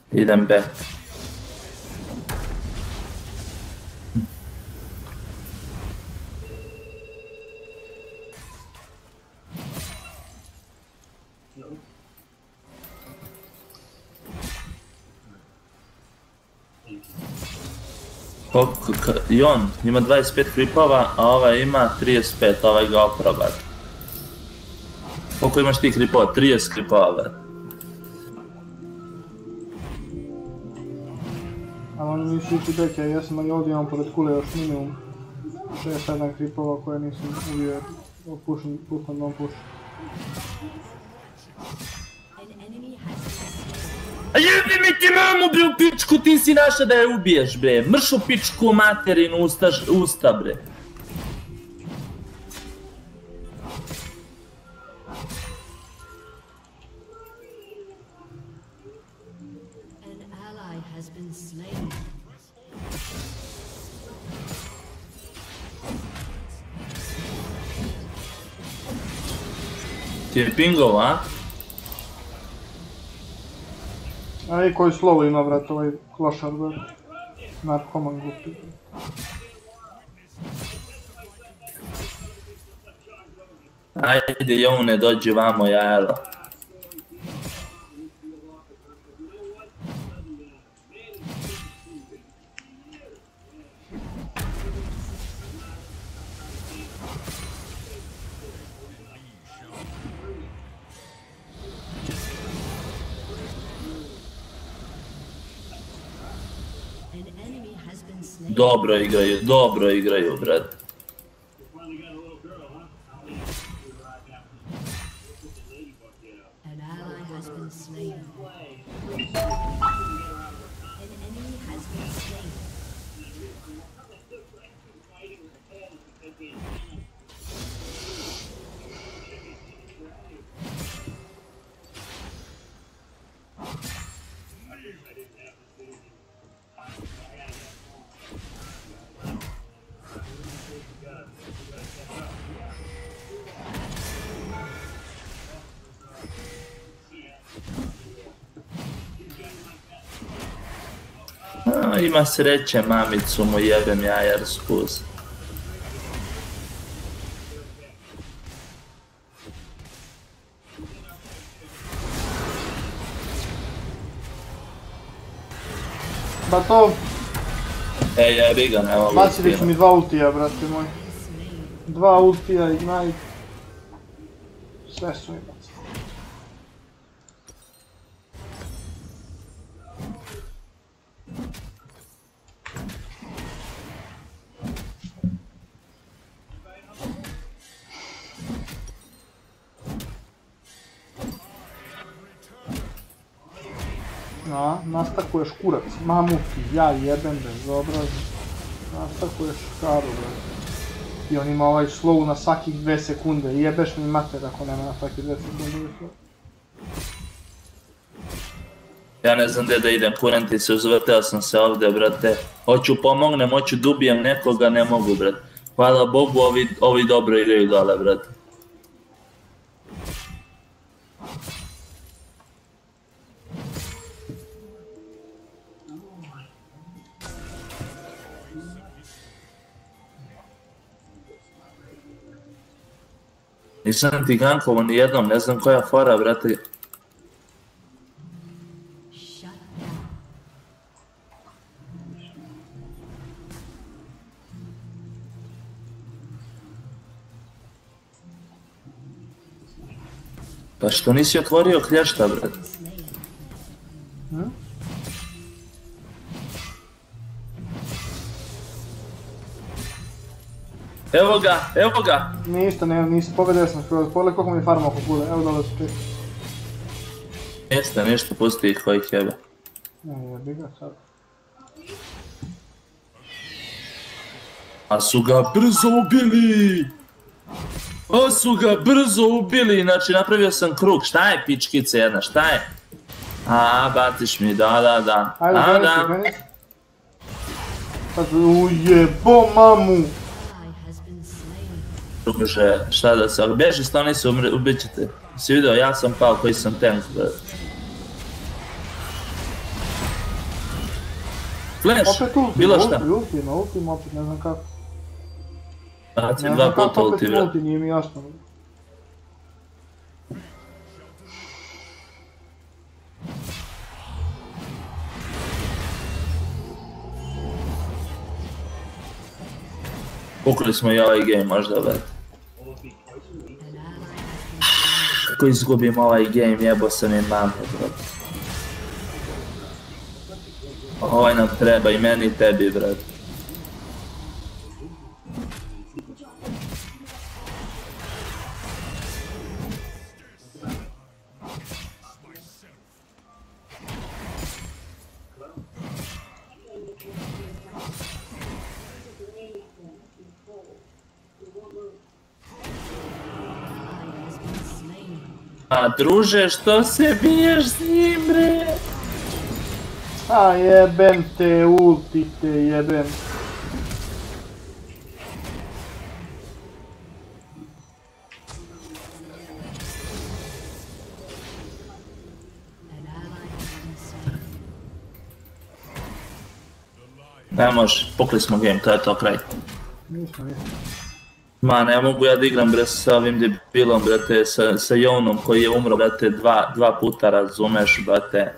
Idem back. I on ima 25 kripova, a ovaj ima 35, ovaj ga oprobat. Koliko imaš ti kripova? 30 kripova. Ali oni nisu ići beke, ja sam ovdje imam pored kule još minimum 6-7 kripova koje nisam uvijek pušan non-push. A jebi mi ti mamu bre u pičku, ti si naša da je ubiješ bre, mršu pičku materinu usta bre. Ti je pingov, a? Ej, koji slovo ima, vrat, ovaj klošar, vrat. Narkoman glupi. Ajde, Jone, dođi vamo, jajelo. Dobro igraju, brat. Ima sreće, mamicu mu jebem jajar skuz. Batov! Ej, jebi ga, ne mogu Bacili su mi 2 ultija, brate moj. 2 ultija, ignite. Sve su mi bacili. Nastakuješ kurac, mamu ti, ja jebem bezobrazni. Nastakuješ karu, brate. I on ima ovaj slow na svakih 2 sekunde, jebeš mi mater ako nema na svakih 2 sekunde. Ja ne znam gdje da idem, kurenti se, uzvrteo sam se ovdje, brate. Hoću pomognem, hoću dubijem nekoga, ne mogu, brate. Hvala Bogu, ovi dobro igraju dole, brate. Nisam ti gankovo ni jednom, ne znam koja fora, brate. Pa što nisi otvorio klješta, brate? Evo ga! Ništa, nisi povedeo sam skroz, pogledaj koliko mi je farma oko kule, evo dole su česti. Ništa, pusti ih kojih jebe. Jebi ga sad. A su ga brzo ubili! Znači napravio sam krug, šta je pičkice jedna, šta je? A, baciš mi, da. Ajde, Venice. Sad ujebo mamu! Druže, šta da se, beži stani se, ubit ćete. Si vidio, ja sam pao koji sam tank, brate. Flash, Opet ulti, bilo šta. ultima opet, ne znam kako. Baci Ne dva znam puta kako opet ulti, brat. ulti, nije mi jasno. Pukli smo i ovaj game možda, brat. Kako izgubim ovaj game, jebo se mi mame, brat. Ovaj nam treba i meni i tebi, brat. A druže, što se biješ s njim, bre? A jebem te, ulti te jebem. Ne može, pukli smo game, to je to kraj. Nismo. Ma ne mogu ja da igram bre sa ovim debilom, brate, sa Jonom koji je umro, brate, dva puta, razumeš, brate.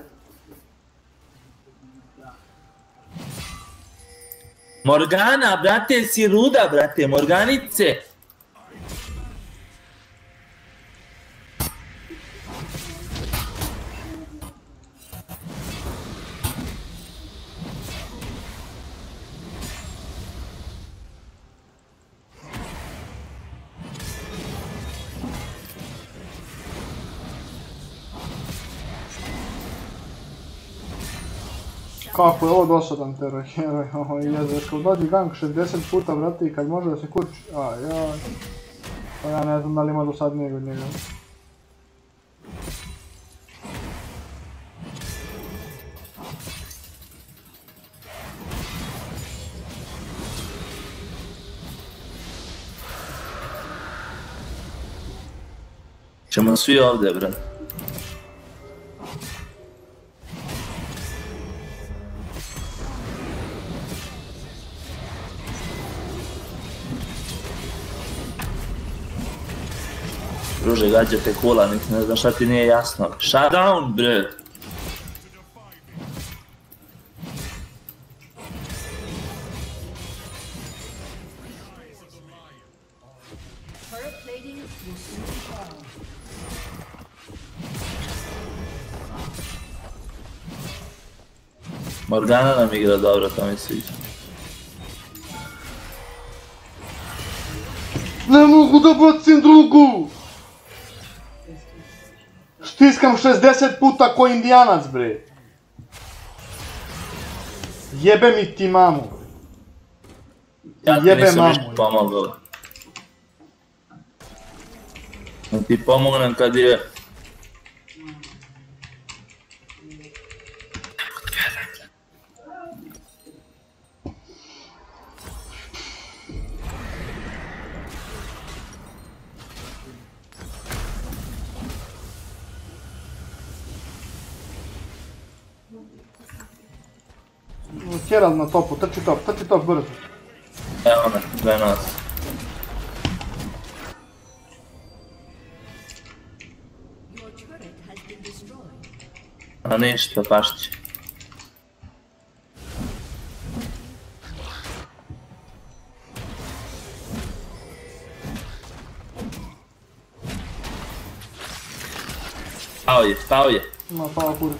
Morgana, brate, si ruda, brate, Morganice! Kako je ovo dosadan teror heroj, ovo je jezero. Kad dođe gank 60 puta, brate, i kad može da se kurči, ajaj. Pa ja ne znam da li ima dosadnijeg od njega. Ćemo svi ovdje, brate. Druže, gađate kula, ne znam šta ti nije jasno. Shutdown, bre! Morgana nam igra dobro, to mi sviđa. Ne mogu da bacim drugu! Stiskam 60 puta ko indijanac, bre. Jebe mi ti mamu. Ja ti Jebe nisam mamu. ništa pomogao. Da ti pomognem kad je... Herald na topu, trči top brzo. Evo me, sve nas. A ništa, pašće. Pao je. Ima pao kurac.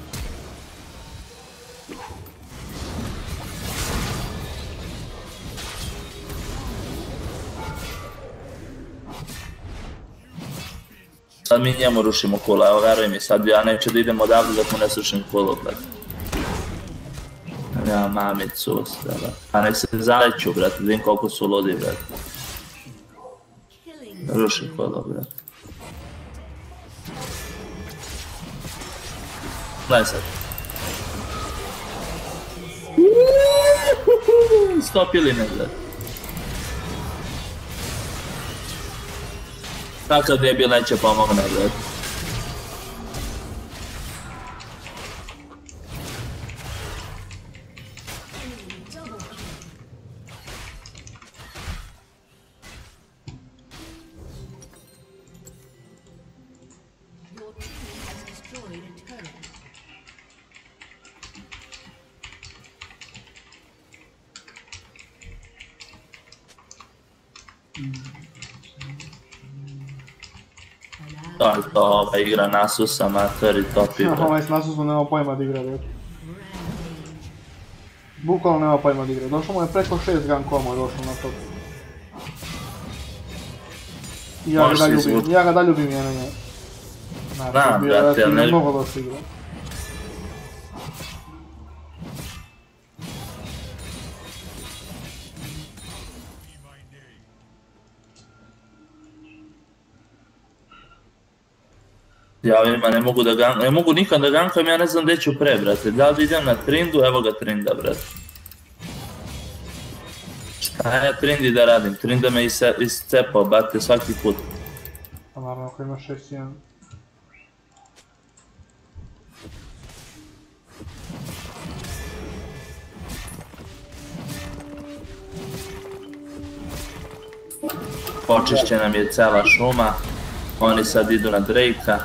Sad mi njemu rušimo kolo, evo veruj mi, sad ja neću da idem odavde dok mu ne srušim kolo, brate. Ja mamicu, brate. A nek se zaleću, brate, da vidim koliko su ludi, brate. Ruši kolo, brate. Gledaj sad. Stopili me, brate. Takav debil neće pomogne, brate. To je to, ova igra Nasus, amator i topi, bre. Ovaj s Nasusom nema pojma da igra, već. Bukvalno nema pojma da igra. Došlo mu je preko 6 gankova mu je došlo na top. I ja ga da ljubim jedan je. Znam, brate, ali ne... Mnogo loše igra. Ja ovima ne mogu da gankam, ne mogu nikad da gankam, ja ne znam gdje ću pre, brate. Da li idem na Trindu, evo ga Trinda, brate. Šta ja Trindi da radim? Trinda me iscepao, brate, svaki put. Pa naravno, ako imaš 6-1. Počišće nam je cela šuma. Oni sad idu na Drake-a.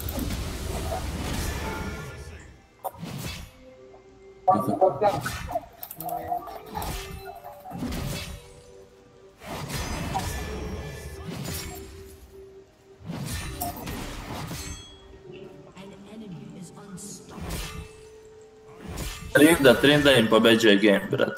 Trinda im pobeđuje game, brate.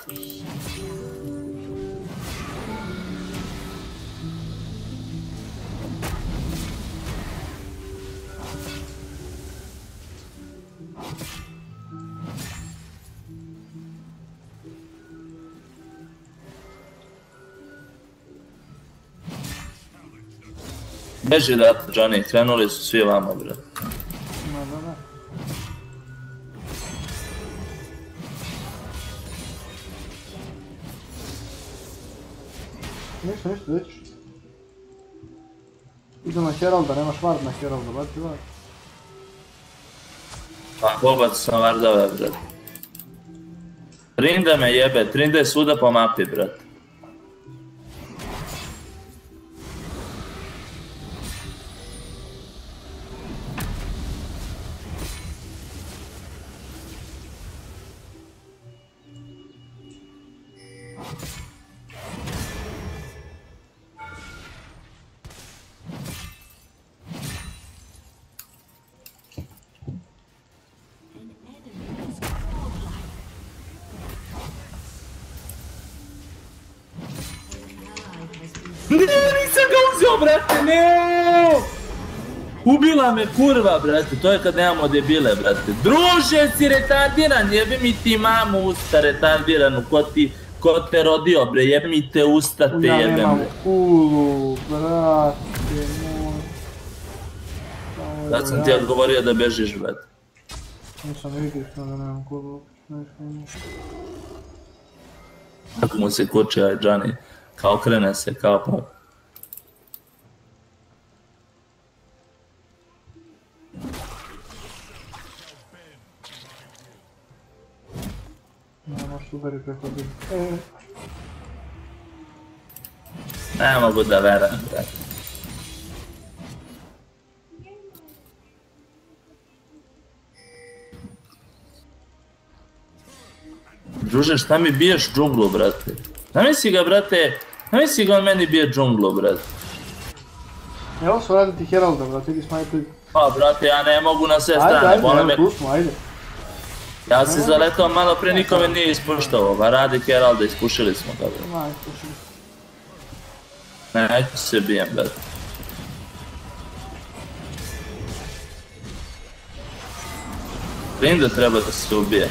Beži da, Johnny, krenuli su svi vama, brate. Da. Ništa, vidiš. Idu na Heralda, nemaš ward na Heralda, baci ward. Pa pobac sam wardove, brate. Trinda me jebe, Trinda je svuda po mapi, brate. Nisam ga uzeo, brate, ne! Ubila me kurva, brate, to je kad nemamo debile, brate. Druže, si retardiran, jebe mi ti mamu usta retardiranu, ko te rodio, bre, jebe mi te usta, te jebem, bre. Ja nemam kulu, brate, moj. Sad sam ti odgovorio da bežiš, brate. Nisam vidio da nemam kulu, Kako mu se kuće, aj, Johnny. Kao krene se, kao pa... Možeš udari preko bi. Ne mogu da verujem, brate. Druže, šta mi biješ džunglu, brate? Zamisli ga, brate, zamisli ga on meni bije džunglu, brate. Evo su raditi Heralda, brate, idi smajte. Pa, brate, ja ne mogu na sve strane, bola me... Ajde. Ja si zaletao malo pre, nikome nije ispuštao, ba radi Heralda, ispušili smo ga, brate. Ma, ispušili. Neću se bijem, brate. Vidim da treba da se ubije.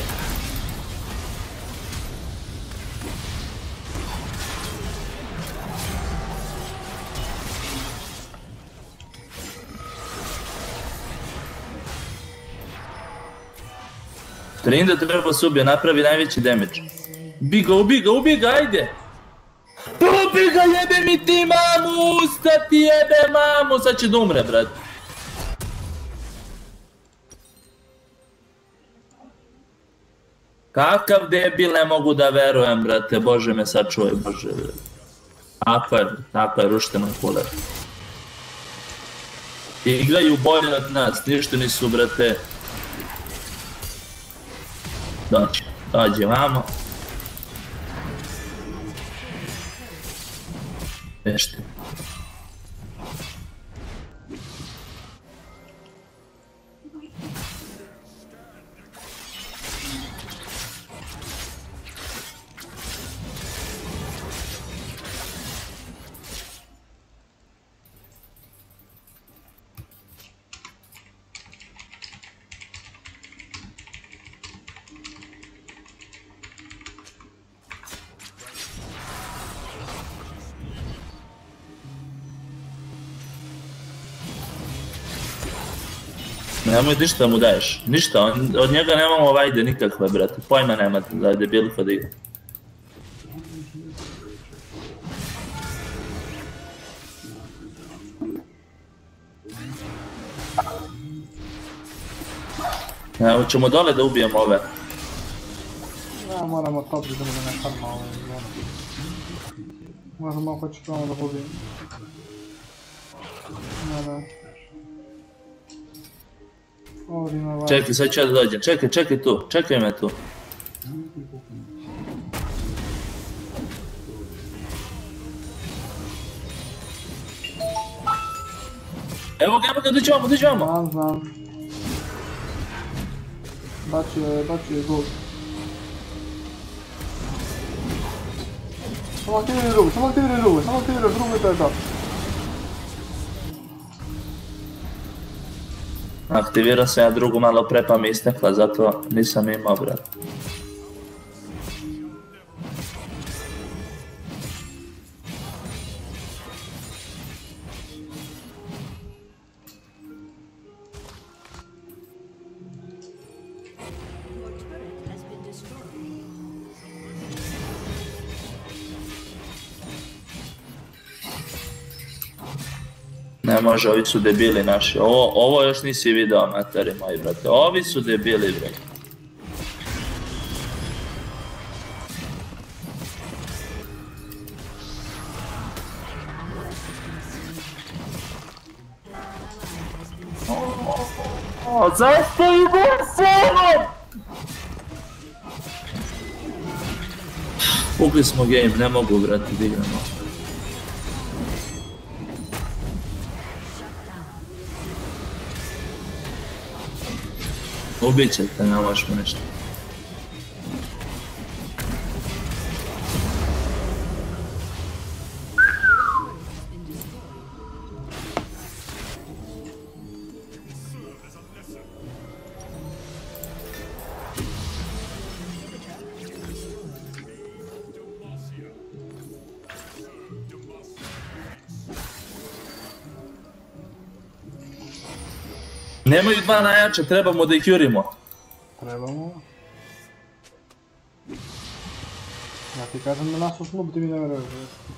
Trinda treba se ubije, napravi najveći damage. Ubi ga, ajde! Ubi ga, jebe mi ti mamu, usta ti jebe mamu, sad će da umre, brate. Kakav debil, ne mogu da verujem, brate, bože me sačuvaj, bože, brate. Tako je, rušteno kule. Igraju bolje od nas, ništa nisu, brate. Dođe vamo. Bešte. Nemoj ništa mu daješ, ništa, od njega nemamo vajde nikakve, brate, pojma nemate da je debil kod igra. Evo ćemo dole da ubijemo ove. Ja, moramo top idemo da ne farma ove zone. Možemo ako će pravo da pobijemo. Da. Ovdje ima vajde. Čekaj, sad ću ja da dođem, čekaj tu, čekaj me tu. Evo ga, dođi vamo. Znam. Bacio je gol. Samo aktiviraj drugu i to je to. Aktivirao sam ja drugu malo pre pa mi istekla, zato nisam imao, brat. Ne može, ovi su debili naši, ovo još nisi video, materi moji, brate, ovi su debili, brate. Zašto idem samo? Pukli smo game, ne mogu, brate, da igramo. Ubit ćete, ne možemo nešto. Nemaju dva najjača, trebamo da ih jurimo. Trebamo. Ja ti kažem da nas usnup, ti mi ne veruješ.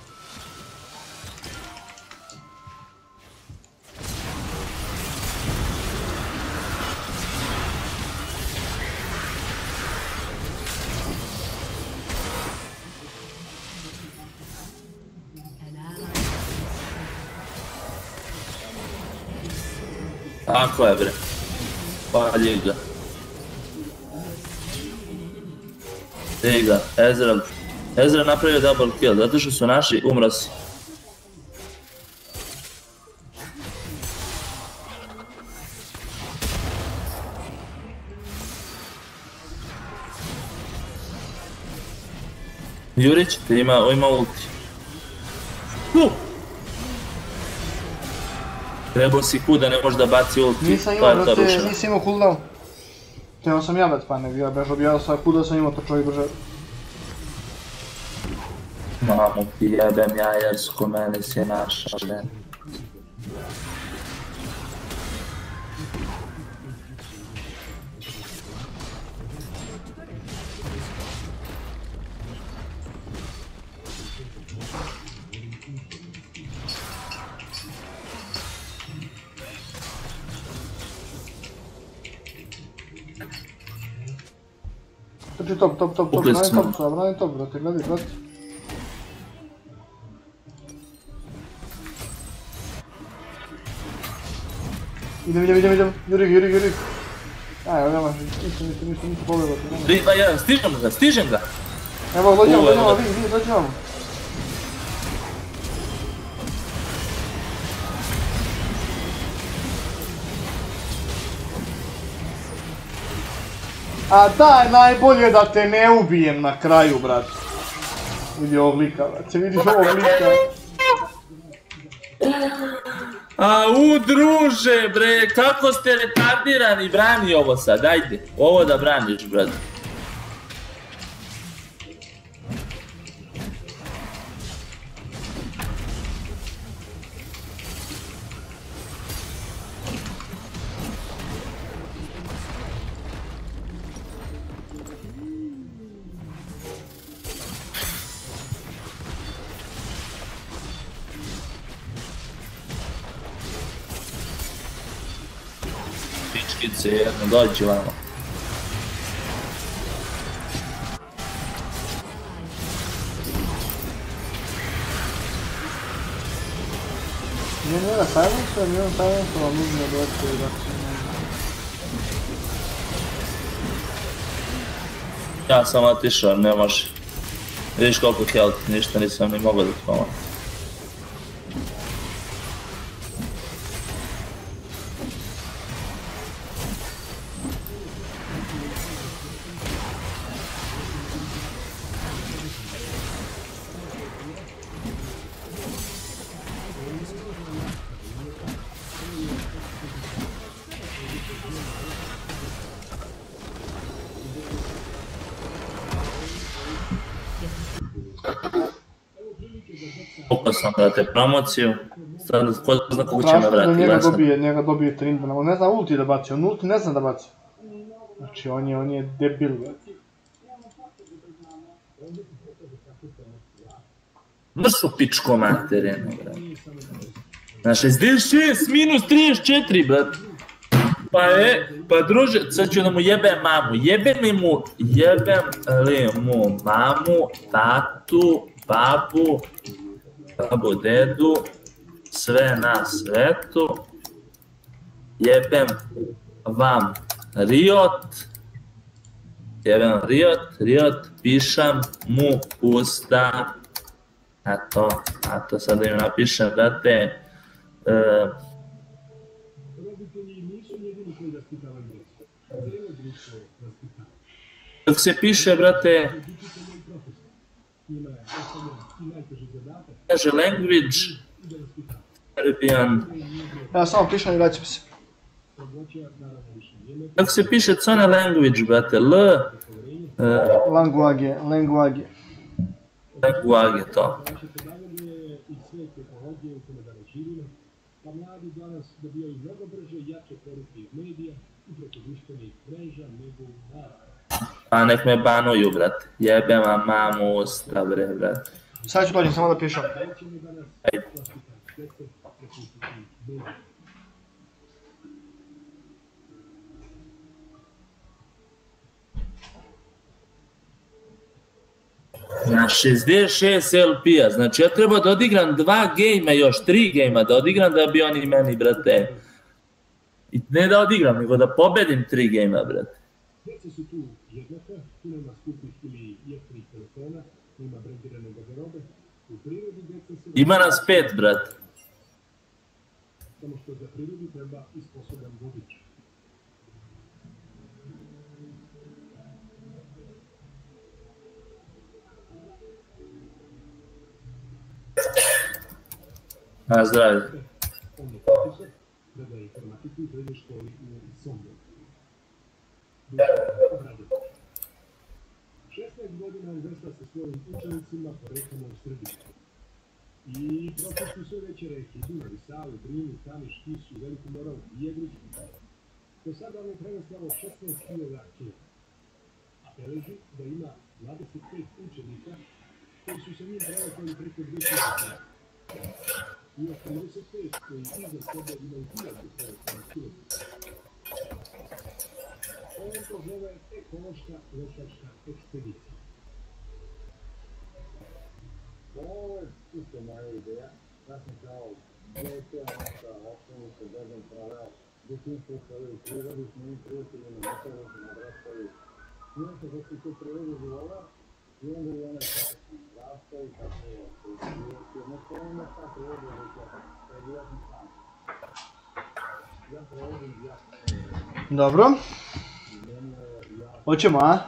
Tako je, bre. Palji ga. Ej ga, Ezreal. Ezreal napravio double kill, zato što su naši, umro si. Jurić, ti ima ulti. Trebao si Q da ne može da baci ulti. Nisam imao, brate, nisam imao cooldown. Teo sam jabec pa ne bio, bež objavio sa Q da sam imao to čovjek brže. Mamu ti jebem ja jer su ko mene si je naša, ne. Trči top, brani top, brate, gledaj, brate. Idem, Juri. Aj, evo nemaš, ništa pobjelo ti, nema. 3, 2, 1, stižem ga! Evo, dođemo, dođemo. A daj, najbolje da te ne ubijem na kraju, brate. Vidi ovog lika, brate, vidiš ovog lika. Au, druže, bre, kako ste retardirani, brani ovo sad, ajde. Ovo da braniš, brate. Pičkice jedno, dođi vamo. Nije njega silencio, nije on silencio, ali nužno je doći i da se ne... Ja sam otišao, ne može. Vidiš koliko health, ništa nisam ni mogao da pomoći. Kupio sam, brate, promociju. Sad, ko zna koliko će me vrati, gledam. Njega dobije Trindan, on ne zna ulti da baci, on ulti ne zna da baci. Znači, on je debil, brate. Mršu pičko materinu, brate. Na 66 minus 34, brate. Pa druže, sad ću da mu jebem mamu. Jebem li mu mamu, tatu, babu, dedu, sve na svetu. Jebem vam Riot, pišam mu usta. Eto, sad da im napišem, brate. Kako se piše, brate, kaže language, Serbian. Ja samo pišem i vraćam se. Kako se piše cone language, brate, Language, to. Pa mladi danas dobijaju mnogo brže i jače poruke iz medija i preko društvenih mreža nego u narodu. A nek me banuju, brate. Jebem vam mamu usta, brate. Sad ću dođem, samo da pišem. Ajde. Na 66 LP-a, znači ja treba da odigram 2 gejma, još 3 gejma da odigram da bi oni meni, brate. I ne da odigram, nego da pobedim 3 gejma, brate. Djeca su tu jednaka, tu nema skupih ili jeftinih telefona, nema brendirane garderobe. U prirodi djeca se... Ima nas 5, brate. Samo što za prirodu treba i sposoban vodič. Na zdravlje. On je profesor, predaje informatiku u srednjoj školi u Somboru. 16 godina uzrasla sa svojim učenicima poreklom u Srbiji. I prošli su sve veće reke, Dunav, Savu, Drinu, Tamiš, Tisu, Veliku Moravu i Jedričku. Do sada on je preveslavo 16.000 km. A beleži da ima 25 učenika koji su sa njim prelekali preko 2000 km. I 85 koji iza sebe imaju 1000 km. On to zove ekološka pješačka ekspedicija. Ovo je čisto moja ideja. Ja sam kao djete, neka osnovu se dedom pravao, detinstvo stavio u prirodi, s mojim prijateljima nastavili se nadrastali. I onda se su to prirodi živola, i onda je ona rastao i tako je prijatelj. Jednostavno ima ta priroda da je ja sam sam. Ja provodim jako. Dobro. Hoćemo, a?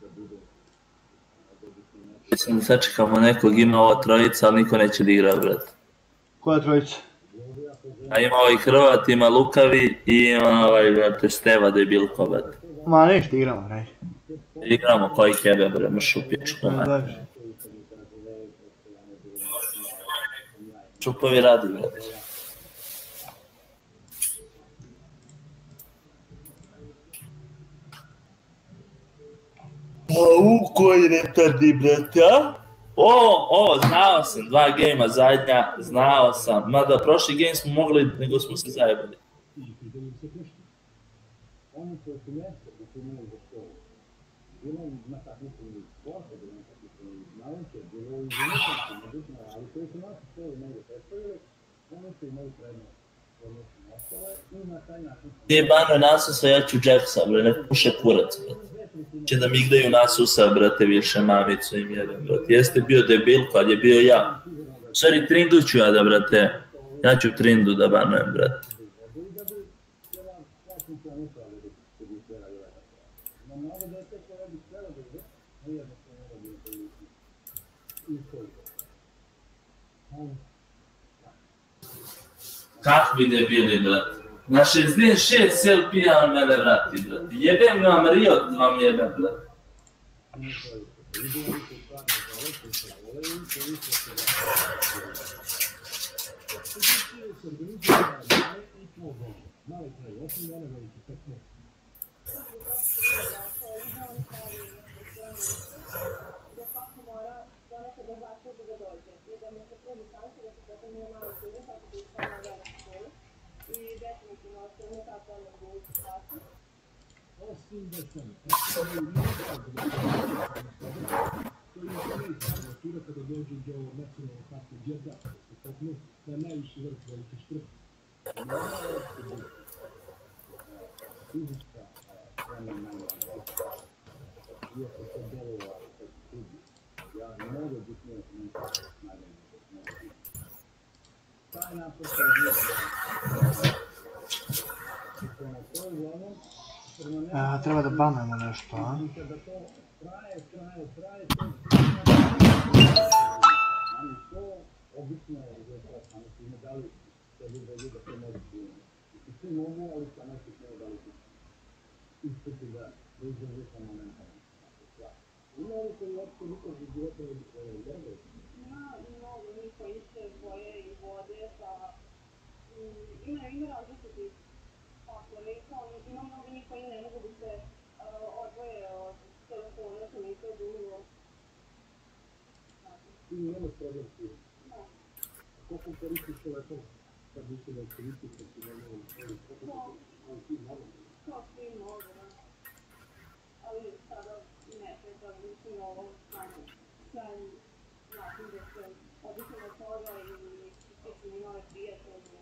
Mislim da sačekamo nekog, ima ova trojica, ali niko neće da igra, brate. Koja trojica? A ima ovaj Hrvat, ima Lukavi i ima ovaj, brate, Steva debilko, brate. Ma nešto igramo, ne. Igramo koji kebe, bre, mršu pičku, brate. Čupovi radi, brate. Koji retardi, brate, a? Znao sam, 2 gejma zadnja, znao sam. Mada prošli gejm smo mogli, nego smo se zajebali. oni koji su mjesto u koji imaju za školu, bilo na takmičenju sporta, bilo na takmičenju nauke, bilo i životnosti, nebitno, ali koji su našu školu negdje predstavili, oni su imali prednost odnosno ostale i na taj način... Jebano nasusa, ja ću Jacksa, bre, ne puše kurac, brate. Će da mi igraju nasusa, brate, više mamicu im jebem, brate. Jeste bio debil kad je bio ja. Sorry, Trindu ću ja da, brate. Ja ću Trindu da banujem, brate. Kakvi debili, brate. Na 66 sel pijan mene vrati, brate. Jebem vam Riot, vam jebem, brate. Osim da sam kada dođe do nacionalnog parka Džeda, to je najviši vrh velike štrke. Fizička iako to delova kao studij, ja mnogo bitnije taj napad je treba da banujemo nešto, a? kada to traje, ali to obično je uzeti, samo su ime dali sebi da vidi da to može biti. I svi mogu, ali samo su ime dali ispiti da izdrži sa momentom. Ima li koji uopće nikad u životu ne bi gledali? Ima mnogo njih koji se boje i vode, pa ima različitih faktora. Ima mnogo njih koji ne mogu da se odvoje od telefona, što nisu odumilo. Ti nemaš problem s tim? Da. Koliko koristiš telefon? Kad više da koristiš, kad ti nemaju koliko ti malo? Kao svi mnogo, da. Ali sada ne, da mislim ovo stanje. Sam način da se obično od toga i slično imale prijatelje.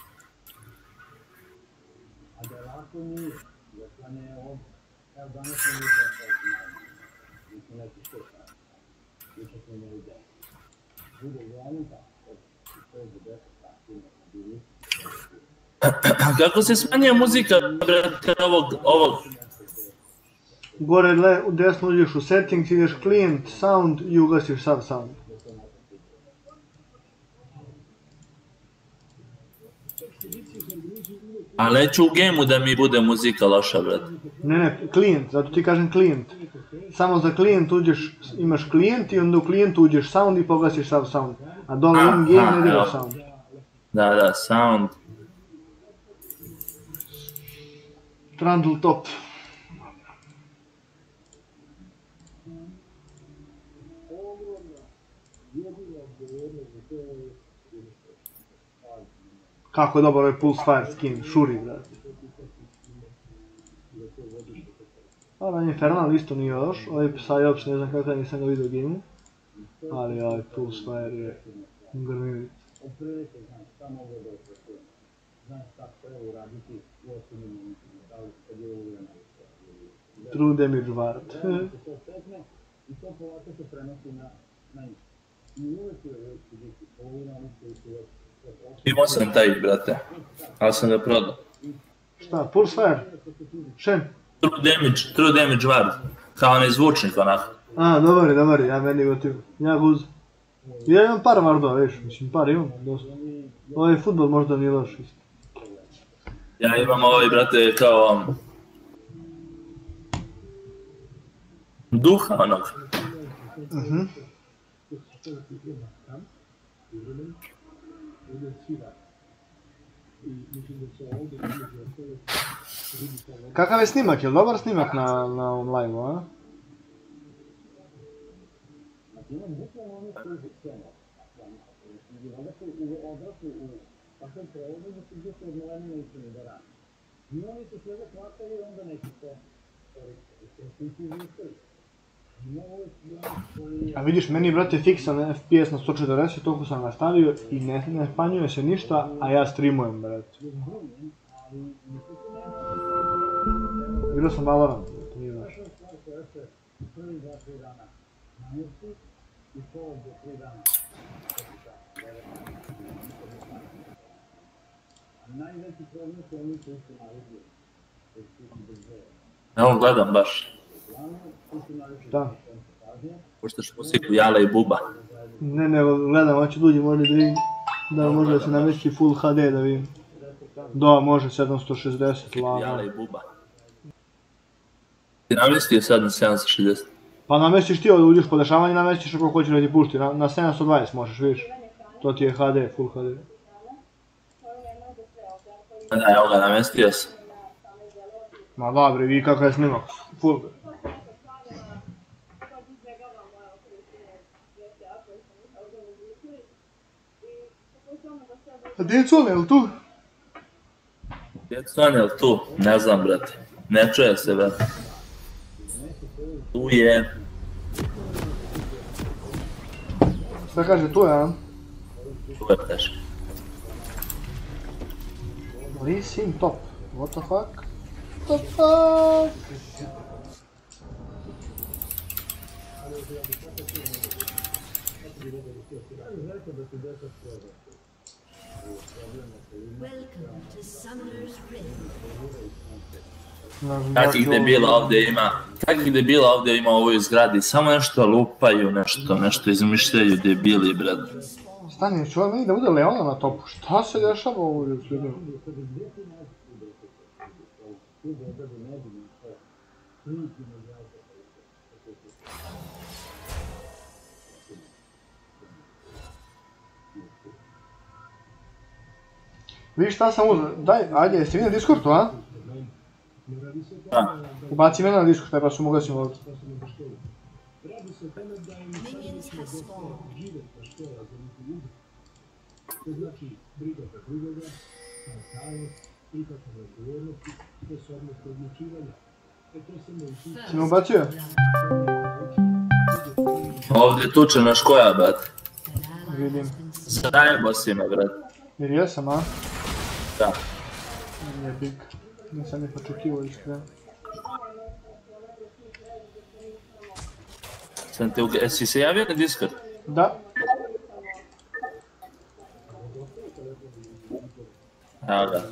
A da je lako nije, jer sam je od... Evo danas smo mi došli mi smo neki što sad. Više smo imali 10. Bude uglavnom tako, od 5 do 10 sati smo bili. Kako se smanjuje muzika, brate, ovog? Gore u desno uđeš u settings, ideš client, sound i ugasiš sav sound. A neću u gejmu da mi bude muzika loša, brate. Ne, klijent, zato ti kažem klijent. Samo za klijent uđeš, imaš klijent i onda u klijentu uđeš sound i pogasiš sav sound. A dole in game ne dira sound. Da, sound. Trundle top. Kako je dobar ovaj Pulsefire skin, šuri, brate. Ovaj Infernal isto nije još, ovaj Psy uopće ne znam kakav, nisam ga vidio u gameu. Ali ovaj Pulsefire je grmivit. Otprilike, znaš, šta mogu da očekujem. Znaš šta treba uraditi u osnovnim momentima, da li kad je uvrena. True damage ward. To stekne i to polako se prenosi na njih. I uvek je uvek biti polovina onih koji su već... Imao sam taj, brate, ali sam ga prodao. Šta, Pulsefire? Shen? True damage ward, kao onaj zvučnik onako. A, dobar je, ja meni gotiv. Ja ga uzem. Ja imam par wardova, viš, mislim par imam, dosta. Ovaj futbol možda nije loš isto. Ja imam ovaj, brate, kao... duha onog. Kakav je snimak, je li dobar snimak na ovom live-u, a? Imam bukvalno ono koji je scena. Onda su odrasli u takvom prevodu da su gdje se odmoreni naučeni da radi. I oni se svega hvataju i onda neki se izvistaju. A vidiš, meni brate fiksan FPS na 140, toliko sam nastavio i ne smanjuje se ništa, a ja streamujem brate. Igrao sam Valorant, to nije znaš. Prvi 2-3 dana namjesti i pola do 3 dana. Najveći problem su oni koji su navikli. Evo gledam baš. Šta? Puštaš muziku Jala i Buba. Ne, gledam, hoću duđi možda da vidim. Da može da se namesti Full HD da vidim. Da, može 760, Jala lagano. i Buba. Ti namestio sad na 760? Pa namestiš ti ovdje uđeš po dešavanje, namestiš ako hoćeš da ti pušti. Na 720 možeš, vidiš. To ti je HD, Full HD. Da, evo ga, namestio sam. Ma dobro, vidi kakav je snimak. Full. A gdje je Cone, je li tu? Gdje je Sonjel tu? Ne znam, brate. Ne čuje se, brate. Tu je. Šta kaže, tu je, a? Tu je teško. Lee Sin top. What the fuck? What the fuck? Welcome to Summoner's Rift. Kakvih debila ovdje ima, kakvih debila ovdje ima u ovoj zgradi, samo nešto lupaju, nešto izmišljaju debili, brate. Stani, ću meni da bude Leona na topu. Šta se dešava ovdje s ljudima? Vidiš šta sam uzeo, daj, ajde, jeste vi na Discordu, a? Da. Ubaci mene na Discord, taj pa su moglisim ovdje. Minions have spawned. To znači briga za drugoga, samostalnost, prihvatanje odgovornosti, sposobnost odlučivanja. To se nauči. Si me ubacio? Ovdje tuče naš koja, brate. Vidim. Zajebo si me, brate. Jer jesam, a? Da. Jebik. Nisam ni počekivao iskreno. Jesi se javio na Discord? Da. Evo ga.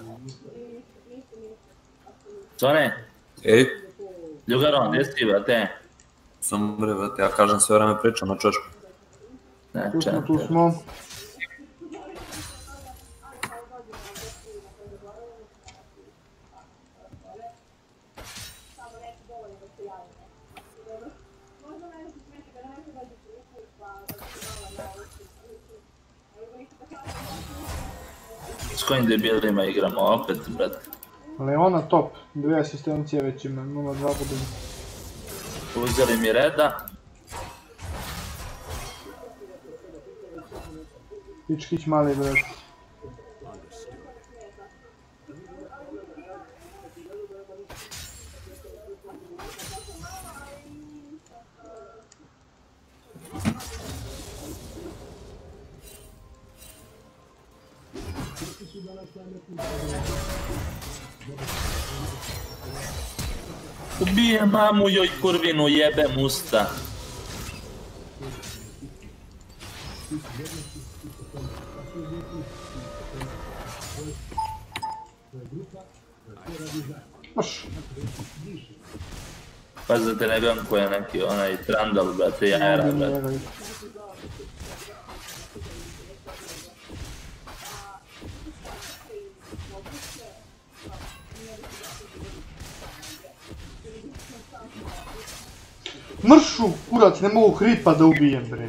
Zone, Ej, Ljugaro, gdje si, brate? sam bre, brate, ja kažem sve vreme pričam na češku. Ne, Tu smo. S kojim debilima igramo opet, brate? Leona top. 2 asistencije već ima, 0-2 pobjede. Uzeli mi reda. Pičkić mali brat. Ubije mamu joj kurvinu, jebem usta. Moš. Pazi da te ne gledam ko je neki onaj trandal, brate, jajera, brate. Mršu, kurac, ne mogu hripa da ubijem, bre.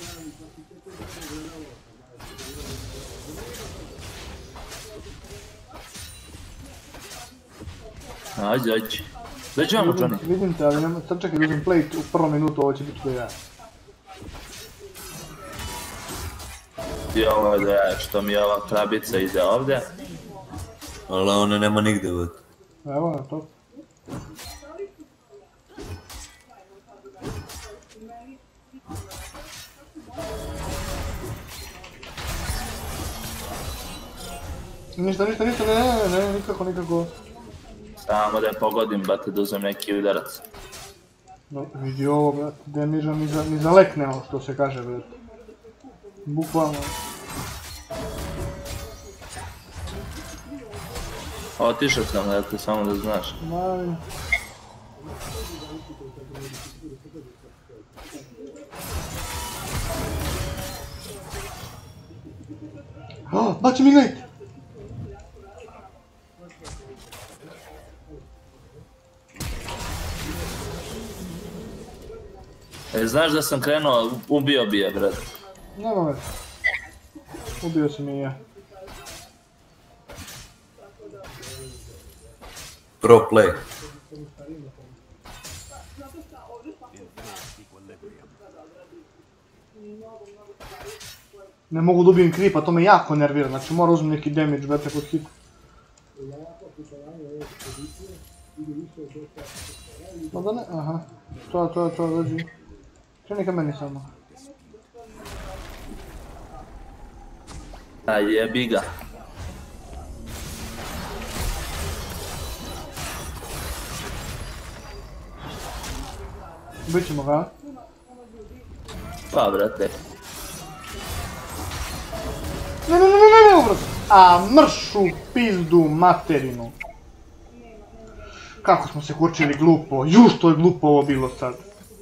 Ajde, ajde. Dođi vamo, Johnny. Vidim te, ali nema, sad čekaj da uzem plate u prvom minutu, ovo će biti do ja. I ovo je da ja, što mi ova krabica ide ovdje. Ali one nema nigde, brate. Evo na to. Ništa, ne, nikako. Samo da je pogodim, brate, da uzmem neki udarac. No, vidi ovo, brate, demiža ni za lekne ovo što se kaže, brate. Bukvalno. Otišao sam, brate, samo da znaš. Mali. Baci mi Ignite! Znaš da sam krenuo, ubio bi je, brate. Nema veze. Ubio si mi i ja. Pro play. Ne mogu da ubijem kripa, to me jako nervira, znači mora uzmem neki damage, brate, kod hita. No da ne, aha. To, dođi. Kreni ka meni samo. A jebi ga. Ubit ćemo ga. Pa, brate. Ne, ubrzo. A mršu pizdu materinu. Kako smo se kurčili glupo, što je glupo ovo bilo sad.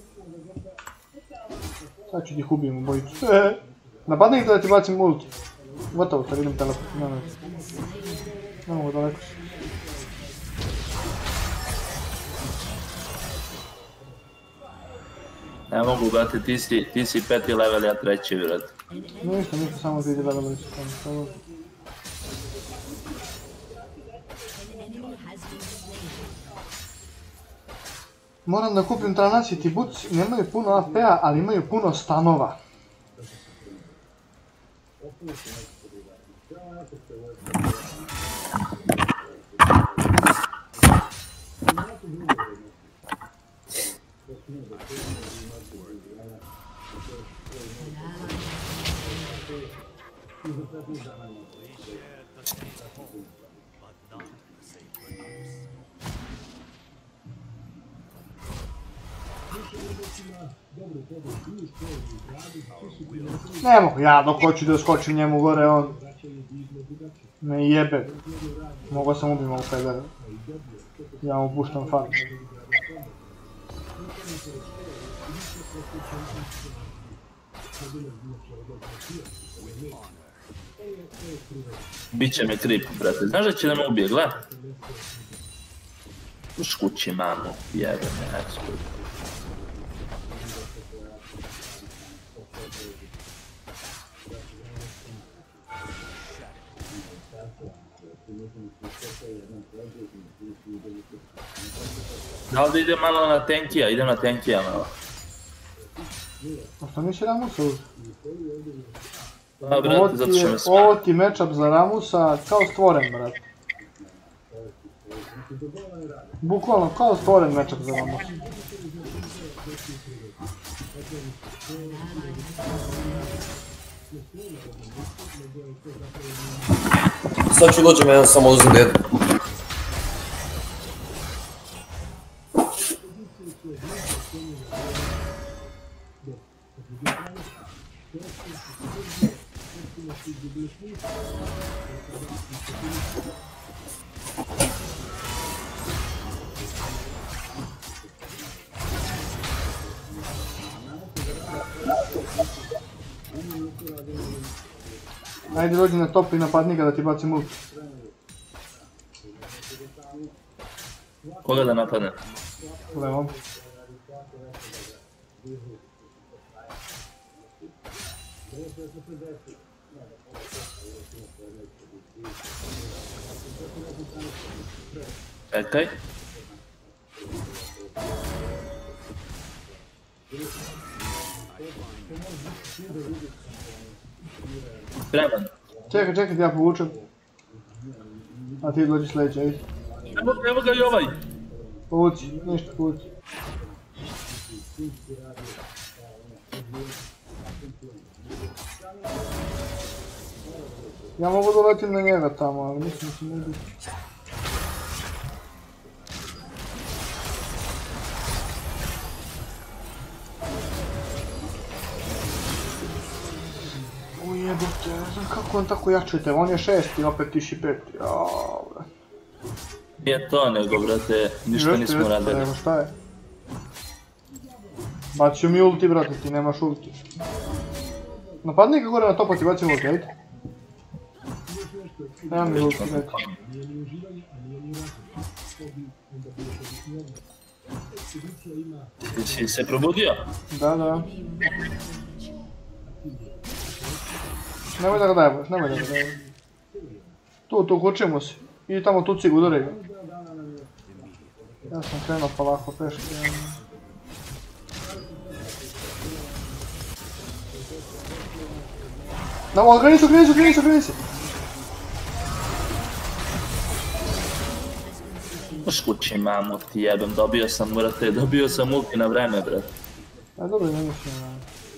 Sad ću ih ubijem u bojicu. Napadne ih da ti bacim ult. Gotovo, sad idem teleport, ne mogu daleko se. Ne mogu, brate, ti si 5. level, ja 3. vjerojatno. Ništa, samo 2 leveli su tamo. Moram da kupim Tranacity Boots, nemaju puno AP-a, ali imaju puno stanova. Ne mogu ja dok hoću da skočim njemu gore, on me jebe. Mogao sam ubim ovog pedera. Ja mu puštam farm. Biće me krip, brate. Znaš da će da me ubije, gledaj. Uš kući, mamu, jebe me, ekspert. Da li da ide malo na tankija? Idem na tankija malo. A što nisi Ramusa uzeo? Da, brate, zato što me Ovo ti matchup za Ramusa kao stvoren, brate. Bukvalno kao stvoren matchup za Ramusa. Sad ću dođem jedan samo uzim da jedem. Ajde dođi na top i napadni ga da ti bacim ult. Koga da napadne? Levom. Čekaj. Spreman. Čekaj, ja povučem. A ti dođi sljedeći, ajde. Evo ga i ovaj. Povuci, ništa povuci. Ja mogu doletim na njega tamo, ali mislim da će ne biti. Ujebote, ne znam kako on tako jačujete, on je 6 i opet tiši 5. Jaaa, bre. Nije to nego, brate, ništa nismo radili. Evo šta je? Bacio mi ulti, brate, ti nemaš ulti. Napadni ga gore na topa ti bacim ulti, ajde. Nemam mi ulti, neće. Ti si se probudio? Da. Nemoj da ga dajebaš, nemoj da ga dajebaš. Tu, kučimo se. I tamo tu cigu, udari ga. Ja sam krenuo pa lako peške. Namo, kreni se! Škući mamu ti jebem, dobio sam ulti na vreme, brate. A dobro, ne mislim na...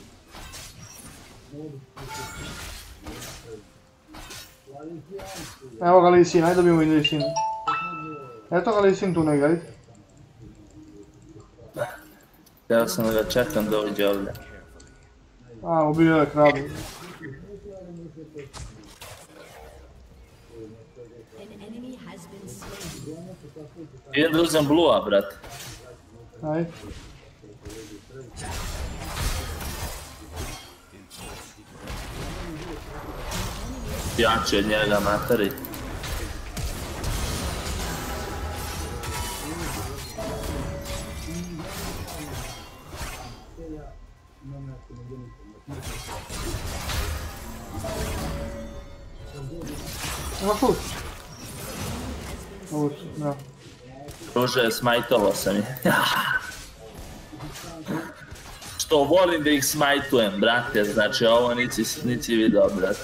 Evo ga Lee Sin, ajde dobijemo i Lee Sin. Eto ga Lee Sin tu negdje, ajde. Htio sam da ga čekam da uđe ovdje. A, ubio je krabu. Idem da uzem blue-a, brate. Ajde. Jači od njega, materi. Ima šut. Da. Druže, smajtovo sam je. Što volim da ih smajtujem, brate, znači ovo nisi video, brate.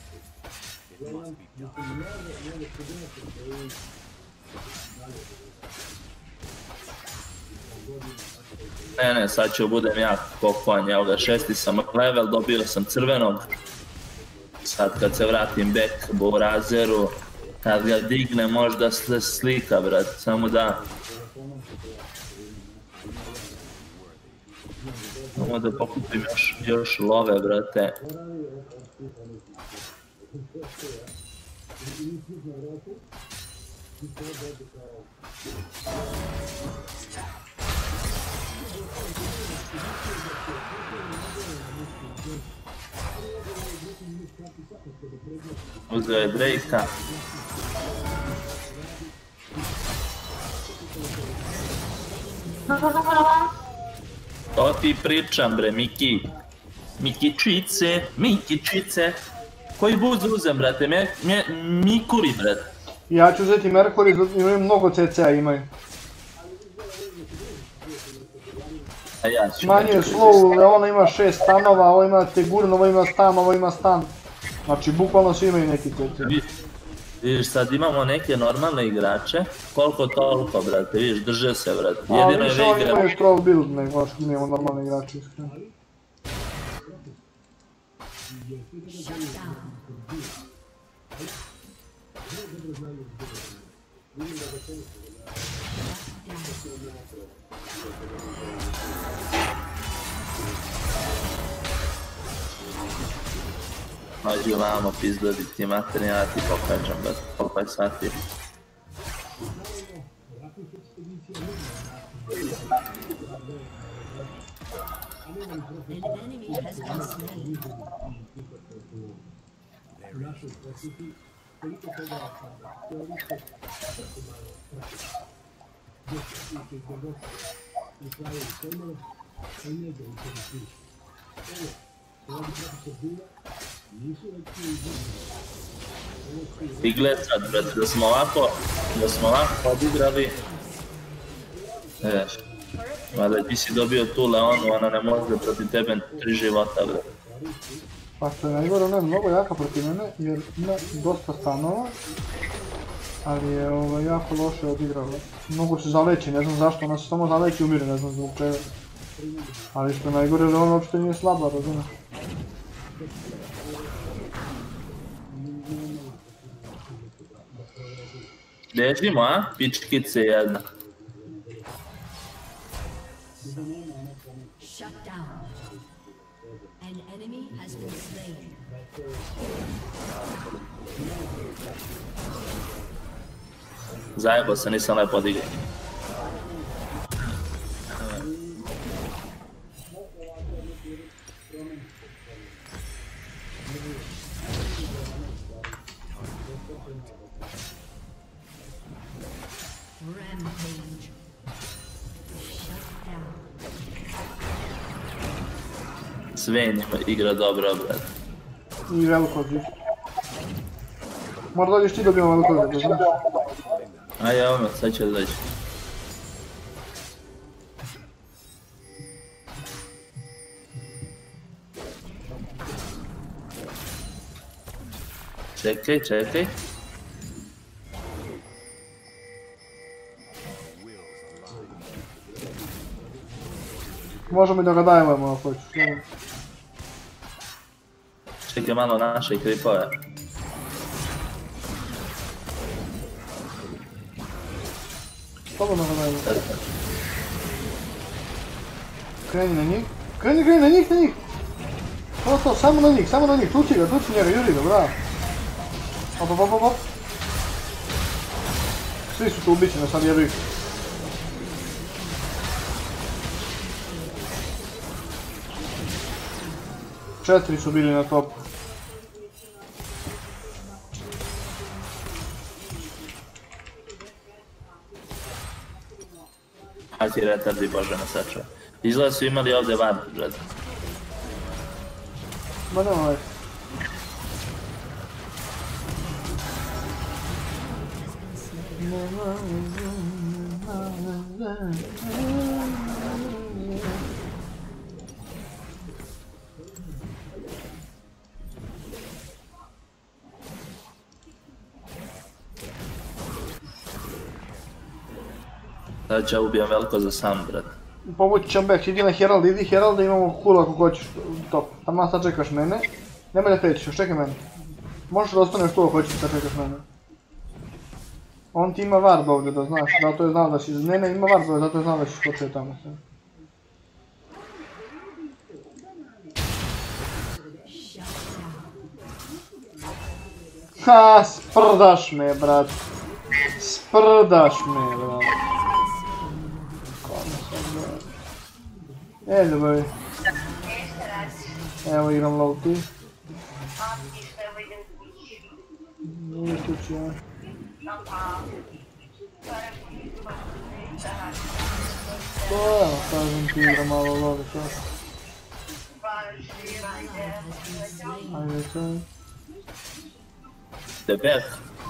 Ne, sad ću budem ja kokon, evo ga, 6. sam level, dobio sam crvenog. Sad kad se vratim back u razeru, kad ga digne možda se slika, brat, samo da... Samo da pokupim još love, brate. Uzeo je Drake-a. To ti pričam, bre, Miki. Mikičice. Koji buz uzem, brate? Mikuri, brate. Ja ću uzeti Merkuri, imaju mnogo CC-a imaju. Manje je slow, Leona ima 6 stanova, ovo ima Tegurn, ovo ima stan, ovo ima stan. Znači, bukvalno svi imaju neki CC. Vidiš, sad imamo neke normalne igrače, koliko toliko, brate, vidiš, drže se, brate. Ali više oni imaju troll build, nego što imamo normalne igrače, iskreno. Mađi vamo pizdodi ti mater, ja ti pokažem, brate, koliko je sati. I gled sad, brate, da smo ovako odigrali. Mada ti si dobio tu Leonu, ona ne može protiv tebe 3 života, brate. Pa što je najgore, ona je mnogo jaka protiv mene, jer ima dosta stanova, Ali je jako loše odigrala. Mnogo se zaleći, ne znam zašto, ona se samo zaleći i umire, ne znam zbog čega. Ali što je najgore da ona uopšte nije slaba, razumiješ? Bežimo, a? Pičkice jedna. Shut down. An enemy has been slain. Zajebo se, nisam lepo odigrao. Rampage. Shut down. Sven igra dobro, brad. I veliko zdi. Možda dođeš ti dobijemo veliko zdi, znaš? A evo me, sad će doći. Čekaj, čekaj. Možemo i da ga dajemo ako hoćeš. Čekaj malo naše kripove. Slobodno ga dajemo. Kreni na njih. Kreni na njih, na njih! To, samo na njih, tuci njega, juri ga, bravo. Op. Svi su tu ubićeni, sad jedu ih. Četiri su bili na topu. Aj ti retardi, bože me sačuva. Izgleda su imali ovdje van, brad. Ma nema već. Sad ću ja ubijem veliko za sam, brad. Povući ćemo back, idi na Heralda, imamo cool ako hoćeš top. Tamo sad čekaš mene. Nemoj da krećeš, još čekaj mene. Možeš da ostaneš tu ako hoćeš da čekaš mene. On ti ima ward ovdje da znaš, zato je znao da si... Ne, ima ward ovdje, zato je znao da si skočio tamo sve. Ha, sprdaš me, brat. Sprdaš me, brat. Ljubavi. Evo igram low ti. Nije kući, ja. To evo, kažem ti igram malo low, to. Ajde, to. Debek.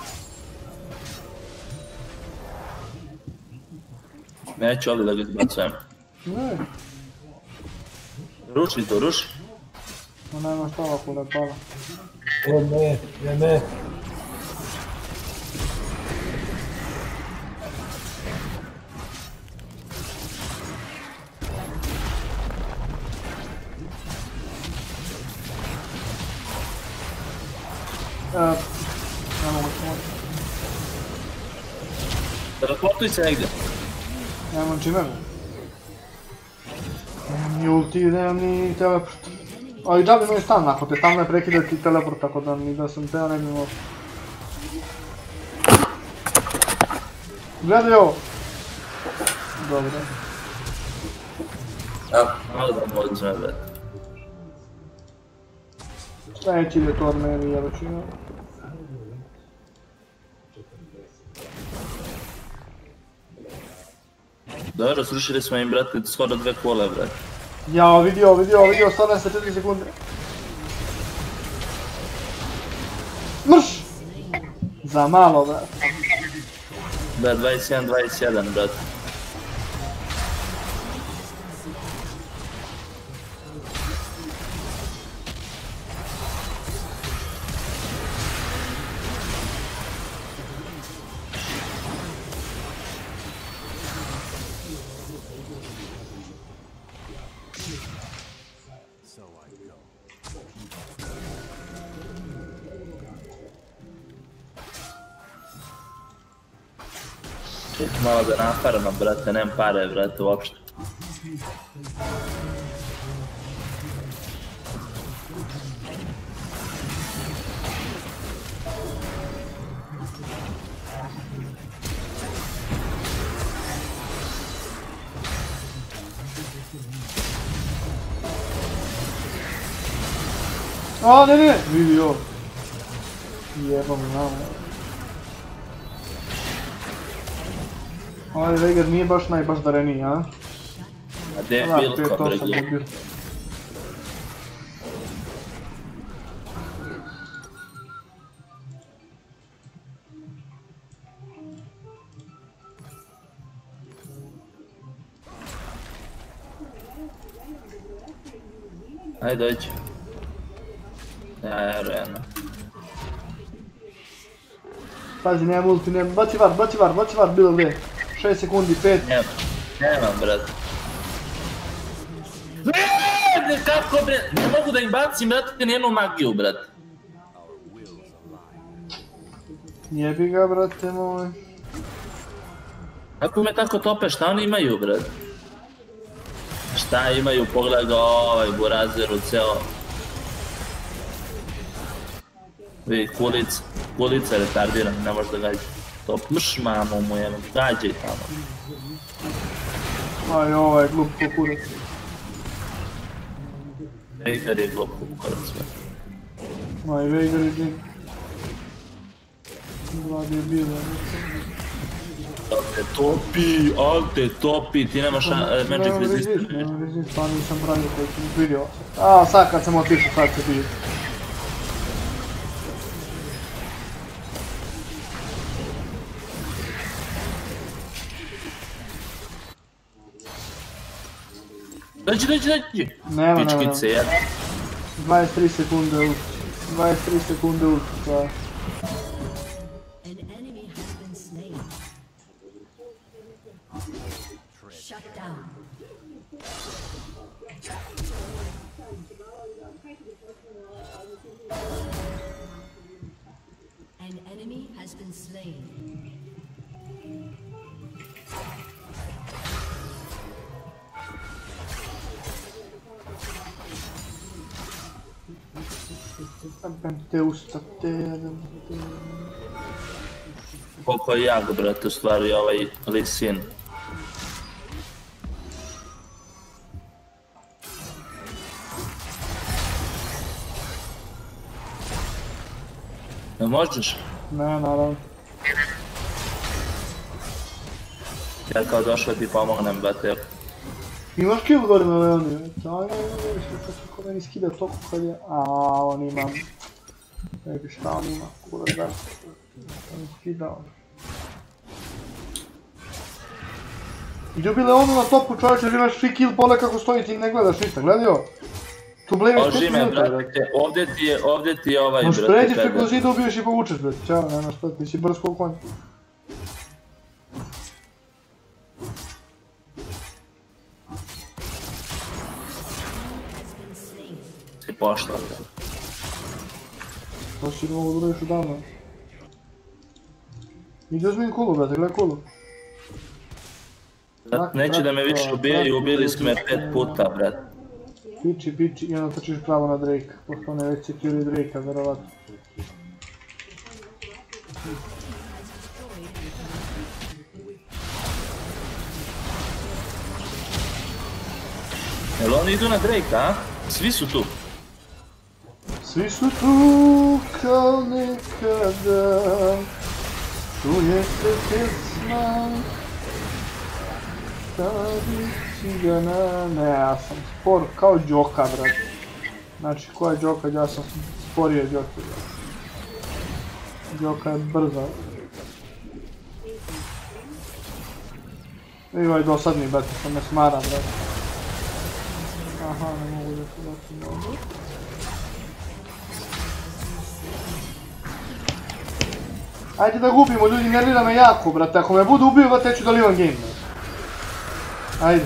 Neću ovdje da ga izbacujem. Ne. Ruši to, ruši. No nema šta ovako da je pala. Ne. Ne mogu se moći. Teleportuj se negdje. Nemam čime me. Nemam ni ulti, nemam ni teleport. Ali da bi imaju stan, ako te stan ne prekida ti teleport, tako da mi da sam teo ne bi mogu. Gledaj ovo! Dobro. Evo, Malo da mu oduzme, brad. Neći ide to od meni, ja već imam. Dobro, srušili smo im, brate, skoro 2 kole, brate. Jao, vidio, stvarno se 4 sekunde. Mrš! Za malo, brate. Da, 21-21, brate. Malo da naparamo, brate, nemam pare, brate, uopšte. A, ne, vidi ovo. Jebam namo. Ovaj Veigar nije baš najbaždareniji, a? A debilko, bregu. Debil. Ajde, dođi. Vjerujem. Pazi, nemam ulti, nemam. Baci var, bilo gdje. 6 sekundi, 5. Nemam, brate. Kako, bre? Ne mogu da im bacim, brate, nijednu magiju, brate. Jebi ga, brate moj. Kako me tako tope, šta oni imaju, brate? Šta imaju, pogledaj ga ovaj burazeru, ceo. Vidi, kulica je retardirana, ne može da gađa. Top, mrš mamu mu jedno, gađaj tamo. Aj, ovaj glup kukurac. Veigar je glup kukurac, sve. Aj, Veigar je din. Vlad je bilo. Al te topi, ti nemaš magic resist. Nemam resist, pa nisam pravio koji sam vidio. A, sad kad sam otišao, sad se vidio. Dođi! Nema. Pičkice, jedan. 23 sekunde ulti. 23 sekunde ulti, to je. An enemy has been slain. Shut down. An enemy has been slain. Jebem te usta, te... Koliko je jak, brate, u stvari ovaj Lee Sin. Ne možeš? Ne, naravno. Ja kao došao ti pomognem, brate. Imaš kill gore na Leoni, ajme, kako meni skida toliko kad je... Aaaa, on ima... Ne bi šta on ima, kurac da... On je skidao. Ljubi Leonu na topu, čovječe, jer imaš free kill, pole kako stoji, ti ne gledaš ništa, gledaj ovo. Tu bleviš 5 minuta, brate. Ovdje ti je ovaj, brate. Možeš pređeš preko zida, ubiješ i povučeš, brate. Ćao, nemaš šta, ti si brz ko konj. Si pošla. To si mogu da uradiš odavno. Idi uzmi kulu, brate, gledaj kulu. Neće da me više ubijaju, ubili su me 5 puta, brate. Piči i onda trčiš pravo na Drake, pošto on je već secure Drake-a, verovatno. Jel oni idu na Drake, a? Svi su tu. Svi su tu kao nekada, čuje se pjesma, stavi cigana. Ne, ja sam spor kao Đoka, brate. Znači, ko je Đoka, ja sam sporije Đoki. Đoka je brza. I ovaj dosadni, brate, što me smara, brate. Aha, ne mogu da se bacim ovdje. Ajde da gubimo, ljudi, nervira me jako, brate. Ako me budu ubio, brate, ću da livam game, brate. Ajde.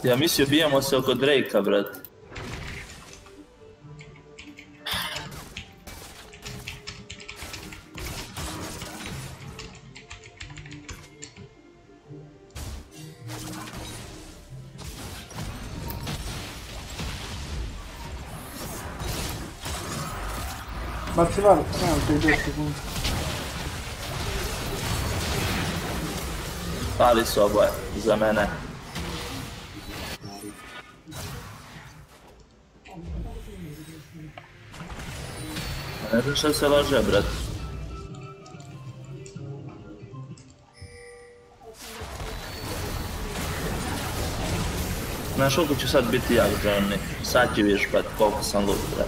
Ja mislio bijemo se oko Drakea, brat. Baci var, nemam te 10 sekundi. Pali su oboje, za mene. Ne znam šta se laže, brat. Znaš koliko ću sad biti jak, Johnny? Sad će vidiš, brat, koliko sam lud, brat.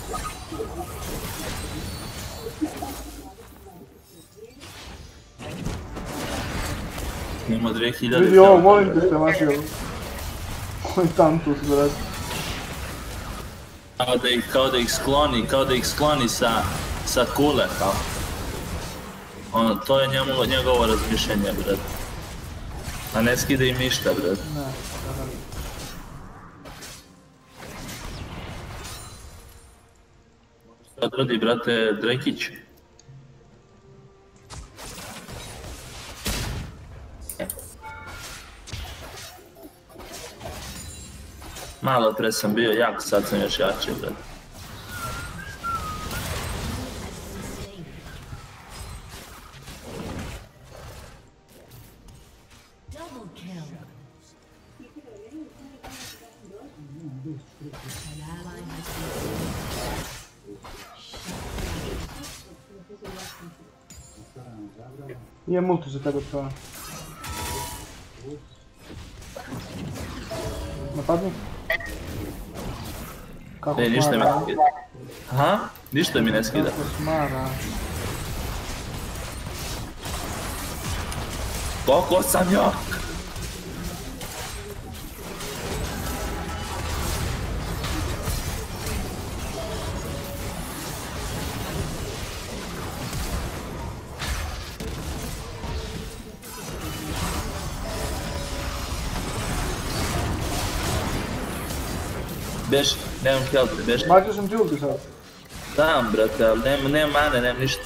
Imamo 2000... Vidi ovo, molim te se maši ovo. Ovo je Tantus, brat. Kao da ih skloni sa kule, kao. Ono, to je njegovo razmišljenje, brat. A ne skide im ništa, brat. Ne, Šta odradi, brate, Drakić? Malo pre sam bio jak, sad sam još jači, brate. Nije multi za tebe to. Napadni. Kako Ne, ništa mi ne skida. Aha, ništa mi ne skida. Kako smara. Koliko sam jak! Beš, nemam health, beš. Bacio sam ti ulti sad. Znam, brate, ali nemam mane, nemam ništa.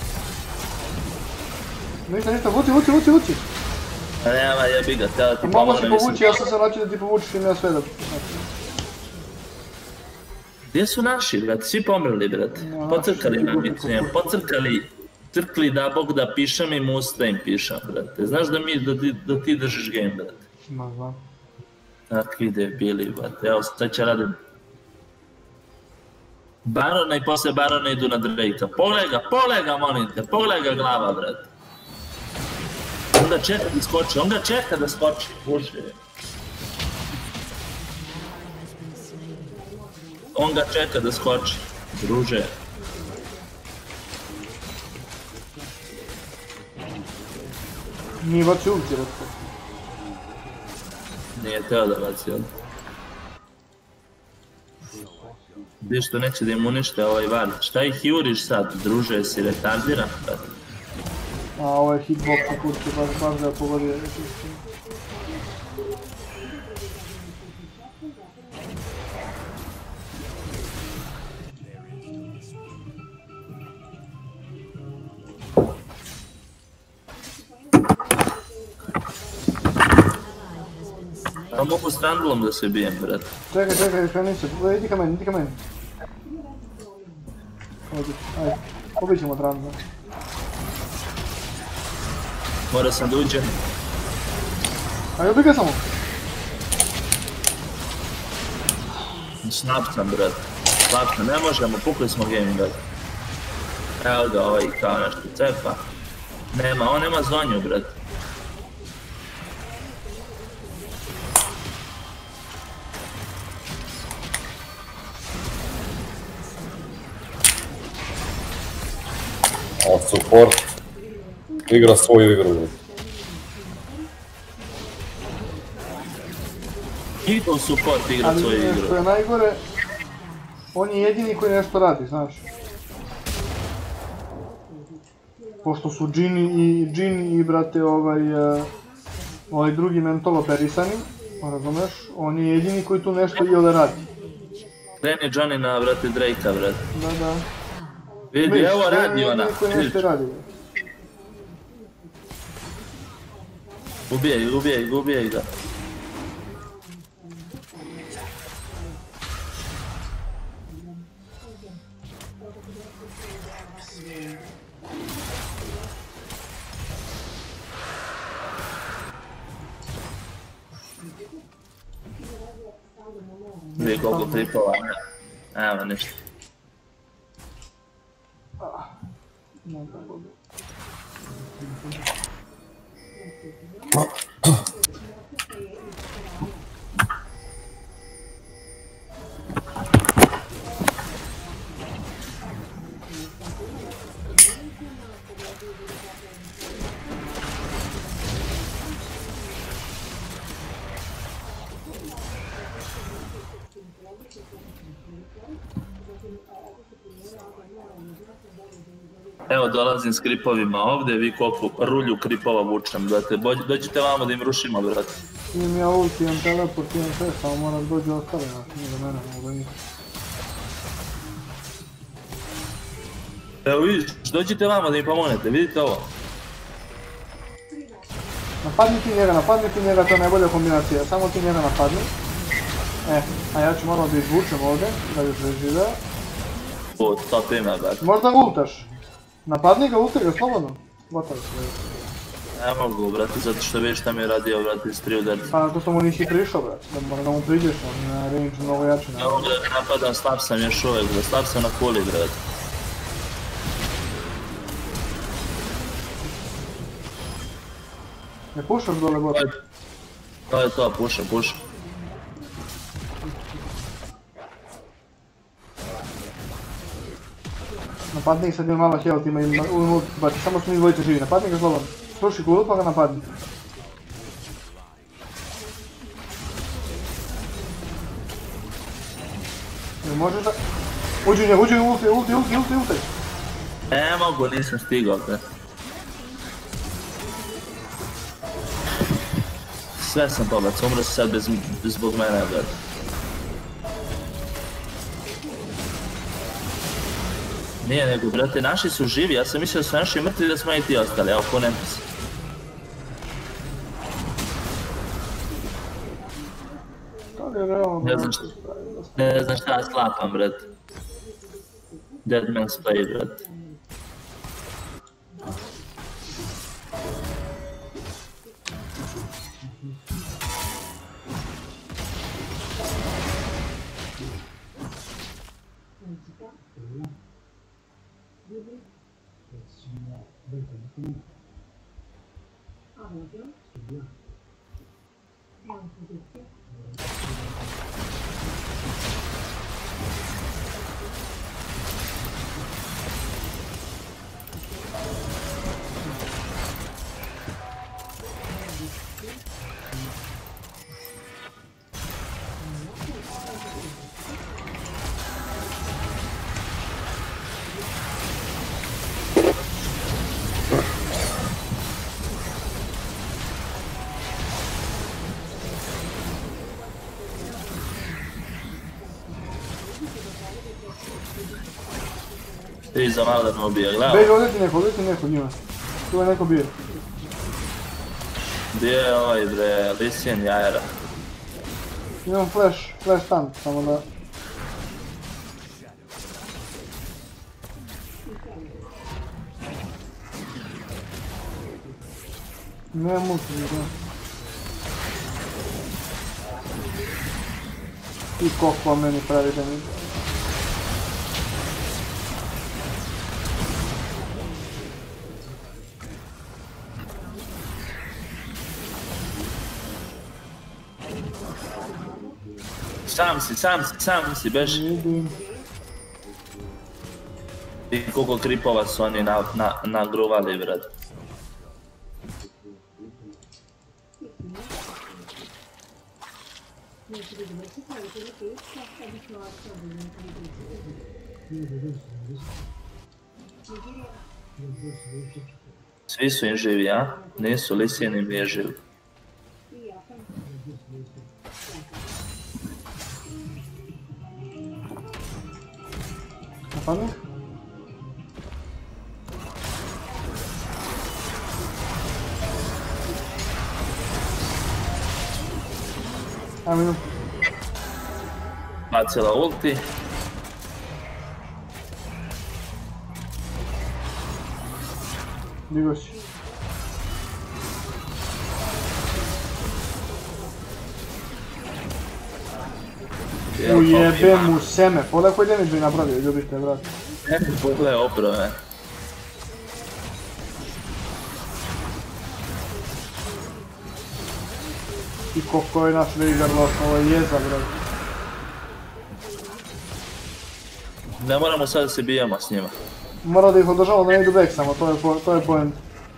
Ništa, vuci! A nema, jebi ga, tela ti Mogu si pomogne, povući, ja sam se način da ti povučiš i nema sve da... Gdje su naši, brate? Svi pomrli, brate. Pocrkali nam je, crkli da Bog da pišem i musta im pišem, brate. Znaš da ti držiš game, brate. Ma znam. Takvi debili, brate. Evo, sad će radim. Barona i posle Barona idu na Drakea. Pogledaj ga, molim te, pogledaj ga glava, brate. On ga čeka da skoči, Bože. On ga čeka da skoči, druže. Nije bacio ulti, rekao. Nije teo da baci on. Gdje što neće da im unište ovaj var. Šta ih juriš sad, druže, si retardiran, brate? A ovo je hitbox u kurci, baš ga pogodio. Pa mogu s Randallom da se bijem, brate. Čekaj, kreni se, idi ka meni. Ajde, pobit ćemo od Randalla. Mora sam da uđem. Ajde, ubij ga samo. Snap sam, brate. Slab sam, ne možemo, pukli smo game, brate. Evo ga, ovaj kao nešto cepa. Nema, on nema zonju, brate. A support igra svoju igru. Hitl support igra svoju igru. Ali što je najgore, on je jedini koji nešto radi, znaš. Pošto su Džin i brate ovaj drugi mentolo perisani, Razumeš? On je jedini koji tu nešto da radi. Kreni Johnny na, brate, Drake-a, brate. Da. Vidi, evo radi ona. Ubijaj ga. Vidi koliko tripova. Evo ništa. Evo dolazim s kripovima ovdje, vi koliko rulju kripova vučem, brate, dođite vamo da im rušimo, brate. Imam ja ulti, imam teleport, imam sve, samo moram dođe ostale, nije do mene, mogu njih. Evo vidiš, dođite vamo da im pomognete, vidite ovo. Napadni ti njega, to je najbolja kombinacija, samo ti njega napadni. A ja ću moramo da izvučem ovdje, da bi preživeo. O, top ima, brate. Možda ultaš. Napadni ga, ulti ga, slobodno. Gotovo sve. Ne mogu, brate, zato što vidiš šta mi je radio, brate, iz 3 udarca. Pa zato što mu nisi prišao, brate, da mora da mu priđeš, on na range mnogo jači. Ja mogu da napadam, slab sam još uvijek, brate, slab sam na kuli, brate. Ne pušaš dole bota? To je to, pušam. Napadni ih, sad ima malo health, ima ulti, baci, samo su mi dvojice živi, napadni ga slobodno. Sluši kulu pa ga napadni. Ne možeš da... Uđi u ulti. Ne mogu, nisam stigao, brate. Sve sam pobac, umro si sad zbog mene, brate. Nije nego, brate, naši su živi, ja sam mislio da su naši mrtvi da smo i ti ostali, evo, ko nema se. Ne znam šta ja sklapam, brate. Dead Man's Play, brate. Ti za malo da me ubije, gledaj. Bej, ovdje ti neko njima. Tu je neko bije. Gdje je ovaj bre, Lisien jajera? Imam flash stun, samo da... Nemam ulti, ne znam. I koliko meni pravi da mi... Sam si, beži. I koliko kripova su oni nagruvali, brad. Svi su im živi, a? Nisu, Lisien im nije živ. Stani. Ajmo idem. Bacila ulti. Digo si. Ujebe mu seme, pogledaj koji damage bi napravio, ljubite, brate. Pogledaj obrove. I koliko je naš Veigar loš, ovo je jeza, brate. Ne moramo sad da se bijemo s njima. Mora da ih održavamo da ne idu back samo, to je point.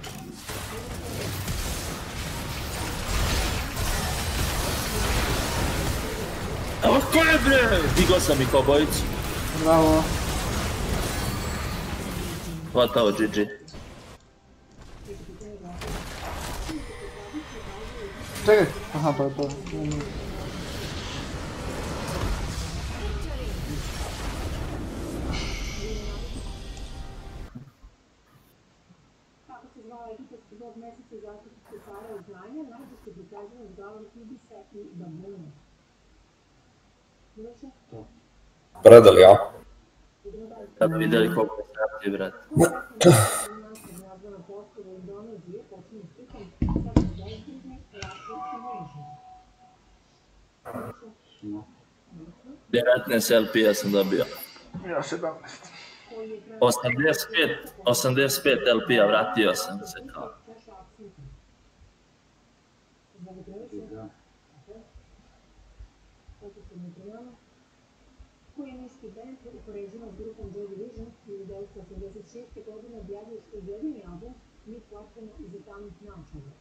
Evo ko je bre? Digao sam ih obojicu. Bravo. Gotovo, GG. Čekaj, aha, to je to. Kako se zvala ekipa s 2 mjeseca zaštitite para od znanja, najbolje prikazano s glavom Ibisa i Babuna. Miloše? Predali, ja? Kad vidjeli koliko je srati, brat. Nazvana postava Indonezije, počinje slikom, sada se bezbrizne, rašljivske mreže. 19 LP-a sam dobio. Ja 17. 85 LP-a vratio sam se kao. Kujenički band upoređeno s grupom Joy Division 1986. godine objavio svoj jedini album Mi plaćamo iza tamnih naočara.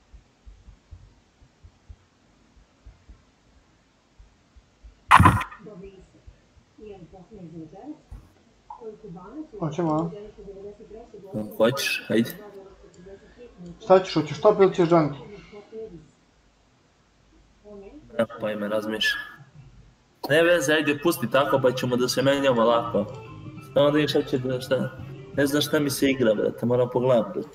Dobri Isek, jedan posljednji izvođač, koji Kubanac u 1993. godine Hoćeš, hajde. Šta ćeš, hoćeš top ili ćeš jungle? Ne pojme, razmišljam. Ne veze, ajde pusti tako pa ćemo da se menjamo lako. Samo da im šta će da šta... Ne znam šta mi se igra, brate, moram pogledati, brate.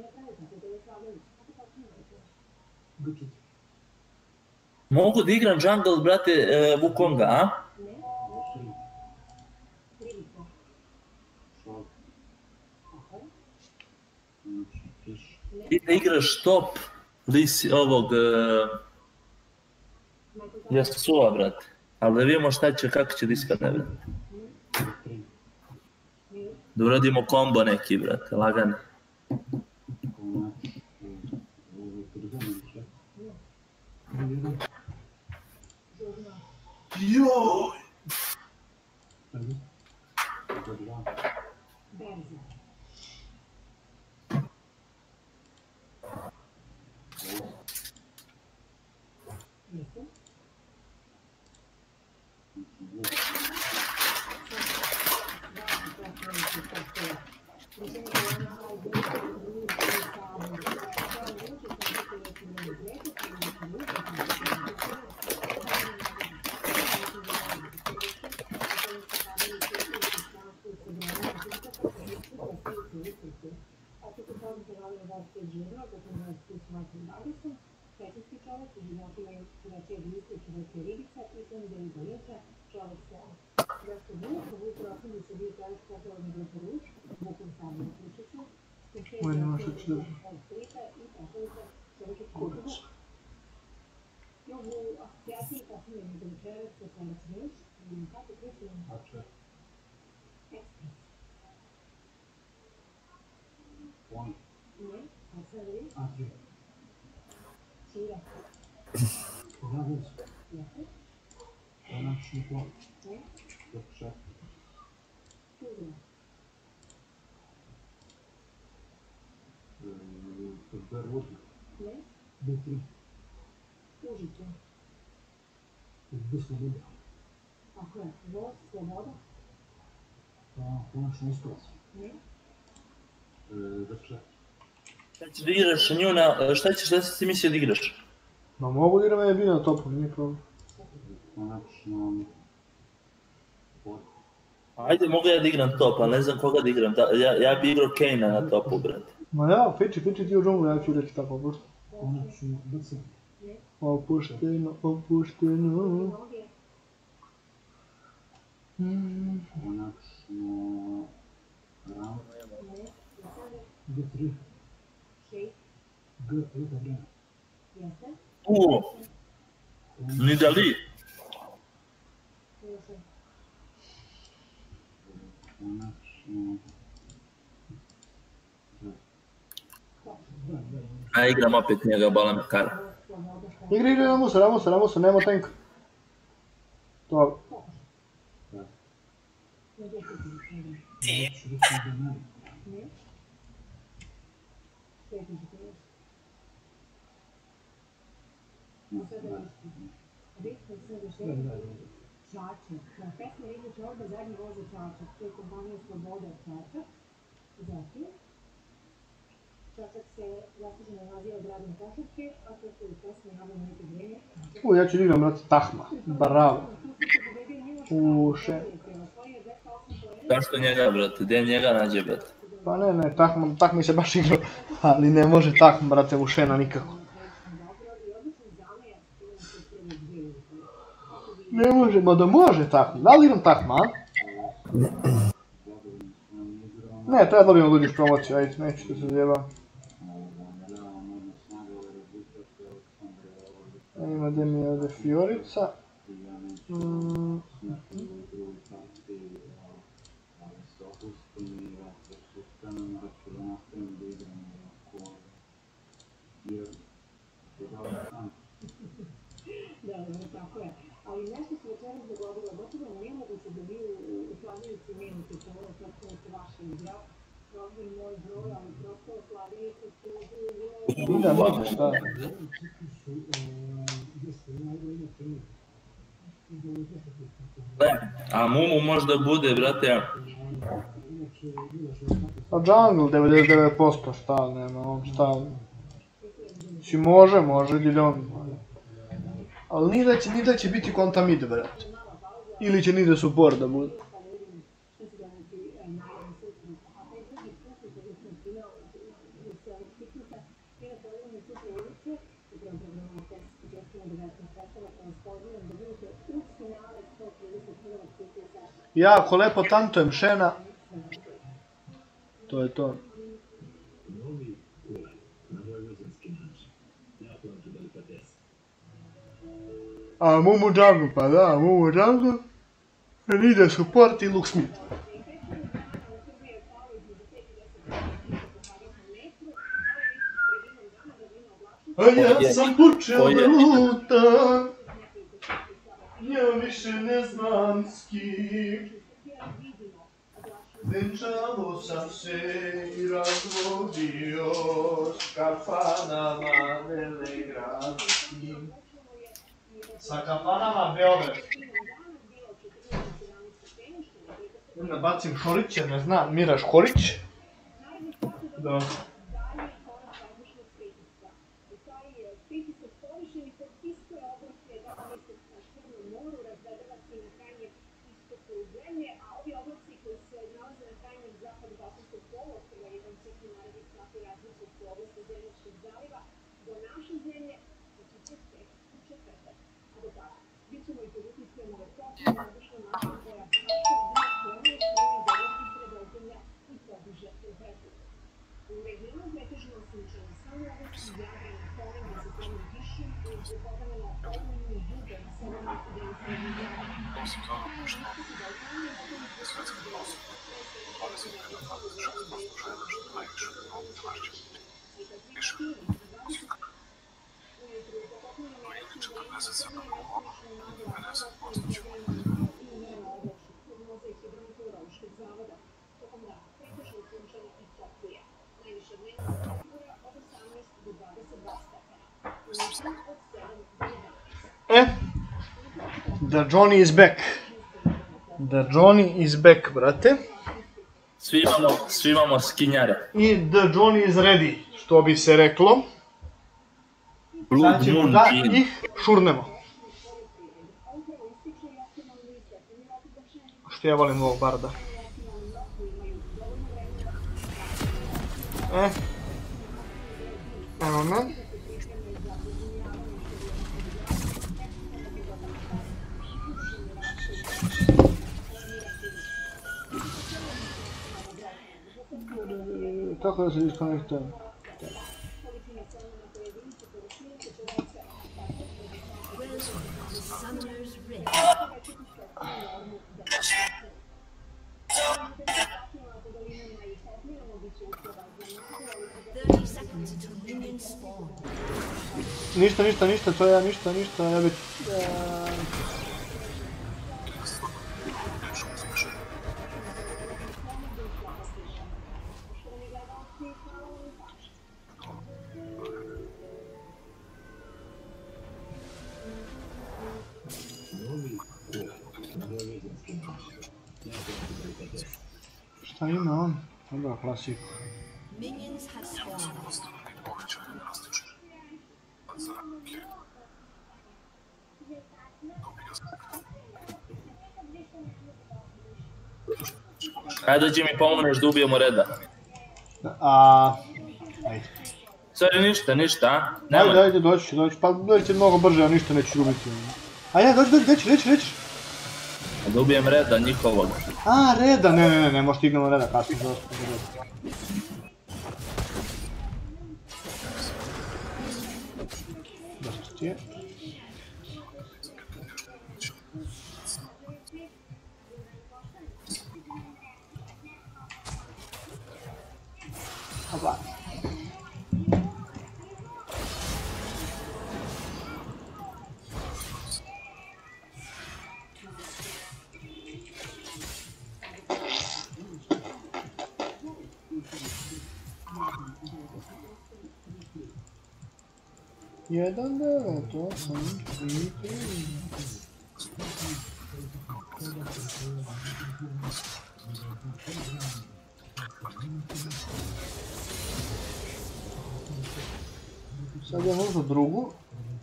Mogu da igram jungle, brate, Wukonga, a? Ti da igraš top lisi ovog... Yasuoa, brate. Ali da vidimo šta će, kako će da ispadne, brate. Da uradimo kombo neki, brate, lagani. Joj! Oj, nema što ću da... Tako je, voz, sloboda. Konačno uspio. Šta ćeš da igraš nju na... Šta ćeš ti mislio da igraš? Ma mogu da igram EB na topu, nije problem. Konačno... Ajde, mogu ja da igram top, ali ne znam koga da igram. Ja bi igrao Kane-a na topu, brate. Ma ja, fiči ti u džunglu, ja ću reći tako, brzo. Konačno, brzo. Opušteno. Konačno... Ram. G3. G3 da vreme. Nidali. Konačno... A igram opet njega, bola me kara. Igri, Ramusa, nema tanka. To. Čačak. Pesma Riđe Čorba zadnji voze Čačak. To je kompanija Sloboda Čačak. Zatim, Čačak se zasluženo naziva gradom košarke, a to su i pesme Javno neke vreme. Ja ću igram, brate, Tahma. Bravo. Uše. Zašto njega, brate? Gdje njega nađe, brate? Pa ne, Tahma se baš igrao. Ali ne može Tahma, brate, Ušena nikako. Ne može, ma da može Tahma. Da li igram Tahma, a? Ne, treba dobijemo Ludiš promociju, ajde, neću da se zjebam. Ima gdje mi je ovdje Fiorica. Tako je. Ali nešto se večeras dogodilo, gotovo je nemoguće da vi u Slavijici nemate čovjek, kako je vaša igra. Probaj moj broj, ali prosto Slavijica su... Ida, može, šta? A Mumu možda bude, brate, Pa jungle 99%, šta nema, šta... Si može, ili on... Ali ni da će biti konta mid, brate. Ili će ni da support da bude. Jako lepo tantujem Šena. To je to. A Mumu jungle, pa da, Mumu jungle. Ide support i Luke Smith. A ja sam počeo da lutam. Ja više ne znam s kim. Venčalo sam se i razvodio s kafanama velegradskim. Sa kafanama Beograd. Onda bacim Šorića, ne znam, Mira Škorić. Da. The Johnny is back. The Johnny is back, brate. Svi imamo skinjare. I The Johnny is ready, što bi se reklo. Sad ćemo da ih šurnemo. Što ja volim ovog barda. Evo me. Kako da se diskonektujem? Ništa, to ja ništa, ja bih... Šta ima on? Dobra, klasiku. Ajde dođi mi pomogneš da ubijemo Reda. Ajde. Sorry, ništa, a? Ajde, doći ću, pa doći mnogo brže, a ništa neću ubiti. Ajde, doći, reći. Da ubijem Reda, njihovog. Reda, ne, možeš stignemo Reda, kasno se ospati Reda. Dosta ti je. Opa. Jedan, 9, 8, 3, 3. Sad je možda drugu.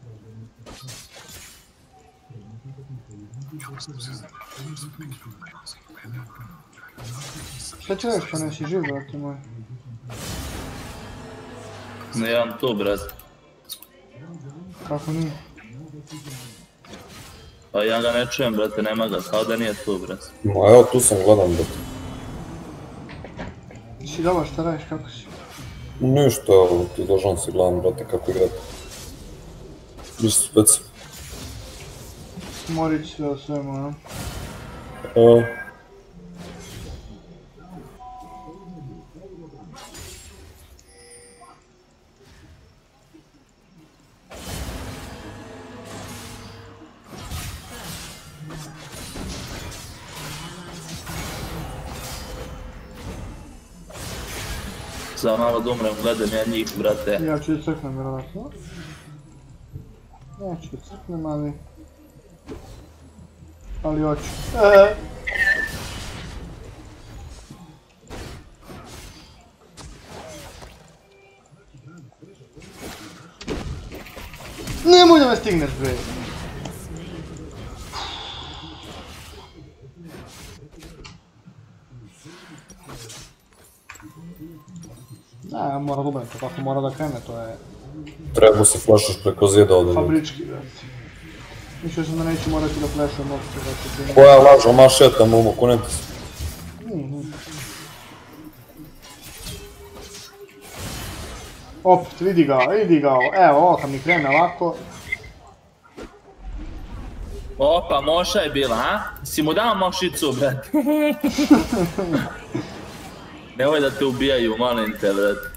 Šta će reći, pa nesi živ, brate moj? Ne, imam to, brate. Kako nije? Pa ja ga ne čujem, brate, nema ga, kao da nije tu, brate. Ma evo, tu sam, gledam, brate. Si dobar, šta radiš, kako si? Ništa, evo, ti dožan si gledam, brate, kako igrati. Ništa speci. Morić sve o svemu, a? Za malo da umrem, gledam ja njih, brate. Ja ću da crknem, vjerovatno. Ja ću da crknem, ali... Ali hoću. Nemoj da me stigneš, bre! Ne, mora da ubem to, kako mora da krene, to je... Treba se flashaš preko zida ovdje. Fabrički, brate. Mislio sam da neću morati da flasham uopće, brate. Koja laža, ma šetam, momo, konekti se. Opet, vidi ga, evo, ovo kad mi krene ovako. Opa, moša je bila, a? Si mu dao mošicu, brate. Nemoj da te ubijaju, molim te, brate.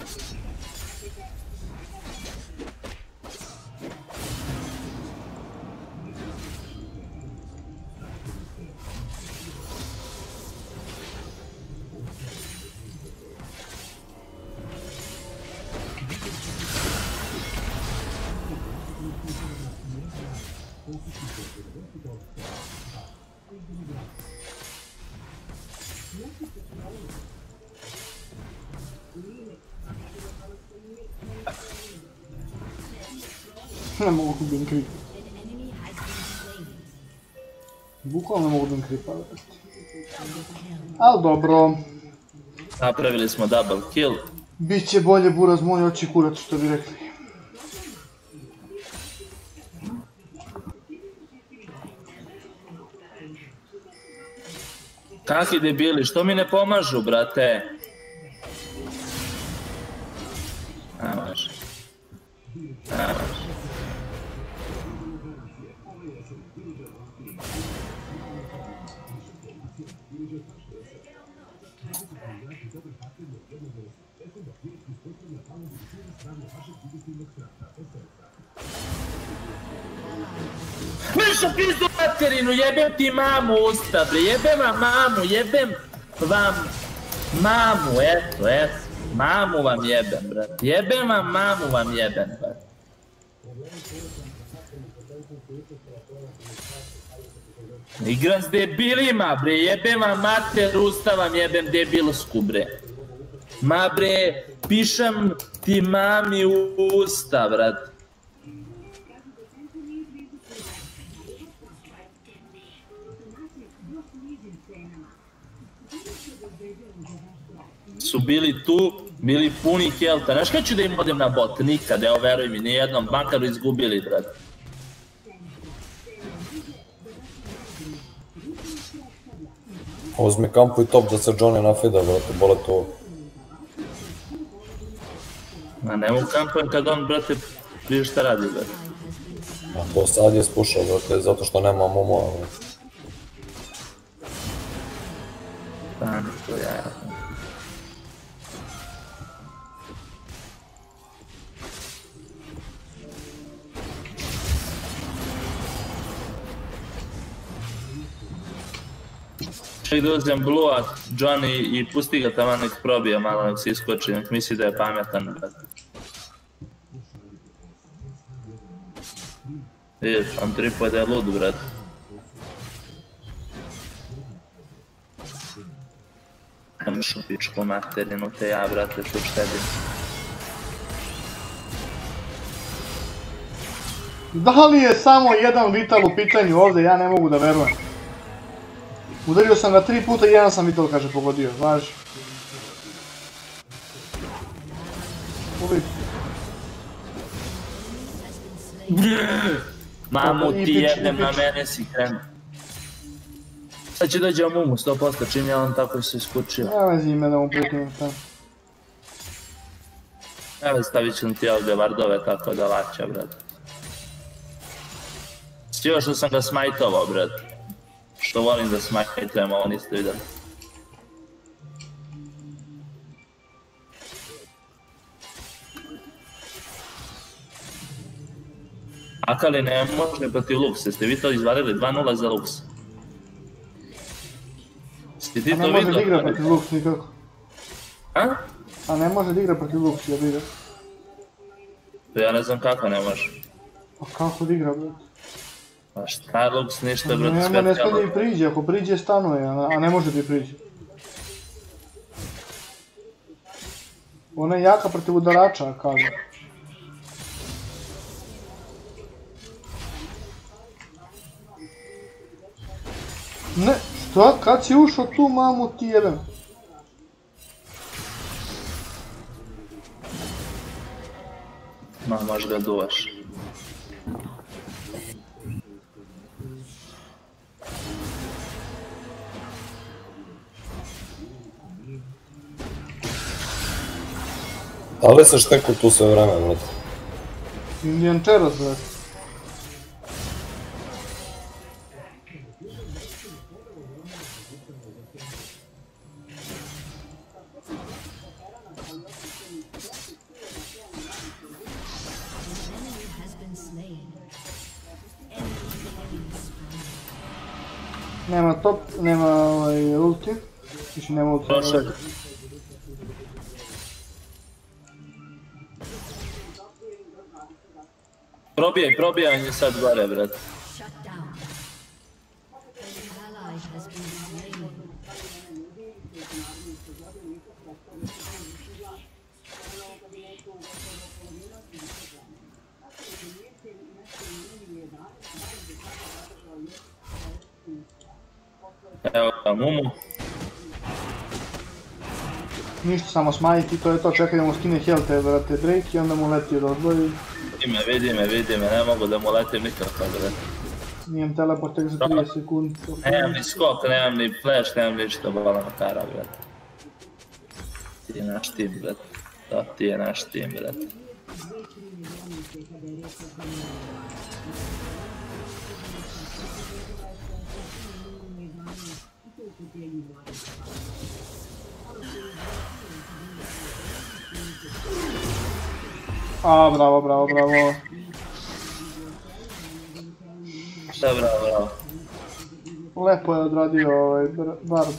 Ne mogu da im kripa. Bukvalno ne mogu da im kripa, brate. Al dobro. Napravili smo double kill. Biće bolje buraz moj oči kurac što bi rekli. Kakvi debili, što mi ne pomažu, brate? Ne može. Ne može. Mišo pizdu materinu, jebem ti mamu usta, bre, jebem vam mamu, jebem vam mamu, eto, mamu vam jebem, brate, jebem vam mamu vam jebem, brate. Igram s debilima, bre, jebem vam mater, usta vam jebem debilsku, bre. Ma bre, pišem ti mami u usta, brate. Su bili tu, bili puni kelta. Znaš kada ću da im odem na bot? Nikad, evo veruj mi, nijednom, makar izgubili, brate. Uzmi kampu i top da se Johnny nafida, brate, bole to. Ma ne mogu kampujem kad on, brate, vidiš šta radi, brate. A to sad je spušao, brate, zato što nema momoa, brate. Stani to ja. Ček da uzem blue-a Johnny i pusti ga tamo nek probije malo, nek se iskoči, nek misli da je pametan. Vidiš, on tripuje da je lud, brate. Nemaš u pičku materinu te ja, brate, tu štedim. Da li je samo jedan vital u pitanju ovdje, ja ne mogu da verujem. Udario sam ga 3 puta i jedan sam vital, kaže, pogodio, znaš. Mamu ti jebnem, na mene si krenuo. Sad će dođe Mumu 100%, čim je on tako se iskučio. Ne vezi me da mu prekinem tam. Evo stavit ću ti ovdje vardove tako da laća, brate. Sio što sam ga smajtovao, brate. Što volim da smajtujem, ovo niste vidjeli. Akali ne može protiv Lux, jeste vi to izvarili 2-0 za Lux? Jeste ti to vidio? A ne može da igra protiv Lux nikako. A? A ne može da igra protiv Lux, ja vidio. To ja ne znam kako ne može. A kako da igra, brate? Pa šta Lux ništa, brate, specijalno? Ne smije da i priđe, ako priđe stanuje, a ne može da i priđe. Ona je jaka protiv udarača, kaže. Ne, šta? Kad si ušao tu, mamu ti jebem? Ma, možeš ga duvaš. Da li se šteku tu sve vreme, brate? Indian Cheros, brate. Nema top, nema ulti. Više nema ulti. Probijanje sad gore, brate. Evo ga Pa Mumu. Ništa, samo smanjiti, to je to, čekaj da mu skine helte, vrate, Drake i onda mu leti od odboji. Vidi me, ne mogu da mu letim nikako, brate. Nijem teleport tek za 30 sekundi. Nemam ni skok, nemam ni flash, nemam ništa, bola makara, brate. Ti je naš tim, brate. To ti je naš tim, brate. A, bravo. Šta bravo? Lepo je odradio Bard.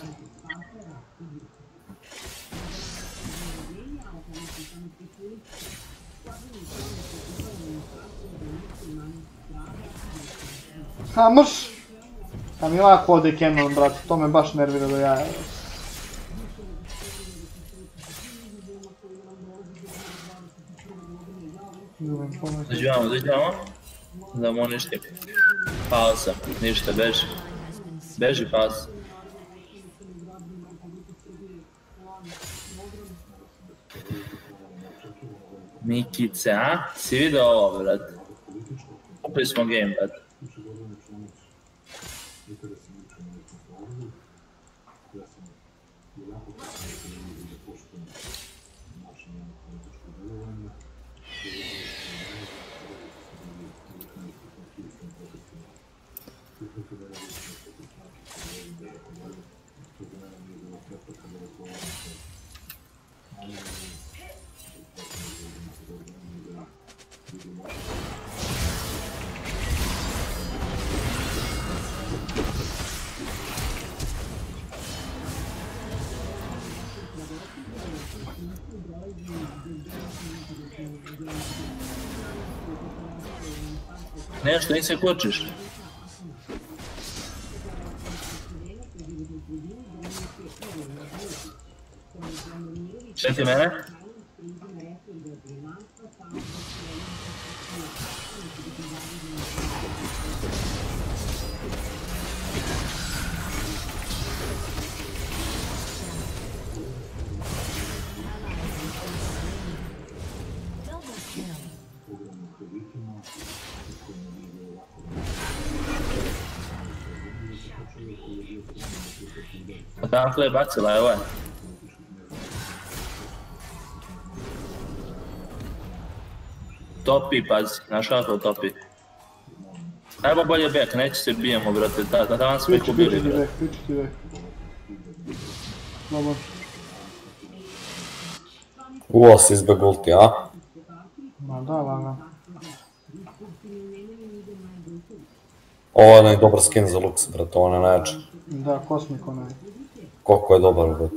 Ha, mrš! A mi lako ode Canon, brate, to me baš nervira do jaja. Dođemo. Da mu uništim. Pao sam, ništa, beži. Beži, pao sam. Mikice, a? Si vidio ovo, brate? Kupili smo game, brate. Nešto, nisi kočiš. Šteti mene? Odakle je bacila, evo je. Topi, pazi, znaš kako topi. Ajmo bolje back, neće se bijemo, brate, da vam smo ih ubili, brate. Pričati back. Dobro. Ovo si izbeg ulti, a? Ma da, laga. Ovo je najdobar skin za Lux, brate, ovo je najjače. Da, kosmik onaj. Koliko je dobar, brate.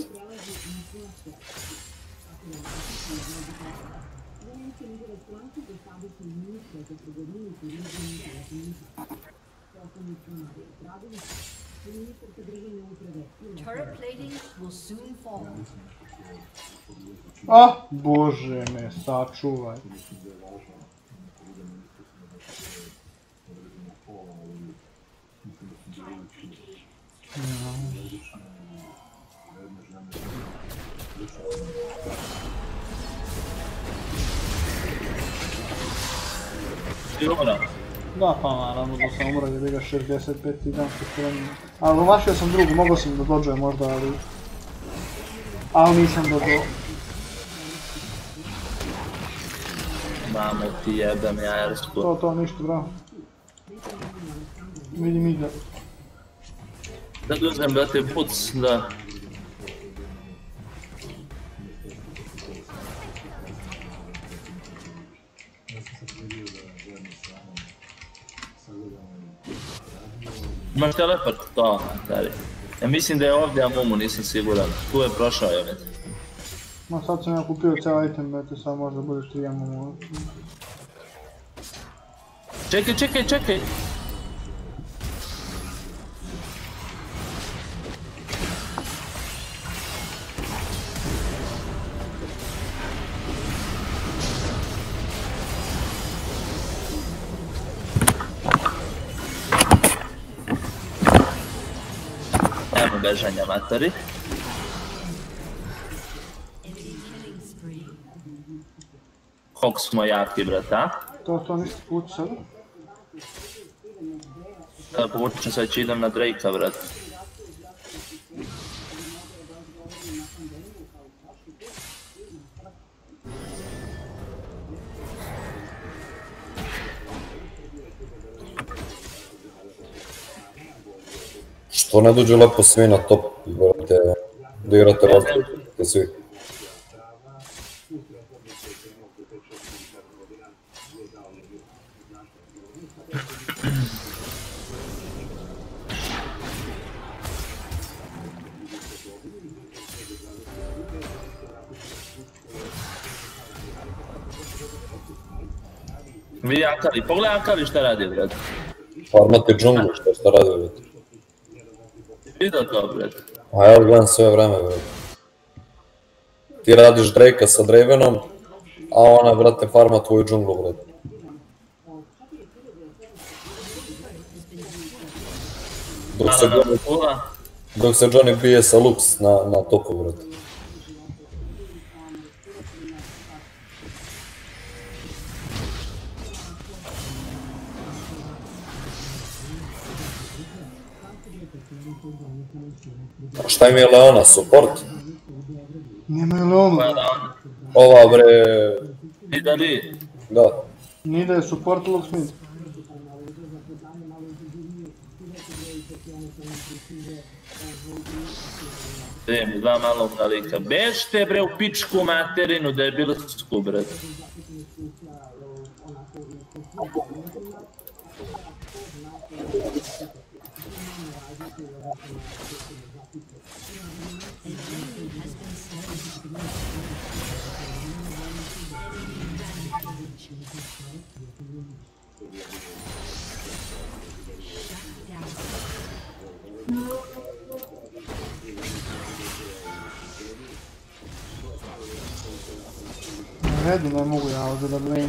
Ah, bože me, sačuvaj. Da, pa naravno da sam umro, da ga 65 i dan što spremio. Ali umašio sam drugu, mogao sam da dođujem možda, ali... Ali nisam dođuo. Mamo ti jebem jajersko. To, ništa, bravo. Vidim ide. Da uzmem, brate, puc, da. Imaš teleport? To, dali. Ja mislim da je ovdje Amumu, nisam siguran. Tu je prošao, ja već. Ma sad sam ja kupio cijel item, bete, sad možda bude 3 Amumu. Čekaj! bežanja, matori. Koliko smo jaki, brata? To nisi pucali. Sada povučem, sad ću idem na Drake-a, brata. Što ne dođe lepo svi na top, brate, da igrate različite svi. Vidi Akali, pogledaj Akali šta radi, brate. Farmate džunglu, šta radi, brate. Vidio to, brate. A ja gledam sve vreme, brate. Ti radiš Drake-a sa Dravenom, a ona, brate, farma tvoju džunglu, brate. Dok se Johnny bije sa Lux na topu, brate. A šta im je Leona, support? Nema je Leonu. Ova bre... Nida li? Da. Nida je support Lux mid. Idem, dva malog nalika. Bežte bre u pičku materinu, debilsku, brate. Redi, ne mogu ja ovdje da blame.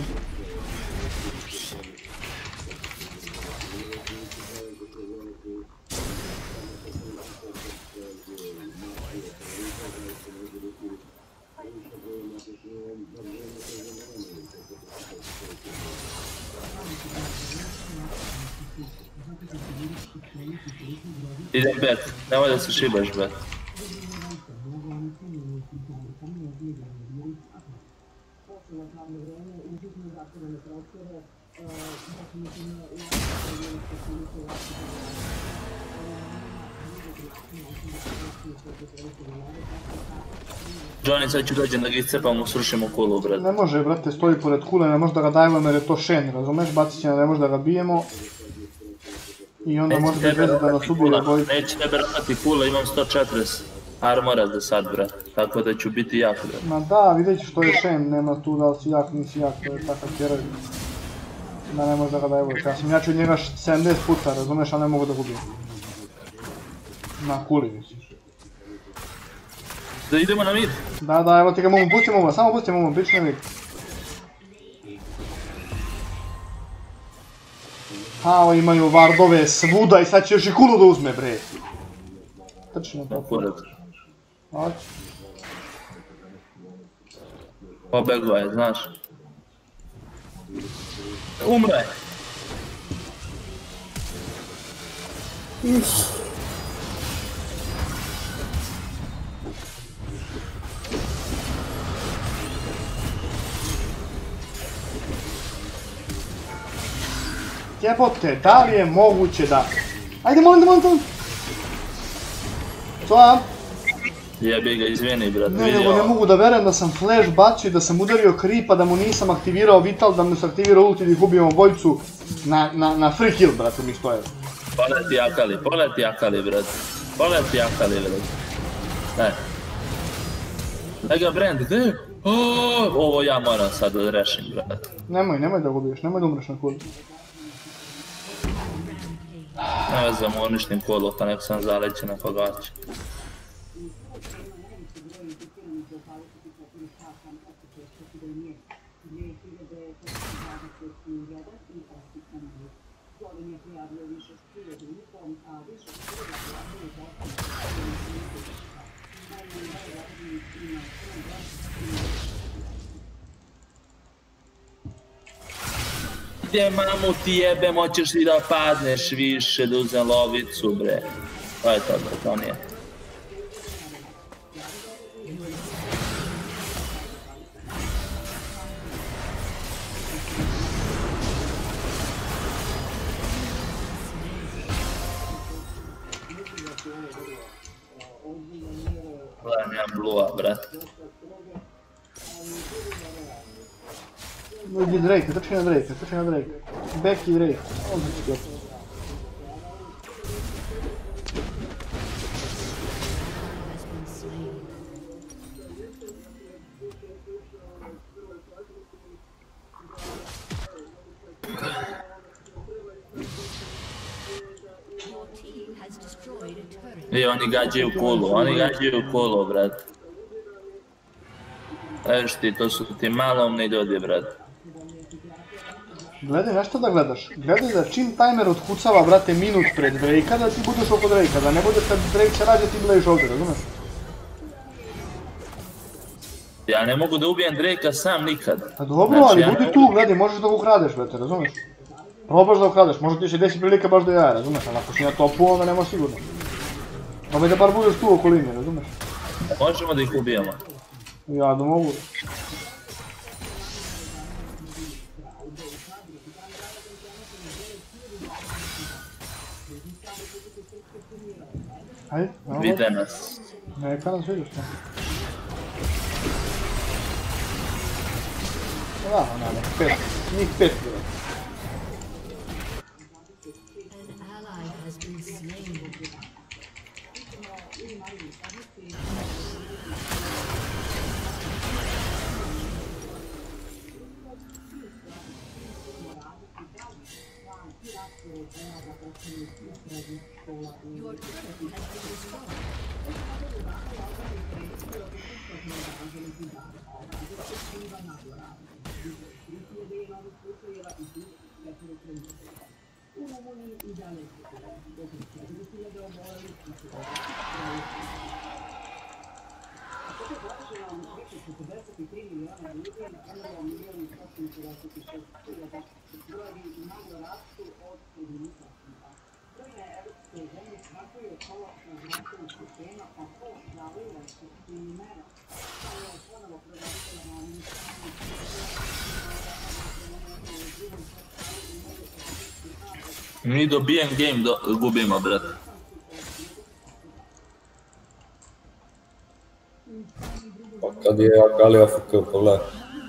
Idem bet, nemoj da se šibaš bet. Johnny, sad ću dođem da ga iscepam, mu srušim u kulu, brate. Ne može, brate, stoji pored kule, ne može da ga dajemo jer je to Shen, razumeš? Bacit će, ne može da ga bijemo. I onda može da vezi da nas ubije bojicu. Neće tebe rati kula, imam 140 armora za sad, brate. Tako da ću biti jak, brate. Ma da, vidjet ću što je Shen, nema tu da li si jak, nisi jak, to je takav tjeraj. Da ne može da ga daje bojicu. Ja sam jači od njega 70 puta, razumeš, a ne mogu da ga ubijem. Na kuli, misliš. Da idemo na mid? Da, evo ti ga mogu, pustimo ovo, samo pustimo ovo, bić ne vidi. Hao, imaju vardove svuda i sad će još i kulu da uzme, bre. Trči na to. Hoće. Pobegla je, znaš. Umre! Jebote, da li je moguće da... Ajde, molim te! Coa? Jebi ga, izvini, brate. Ne, nego ne mogu da verujem da sam flash bacio, da sam udario creepa, da mu nisam aktivirao vital, da mu se aktivirao ulti da ih ubijemo bojicu na free kill, brate, mi stoje. Pogledaj ti Akali, brate. Pogledaj ti Akali, brate. Daj. Daj ga, Brand, gdje? Ovo ja moram sad da rešim, brate. Nemoj da ga ubiješ, nemoj da umreš na kuli. Ne znam, uništim kolu, pa nek sam zaleći na pagači. Gdje mamu ti jebem, hoćeš li da padneš više, da uzem lovicu, bre. To je to, bre, to nije. Gledam ja blua, brat. Ide Drake, trči na Drake, trči na Drake. Back i Drake. Ovdje ću gledati. I oni gađaju kulu, brat. Evo ti, to su ti malomni ljudi, brat. Gledaj, znaš što da gledaš? Gledaj da čim tajmer otkucava, brate, minut pred Drake-a, da ti budeš oko Drake-a, da ne bude kad Drake se rađe ti blejiš ovdje, razumeš? Ja ne mogu da ubijem Drake-a sam nikad. Pa dobro, ali budi tu, gledaj, možeš da ga ukradeš, brate, razumeš? Probaš da ukradeš, možda ti se desi prilika baš do jaja, razumeš? Ali ako si na topu, onda nema sigurno. Probaj da bar budeš tu oko linije, razumeš? Možemo da ih ubijemo. Ja da mogu. Ajde, vide nas. Neka nas vidiš, ne? Da, ona, njih pet, bro. Mi dobijem game, gubimo, brat. Pa kad je Akali AFK, pogledaj.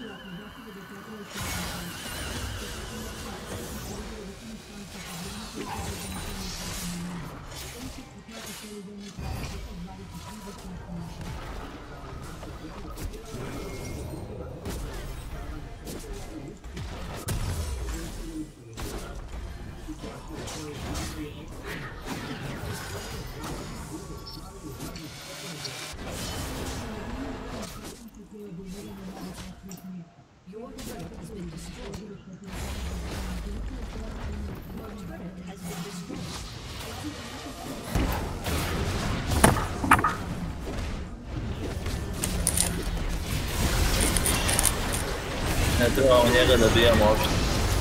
Ne trebamo njega da bijemo uopšte.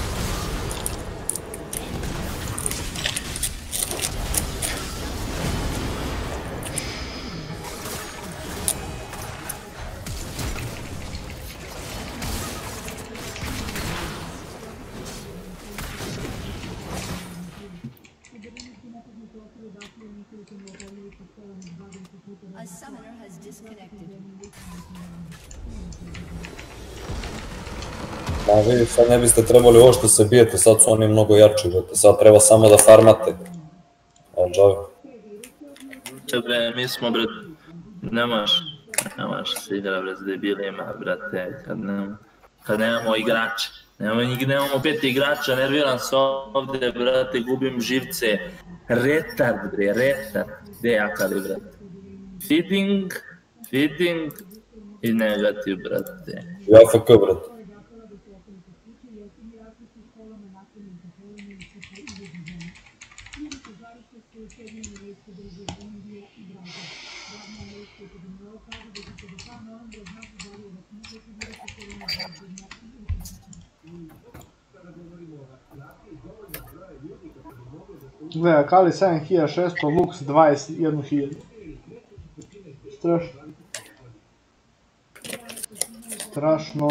A summoner has disconnected. Ma vi sad ne biste trebali uopšte se bijete, sad su oni mnogo jači, sad treba samo da farmate. A džavi. Bre, mi smo, bre, nemaš se igra, bre, s debilima, brate, kad nemamo igrača. Nemamo 5 igrača, nerviram se ovdje, brate, gubim živce. Retard, bre, retard. Gdje je Akali, brate? Feeding i negativ, brate. Ja FK, brate. Gleda, Kali 7600, Lux 21.000. Strašno. Strašno.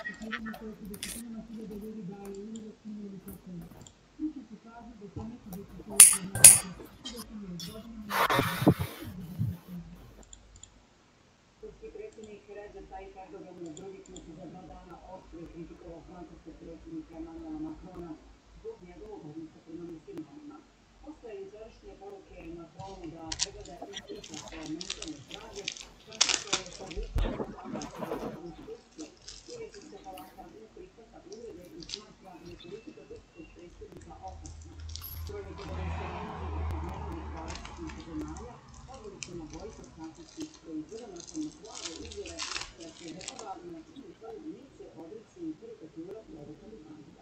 Turski predsjednik Recep Tayyip Erdogan na drugi put za 2 dana oštro kritikovao francuskog predsjednika Emmanuela Macrona zbog njegovog odnosa prema muslimanima. Posle jučerašnje poruke Macronu da pregleda ispita svoje mentalne zdravlje, Francuska je povukla ambasadora u Tursku. Ivica Palakan prihvata uvrede i smatra da je politika turskog predsjednika opasna. Brojni gospodarstvenici iz nekoliko različitih zemalja odvoli su na bojkot francuskih proizvoda nakon Macronove izjave da se treba na cilju svoje jedinice odreći karikatura proroka Muhameda.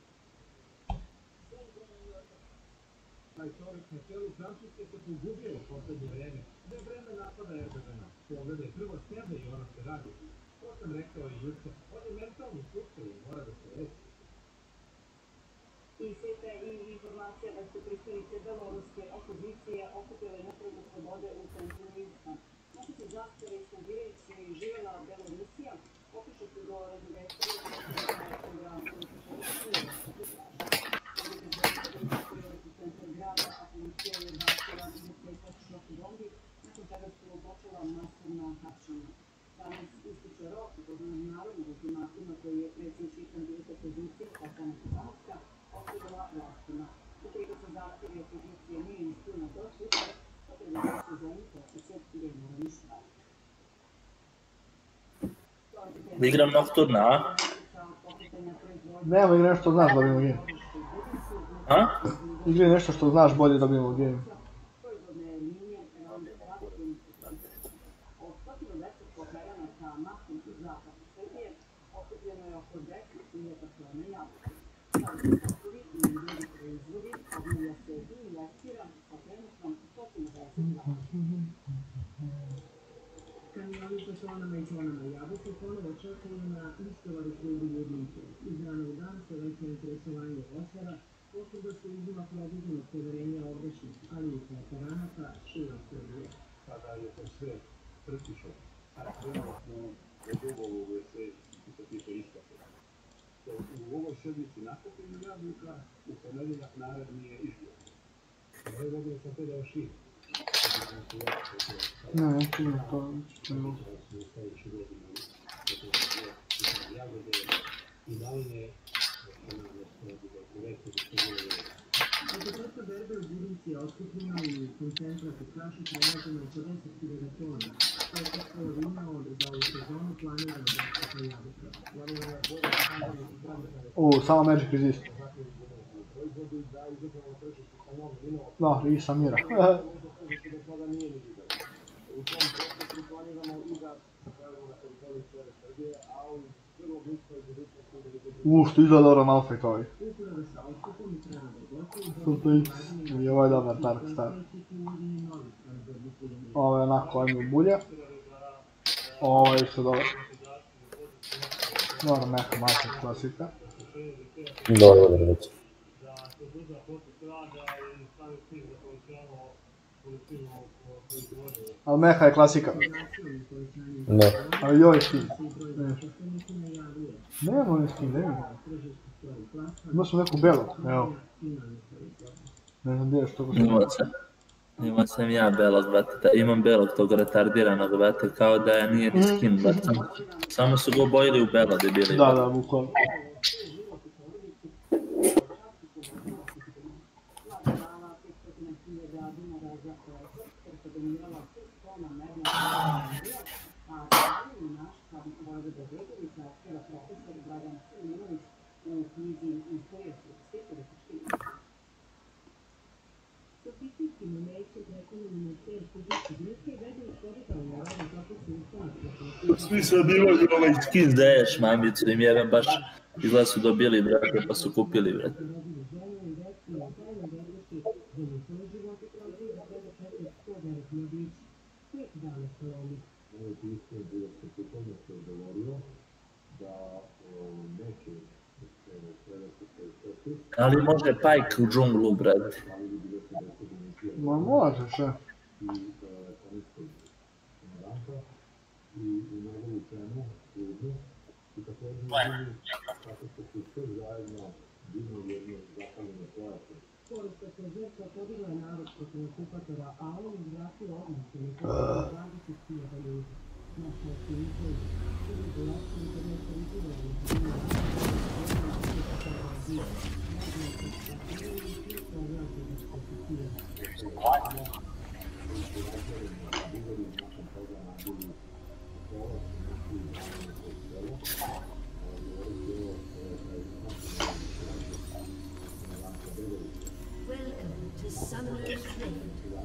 Taj čovjek na čelu Francuske se pogubio u poslednje vreme. Da je vreme napada Erdogana. Pogledaj prvo sebe i ono se radi. To sam rekao i juče. On je mentalni slučaj i mora da se reći. I sveta i informacija da su pristanice beloruske opozicije okupile napravdu slobode u centru Minska. Nosice zastave i skandirajući živela Belorusija pokušali su do rezidencije program u centru grada, a policija je bacila i 10 šok bombi, nakon čega su počela masovna hapšenja. Danas ističe rok od narodnog ultimatuma koji je predsjednički kandidat opozicije Tatjana Kuzanovska ostavila vlastima. Ukoliko se zahtjevi opozicije nije ispunjeno do sutra, potrebno da se zemlji potpise gdje je morani stvari. Igram Nocturna, a? Nemo igre nešto znaš da dobijemo game. A? Igre nešto što znaš bolje da dobijemo game. Od 110 kooperanata mahom iz zapada Srbije okupljeno je oko 10.000 tona jabuka. Poslovi i drugi proizvodi obnavlja se i injekcija sa trenutnom 110 jabuka. Kamioni sa tonama i tonama jabuke ponovo čekaju na istovaru službi jedinke. Iz dana u dan se veće interesovanje osvara, potvrda se izuma produženog poverenja ovdašnjih, ali i kooperanata širom Srbije. Sada je to sve pretišlo. A krenuo smo od ovog veseli što se tiče isplate. U ovoj sedmici nakupljenih jabuka u ponedeljak naredni je izgled. Ove godine sam predao šir. Ne, nije to. I maline Od početka berbe u Budinci je otkupljeno i koncentrat u kaši prelaženo oko 10.000 tona. To je tako polovina od za ovu sezonu planirano da je jabuka. Samo Magic Resist. Da, i Samira. U tom procesu planiramo i da pravimo na teritoriju cijele Srbije, a u vrlo bliskoj budućnosti Što izgleda dobro Malphite ovaj. Super X i ovaj dobar Dark Star. Ovo je onako, ovaj mi bulja. Ovo je isto dobro. Dobro, neka Malphite klasika. Dobro, već. Ali meha je klasika. Ne. Ali joj skin. Nema ovdje skin, nema. Imao sam neku belog, evo. Ne znam gdje je što sam. Imao sam ja belog, brate. Imam belog tog retardiranog, brate, kao da je nije ni skin, brate. Samo su ga obojili u belo, debili. Da, bukvalno. Svi sad imaju ovaj skin za Ash mamicu im jebem baš Izgleda su dobili, brate, pa su kupili, brate. Ali može Pajk u džunglu, brate. Ma možeš, ja. Poruka se žrtva podigla je narod protiv okupatora, a on izvratio odnosi nekako 20.000 ljudi. Naša optimizma ili dolazka Welcome to Summoner's Rift.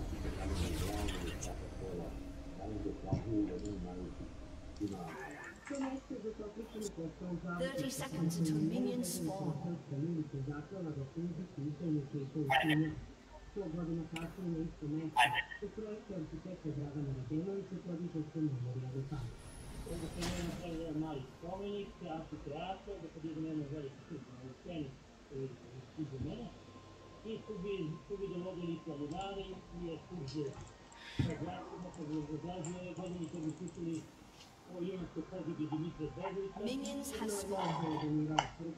30 seconds until minions spawn. 100 godina kasnije na isto mesto, u projektu arhitekta Dragana Radelovića podiže se memorijalni park. Onda se ne napravi jedan mali spomenik, amfiteatr, da podižem jednu veliku sliku na sceni iza mene. I tu bi dovodili planinari i ekskurzije. Sa glasima, kad bi razlažili ove godine, to bi kupili o junskoj pogidi Dimitra Begovića. Minions have spawned.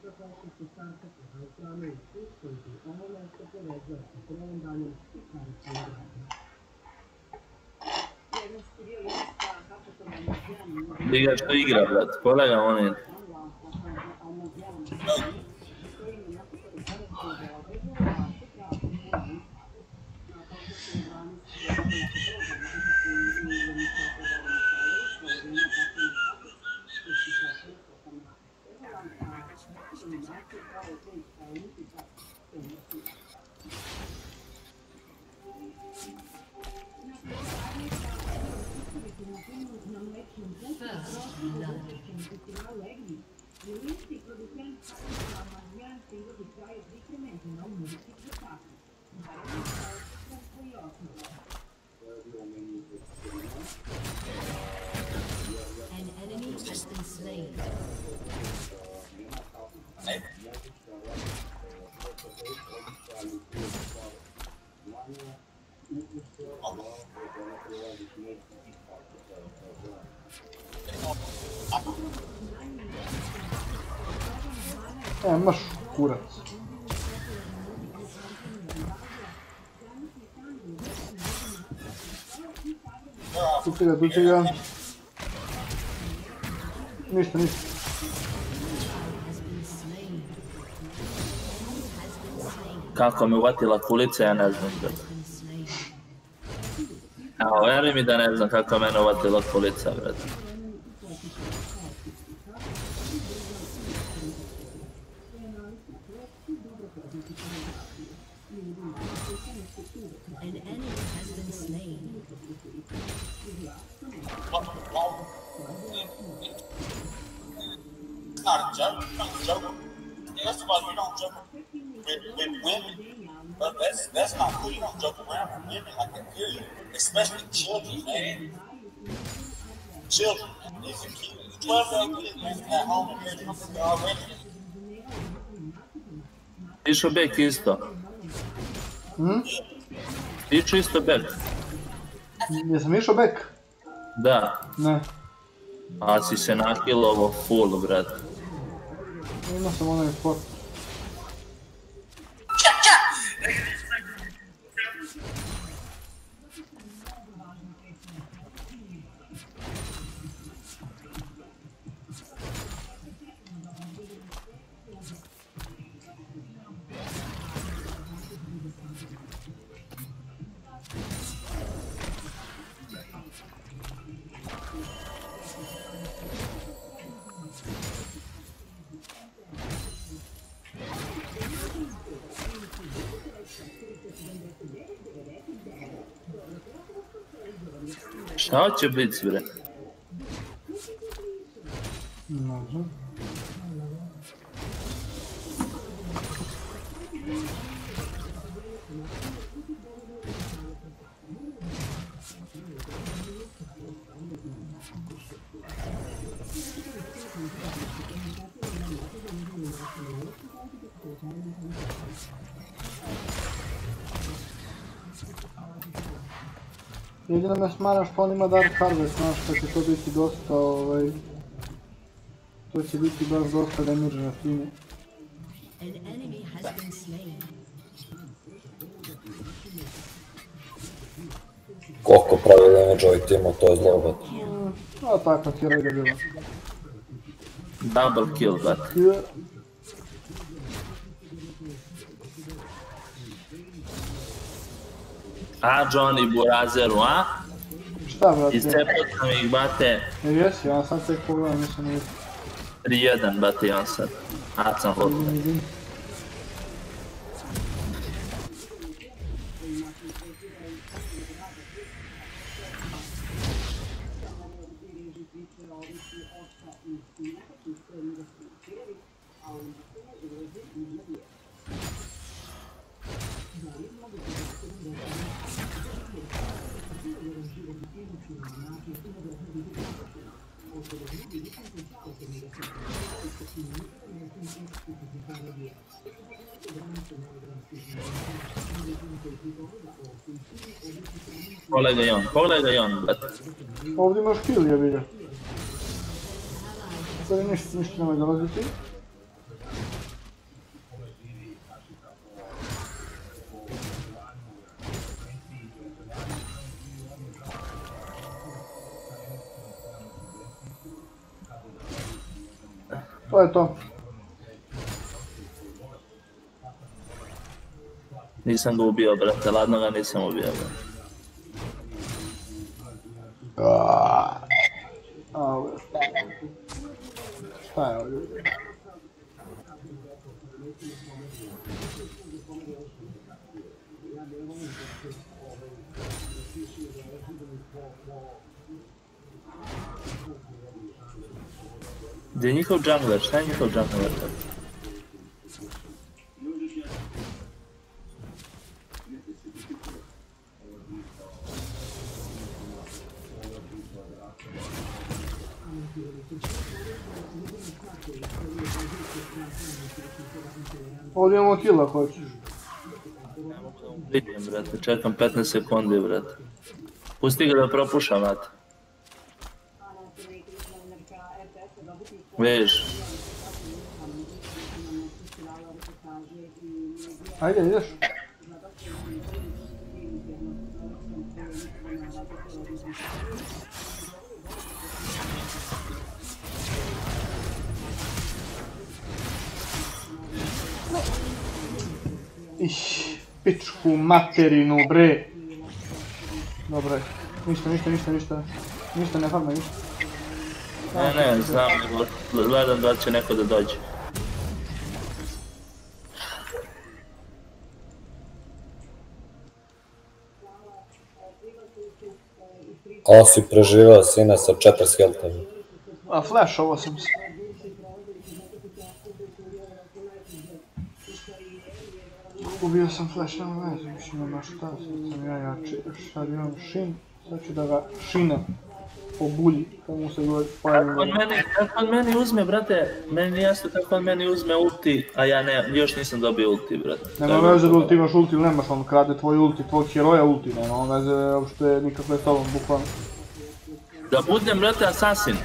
Liga što igra, brate, kolega on je. An enemy has been slain. Imaš kurac. Tuči ga. Ništa. Kako me uvatila kulica, ja ne znam. Evo, veri mi da ne znam kako mene uvatila kulica, brate. An enemy has been slain. It's not a joke. We don't joke. First of all, you don't joke with women. But that's not cool. You don't joke around with women like that, period. Especially children, man. Children. If you keep 12-year-old kids at home and they're already. Išao bek isto. Išao isto bek. Jesam išao bek? Da. Ne. A si se nakilovo full, brate. Imao sam onaj sport. Šta će biti, bre? Može. Jedino me smara što on ima Dark Harvest, znaš, pa će to biti dosta, to će biti baš dosta damage na time. An enemy has been slain. Koliko pravi damage ovaj timo, to je zlo, brat. A tako ti je reda bila. Double kill, brat. A, Johnny Burazeru, a? Šta, brate? Iscepao sam ih, bate. Jesi, ja sam tek pogledam, nisam uvijek. 3-1, bate, imam sad. A, sam hodno. Pogledaj on, brate. Ovdje imaš kill, jebi ga. Sada ništa nemoj dolaziti. To je to. Nisam ga ubio, brate, ladno ga nisam ubio, brate. Šta je ovdje? Gdje je njihov jungler? Šta je njihov jungler? Ovdje imamo kill ako hoćeš. Vidim, brate, čekam 15 sekundi, brate. Pusti ga da propuša, brate. Vidiš? Ajde, ideš. Pičku materinu, bre. Dobro je. Ništa, ne farma, ništa. Ne, znam, gledam da će neko da dođe. A si preživao, sine, sa 4 health-a. A flash, ovo sam se. Ubio sam flash, nema veze, više nema šta, sad sam ja jači, sad imam šin, sad ću da ga šinem po bulji, kad mu se dođe pojavim. Kako on meni uzme, brate, meni nije jasno kako on meni uzme ulti, a ja još nisam dobio ulti, brate. Nema veze da ti imaš ulti ili nemaš, on krade tvoj ulti, tvojeg heroja ulti, nema veze uopšte nikakve s tobom, bukvalno. Da budem, brate, assassin.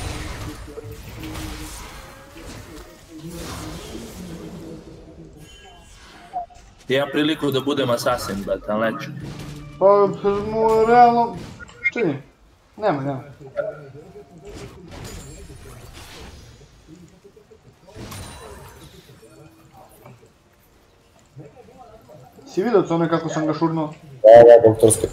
Imam priliku da budem assassin, brate, ali neću. Pa, realno, čini, nema. Si vidio to nekako sam ga šurnuo? Da, doktorski.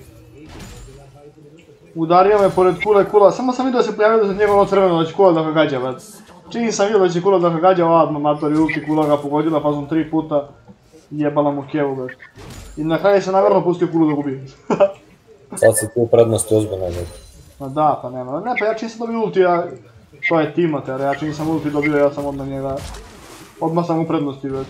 Udario me pored kula, samo sam vidio da se pojavio da se njegov crveno da će kula da ga gađa, brat. Čini sam vidio da će kula da ga gađa, odmah matori ulti kula ga pogodila pa sam 3 puta jebala mu kevu, brat. I na kraju sam navrlo pustio kulu da gubi. Sad si ti u prednosti ozbiljno, brat. Ma da, pa nema. Ne, pa ja čim sam dobio ulti, to je Timote, ja čim sam ulti dobio, ja sam odmah njega, odmah sam u prednosti, brat.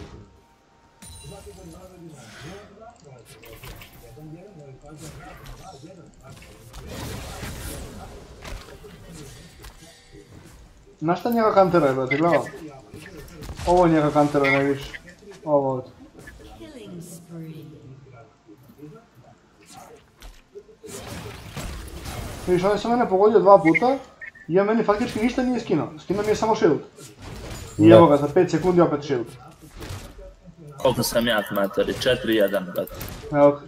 Znaš šta njega kanteruje, brate, gledao? Ovo njega kanteruje najviše. Ovo ovdje. Vidiš, on je se mene pogodio 2 puta i on meni faktički ništa nije skinuo. Skinuo mi je samo shield. I evo ga, za 5 sekundi opet shield. Koliko sam jak, matori? 4-1, brate. Evo ga.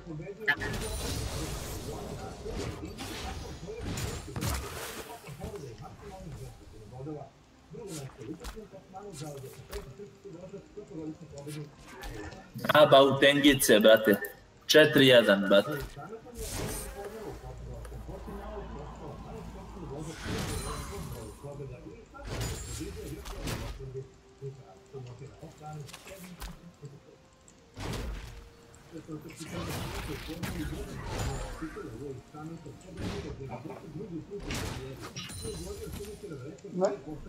Aba u tengice, brate. 4-1, brate. Ne.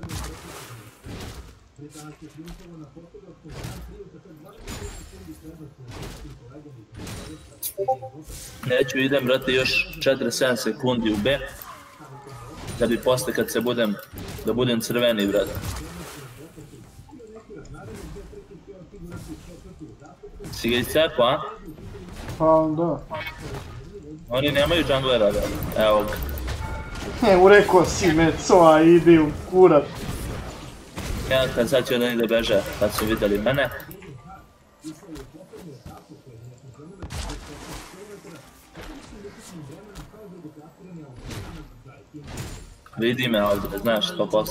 Neću, idem, brate, još 47 sekundi u B. Da bi posle kad se da budem crveni, brate. Si ga iscepo, a? Pa da. Oni nemaju junglera, brate. Evo ga. Ureko si me, coa, idi u kurat. Ja kad sad će od onih da beže, kad su vidjeli mene. Vidi me ovdje, znaš, 100%.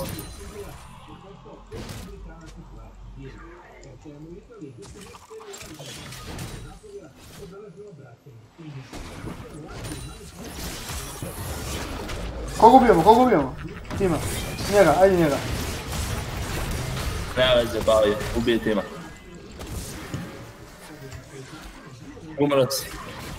Koga ubijemo? Tima. Njega, ajde njega. Nema veze, bavi, ubije Tima. Umro si.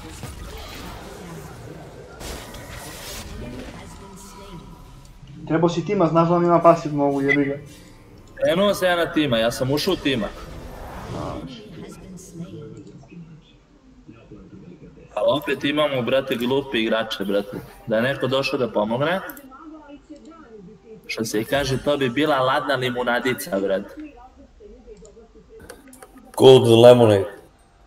Trebao si Tima, znaš da on ima pasivnu ovu jebiga. Krenuo se ja na Tima, ja sam ušao u Tima. Ali opet imamo, brate, glupi igrače, brate. Da je neko došao da pomogne. Što se i kaže, to bi bila ladna limunadica, brate. Cold lemonade.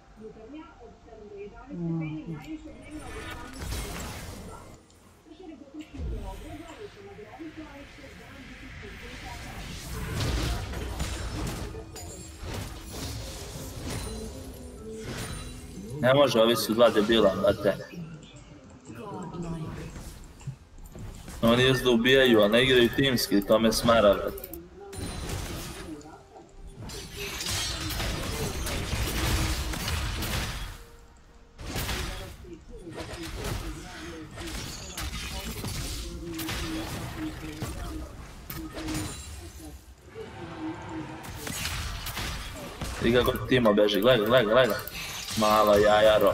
Ne može, ovi su 2 debila, brate. Oni jesu da ubijaju, a ne igraju timski, to me smara, brate. I kako Timo beži, gledaj ga. Mala jajaro.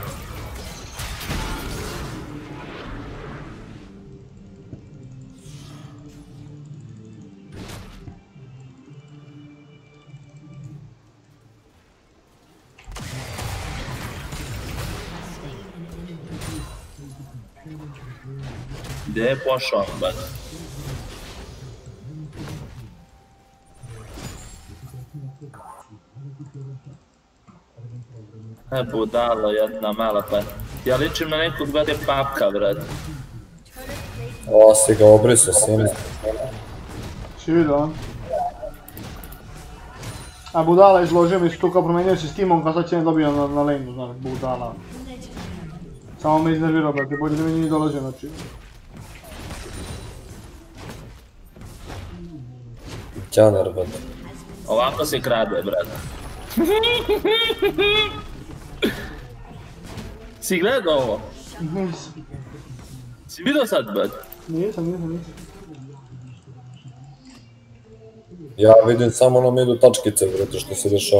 Gdje je pošao, brate? Budalo, jedna mala pa. Ja ličim na nekog glede papka, brate. O, si ga obrisao, sine. Si vidio, a budala izložio mi se tu kao promenio se s Timom kao sad će ne dobio na laneu, znaš, budala. Samo me iznervirao, brate, bolje da mi nije dolazio, znači. Ćaner, brate. Ovako se krade, brate. Si gledao ovo? Nisam. Si vidio sad, brate? Nisam. Ja vidim samo na midu tačkice, brate, što se dešava.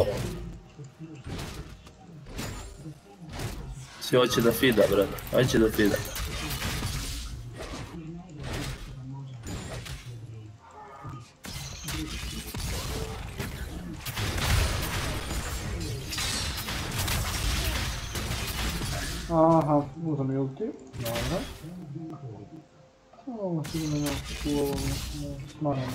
Svi hoće da fida, brate. Hoće da fida. Aha, uzam i ulti. Dobro. Ovo sigurno ima u ovom smanjeno.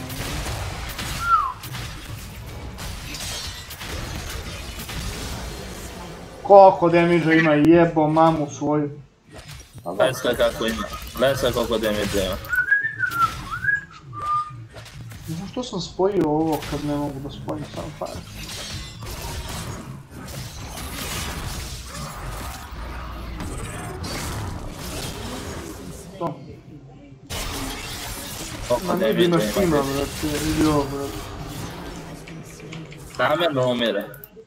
Koliko damage ima, jebo mamu svoju. Gledaj sve kako ima, gledaj sve koliko damage ima. Ne znam što sam spojio ovo kad ne mogu da spojim Sunfire. To. Ma ne bi imaš tima, brate, vidi ovo, brate. Namjerno umire.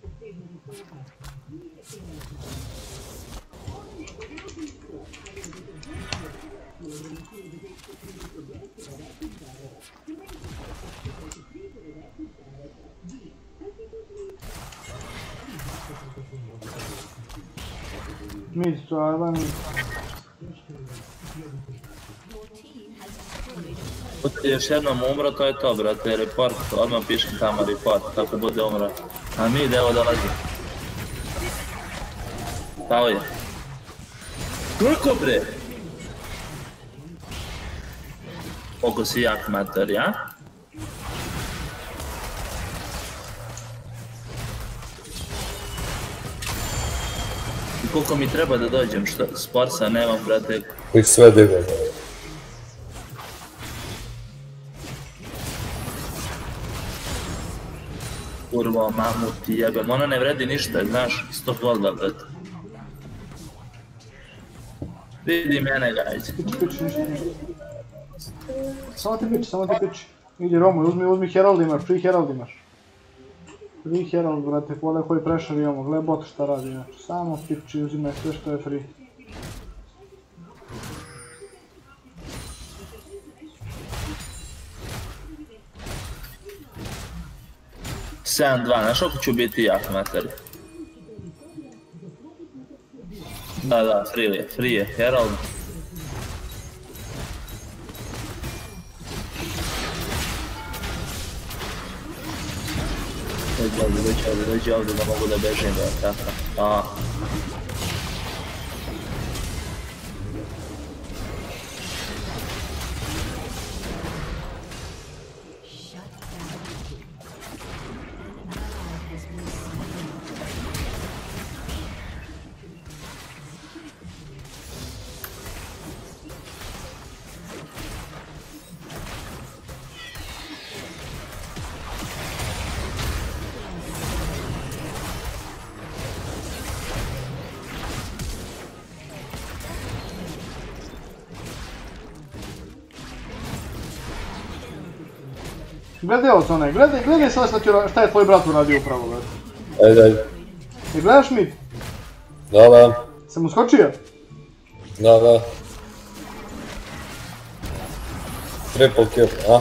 Mid to Ivan. Još jednom umro, to je to, brate, report, odmah pišem tamo report, kako bude umro. A mi evo dolazi. Kao je. Koliko bre? Koliko si jak mater, ja? I koliko mi treba da dođem, što sporsa nemam, brate. Ih sve dive. Kurvo, mamut ti jebem, ona ne vredi ništa, znaš, 100 golda, brate. Vidi mene, gajđe. Piči, ništa. Samo ti piči. Idi Romo, uzmi Herald imaš, free Herald imaš. Free Herald, brate, pogledaj koji pressure imamo, gledaj bot šta radi, znači. Samo piči, uzimaj sve što je free. Znaš oko ću biti jak, mater. Da, free je, Herald. Dođi ovdje da mogu da bežim, tako. Gledaj ovo onaj, gledaj sad šta je tvoj brat uradio upravo, brate. Ajde. I gledaš mid? Da. Sam uskočio? Da. Triple kill, a?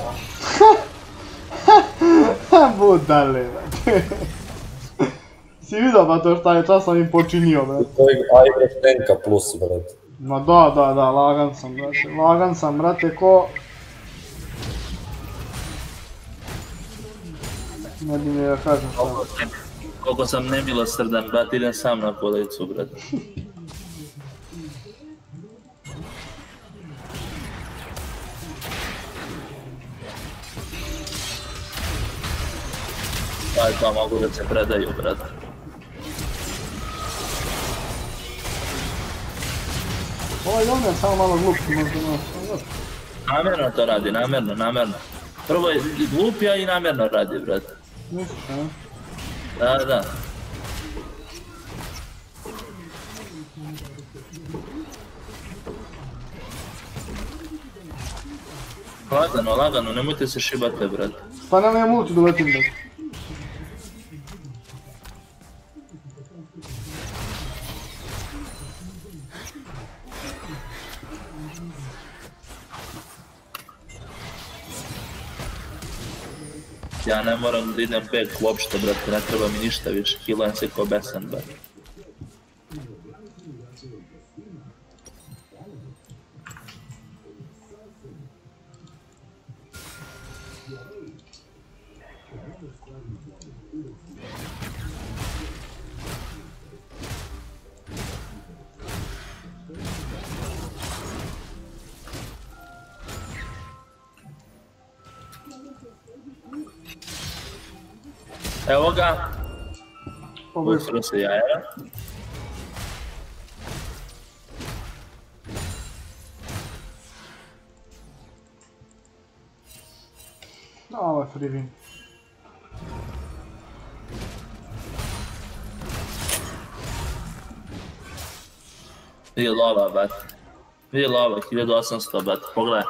Budale, brate. Si vidio pa to šta je časno im počinio, brate. To je igraš tenka plus, brate. Ma da, lagan sam, brate, ko... Ne bi mi da kažem šta. Koliko sam nemilosrdan, brate, idem sam na policu, brate. Aj, pa mogu da se predaju, brate. Ovaj on je samo malo glupki, možda. Namjerno to radi, namjerno. Prvo je glupija i namjerno radi, brate. Misliš, a? Da. Lagano, nemojte se šibate, brate. Pa nemoj multi doletim, brate. Ja ne moram da idem back uopšte, brate, ne treba mi ništa više, healujem se ko besan, brate. Evo ga. Usro se jaja. Ovo je free win. Vidi lova, bat. Vidi lova, 1800, bat. Pogledaj.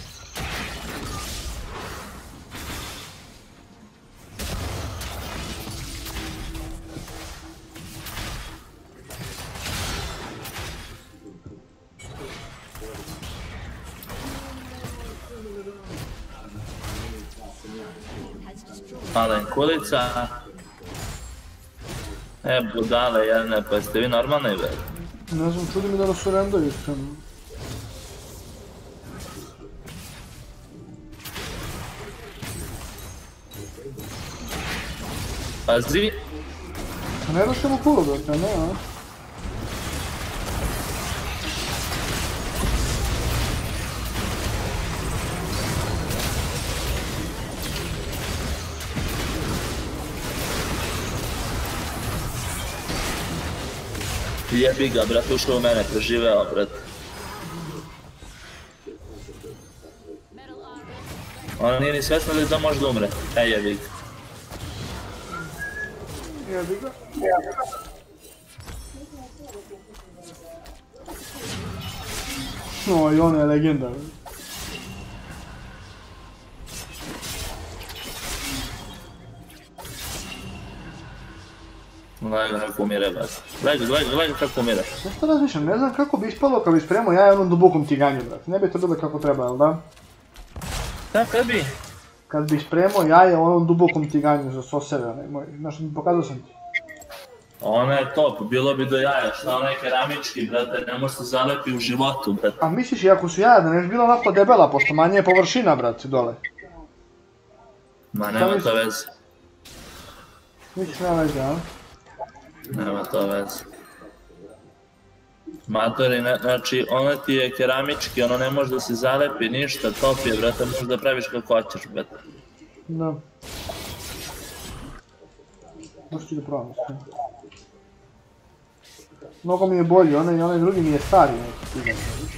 Malen kulica. Budale jedne, pa jeste vi normalni, bre? Ne znam, čudi mi da nas surrendaju iskreno. Pazi. A ne rušimo kulu, brate, ne, a? Jebi ga, brat, ušao u mene, preživeo, brat. Ona nije ni svesna da može da umre. Jebi ga. Jebi ga. No, i ona je legenda. Gledaj kako umire, brat. Gledaj kako umire. Znaš što razmišljam, ne znam kako bi ispalo kad bi spremao jaja onom dubokom tiganju, brat. Ne bi to bilo kako treba, jel da? Da, kad bi? Kad bi spremao jaja onom dubokom tiganju za soseve, onaj moj. Znaš, pokazao sam ti. Ona je top, bilo bi do jaja, šta onaj keramički, brate, ne može se zalepi u životu, brate. A misliš i ako su jaja da ne bi bila ovako debela, pošto manje je površina, brate, dole. Ma nema to veze. Misliš nema veze, a? Nema to veze. Matori, znači, ono ti je keramički, ono ne može da se zalepi ništa, top je, brate, možeš da praviš kako hoćeš, brate. Da. Možeš ti da probam s tim. Mnogo mi je bolji, onaj drugi mi je stari neki tigan.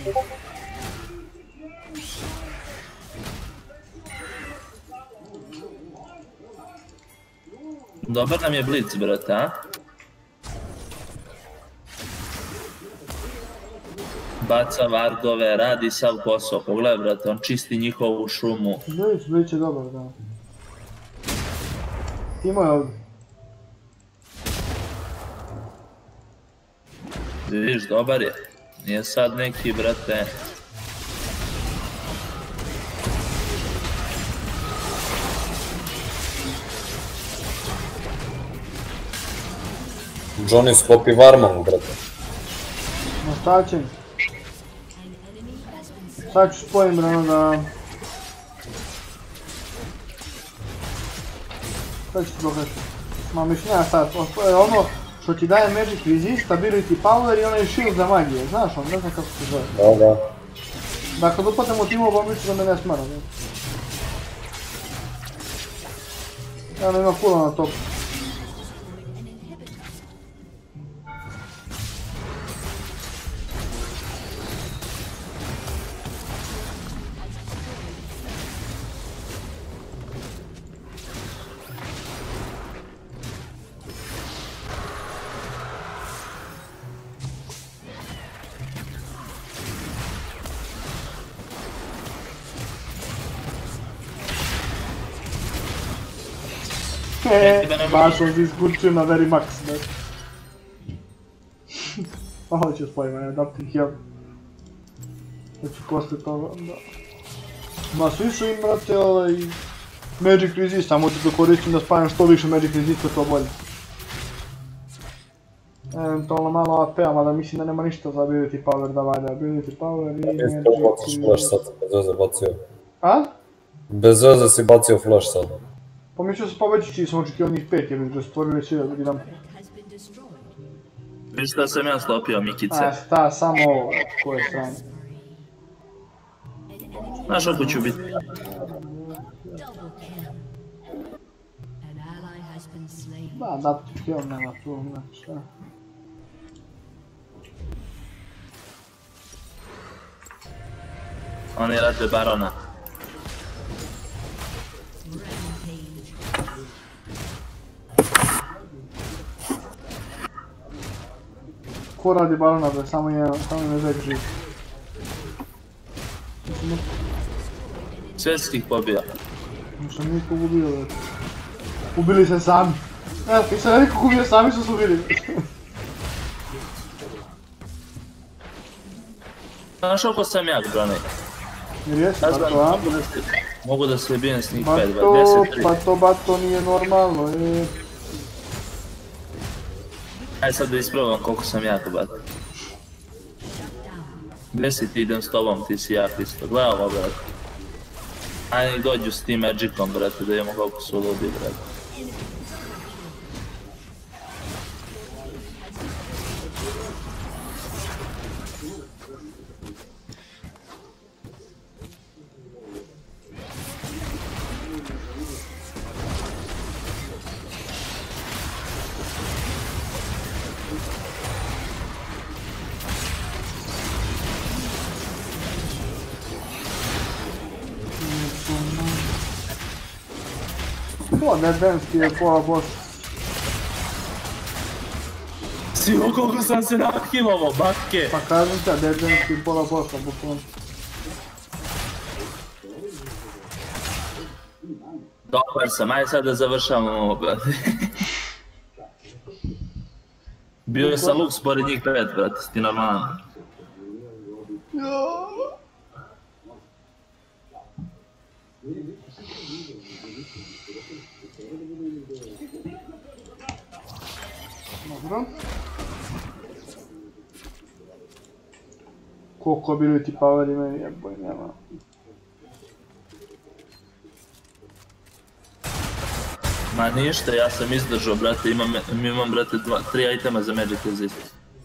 Dobar nam je blic, brate, a? Baca vardove, radi sav posao, pogledaj, brate, on čisti njihovu šumu. Blic je dobar, da. Timo je ovdje. Vidiš, dobar je. Nije sad neki, brate... Johnny sklopi Varmanu, brate. Nastavit će mi. Sad ću spojim, brano, da... Sad ću ti pokažiti. Ma mišljenja sad, ono što ti daje Magic Resist, Ability Power i onaj shield za magije, znaš on, ne znam kako se zove. Da. Dakle, kad upadnem u timu, bombiću da me ne smara, ne? Ono ima puno na topu. Baš sam se iskurčio na very max, ne? Pa hoću spojima, ne, adapting heal. Znači posle toga, da. Ma svi su im, brate, Magic Resist, samo ću to koristim da spajam što više Magic Resista, to bolje. Eventualno malo AP-a, mada mislim da nema ništa za Ability Power da valja. Ability Power i Magic Resist. Isto baciš flash sad, bez veze bacio. A? Bez veze si bacio flash sad. Pa mislio sam poveći čiji sam očekio njih 5 jer bi ga stvorili sve da vidim. Viš šta sam ja slopio, Mikice? A sta, samo ovo, koje strane. Znaš oko ću biti. Da ti kill nema tu, znači šta. Oni rade barona. Ko radi barona bre, samo je Zek živ. Sve si ih pobio. Nisam nikog ubio bre. Ubili se sami. Evo, ti sam nekog ubio, sami su se ubili. Znaš koliko sam jak, Brane? Jer jesi, pa to, a? Mogu da se bijem s njih Pa 5, to, 10-3. pa to, bato nije normalno, Ajde sad da isprobam koliko sam jak, brate. Gdje si ti, idem s tobom, ti si jak isto. Gledaj ovo, brate. Ajde nek dođu s tim Magicom, brate, da vidimo koliko su ludi, brate. To Deadmanski je pola boss. Sivo koliko sam se nahilovo, batke! Pa kažem te, Deadmanski je pola bossa, bukvalno. Dobar sam, ajde sad da završamo ovo, brate. Bio sam Lux pored njih 5, brate, ti normalno. Dobro. Koliko ability power ima jeboj, nema. Ma ništa, ja sam izdržao, brate, imam brate 3 itema za Magic Resist.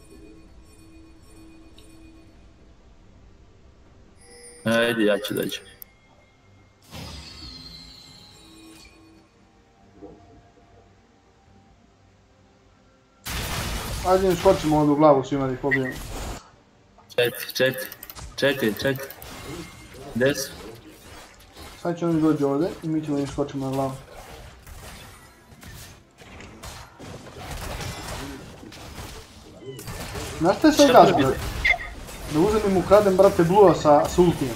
Ajde, ja ću doći. Ajde im skočimo ovdje u glavu svima da ih pobijemo. Čekaj. Gdje su? Sad će oni dođu ovdje i mi ćemo im skočimo na glavu. Znaš šta je sad gaz, brate? Da uzem im ukradem, brate, Blua sa ultijem.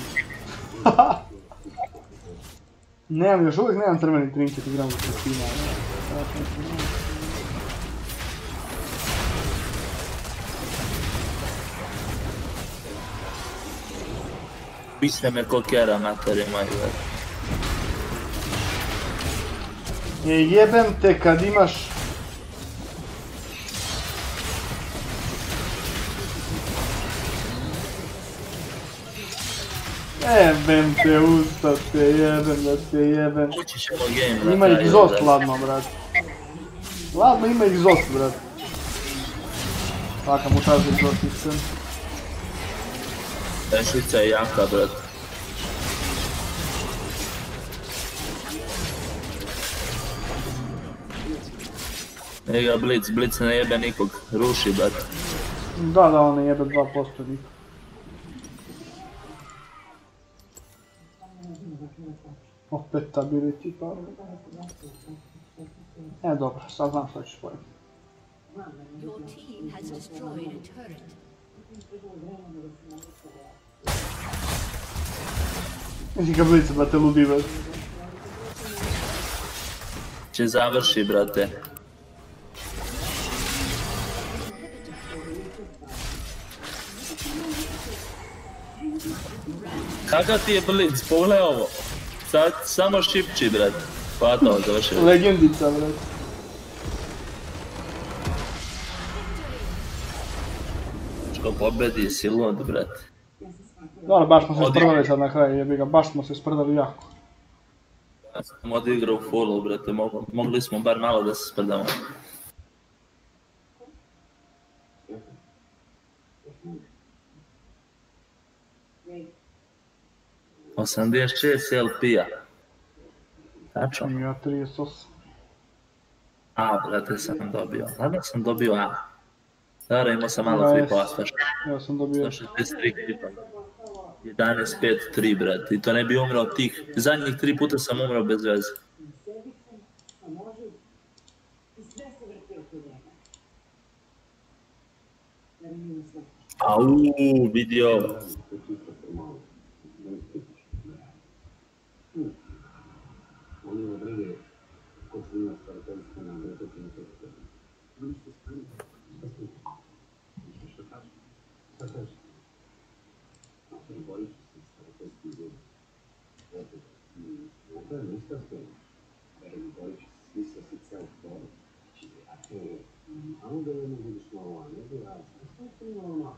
Nemam, još uvijek nemam crveni trinket, igram u Kristina. Pisne me ko kera, materi moj, brate. Jebem te kad imaš... Jebem te usta, te jebem da te jebem. Ima egzost ladno, brate. Ladno ima egzost, brate. Svaka mu šazi egzost iskren. Tešica je jaka, brate. Ega Blitz ne jebe nikog, ruši, brate. Da, on ne jebe 2% nikog. Opet ability power. Dobro, sad znam što ću spojiti. Mislim ga Blitz, brate, ludi, brate. Će završi, brate. Kakav ti je Blitz, pogledaj ovo. Sad samo šipči, brate. Hvatao, završio. Legendica, brate. Što pobedi si lud, brate. Dobro, baš smo se sprdali sad na kraju, jebi ga, baš smo se sprdali jako. Ja sam odigrao u fullu, brate, mogli smo bar malo da se sprdamo. $86 LP-a. Tačno? Ja 38. A, brate, sam dobio. Tada sam dobio A. Tada imao sam malo klipova, svašta. Ja sam dobio 163 klipa. 11-5-3, brate. I to ne bi umrao tih. Zadnjih 3 puta sam umrao bez veze. Au, vidio. Oni odrede ko se ima starateljstvo na dotočnom tekstu. Oni su spremni. Šta kaže? Šta kaže? Borit ću se starateljski ljudi. To je ništa spremno. Borit ću se smislio si ceo stvari. A onda ne mogu vidiš malo, a ne bi razno. Šta se malo malo?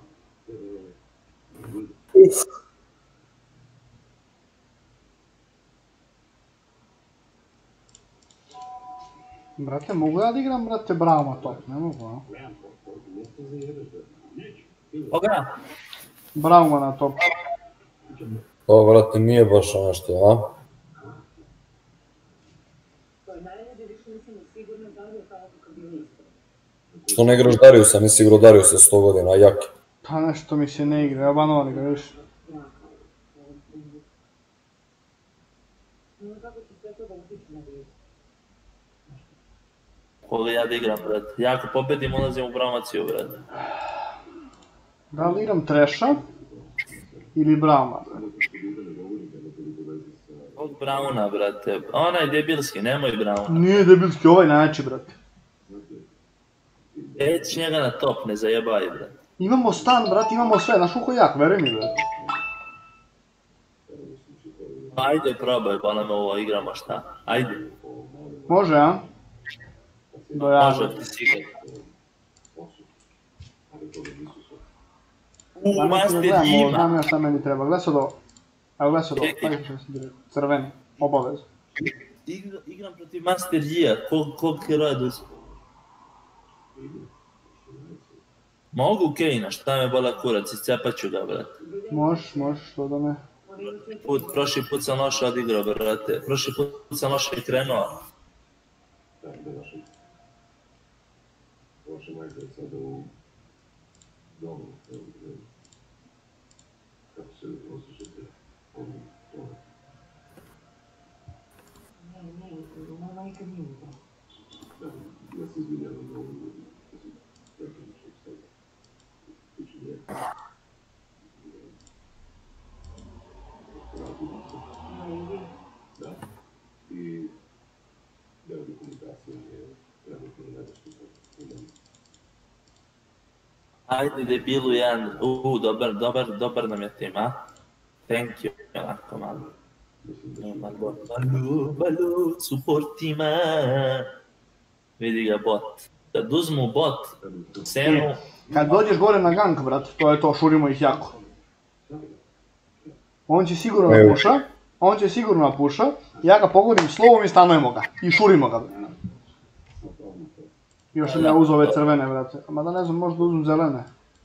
Brate, mogu ja da igram, brate, Brauma top? Ne mogu, a? Koga? Brauma na top. To, brate, nije baš nešto, a? Što ne igraš Dariusa, nisi igrao Dariusa 100 godina, a Jaki. Pa nešto mi se ne igra, ja banovali ga, viš. Koga ja da igram, brate? Ja ako pobedim, ulazim u Braumaciju, brate. Da li igram Treša ili Brauma, brate? Od Brauna, brate. Onaj debilski, nemoj Brauna. Nije debilski, ovaj najjači, brate. Eć njega na top, ne zajebaj, brate. Imamo stan, brate, imamo sve, znaš kako jak, veruj mi, brate. Ajde, probaj, pa nam ovo igramo šta. Ajde. Može, a? Može ti sigar. Master Jima. Znam ja šta meni treba, gledaj sad ovo. Evo gledaj sad ovo, ajde što sam ti rekao. Crveni, obavez. Igram protiv Master Jija, kog heroja da uzim? Mogu Kejna, šta me bola kurac, iscepat ću ga, brate. Možeš, što da ne. Prošli put sam loše odigrao, brate. Prošli put sam loše krenuo. Vaša majka je sada u domu. Kako se osjećate? Ne, majka nije u domu. Ja se izvinjavam na ovom ljudi. Da. I deo dokumentacije je trenutno najveći. Ajde debilu jedan, dobar nam je tim, a? Thank you, onako malo. Balu, supportima. Vidi ga bot. Kad uzmu bot, Senu... Kad dođeš gore na gank, brate, to je to, šurimo ih jako. On će sigurno da puša, ja ga pogodim slovom i stanujemo ga. I šurimo ga, brate. Još sam ja uzao ove crvene, brate. Mada ne znam, možda uzmem zelene.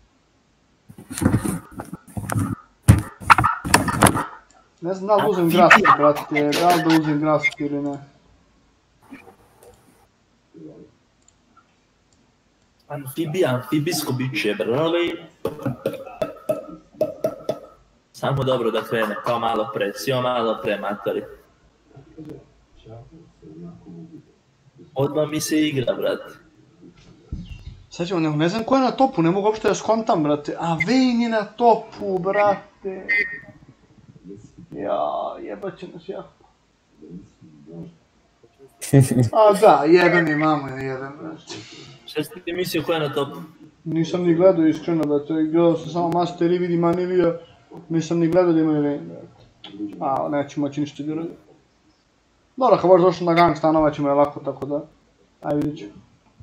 Ne znam da li uzem graske, brate, da li da uzem graske ili ne. Amfibijsko biće, brali. Samo dobro da krene, kao malo pre, sio malo pre, matori. Odmah mi se igra, brate. Sad ćemo, ne znam ko je na topu, ne mogu uopšte da skontam, brate. A Vayne je na topu, brate. Ja, jebat će nas jako. A da, jedan je mamo, jedan, brate. Šta si ti mislio ko je na topu? Nisam ni gledao iskreno, brate. Gledao sam samo Master i vidi Manivija. Nisam ni gledao da imaju Vayne, brate. A, neću moći ništa da radim. Dobro, ako baš došao na gang, stanovat ćemo je lako, tako da. Aj, vidit ću.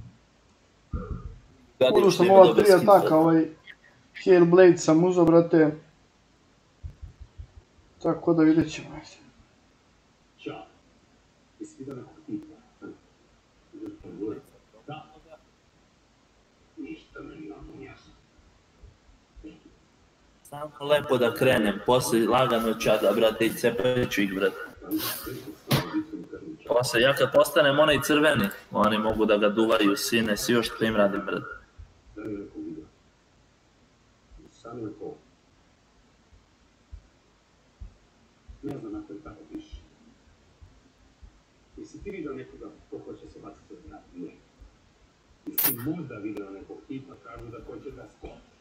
Uzao sam ova 3 ataka, ovaj Hellblade sam uzao, brate. Tako da vidjet ćemo. Ćao. Jesi vidio nekog tipa? Da. Ništa meni nam jasno. Samo lepo da krenem, posle lagano čada, brate, i cepet ću ih, brate. Posle, ja kad postanem onaj crveni, oni mogu da ga duvaju, sine, si još što im radim, brate. Sam je neko vidio. Sam je neko. Ne znam na koji tako piše. Jesi ti vidio nekoga ko hoće se baciti od grada? Ne. Jesi možda vidio nekog tipa kažu da hoće da skoči?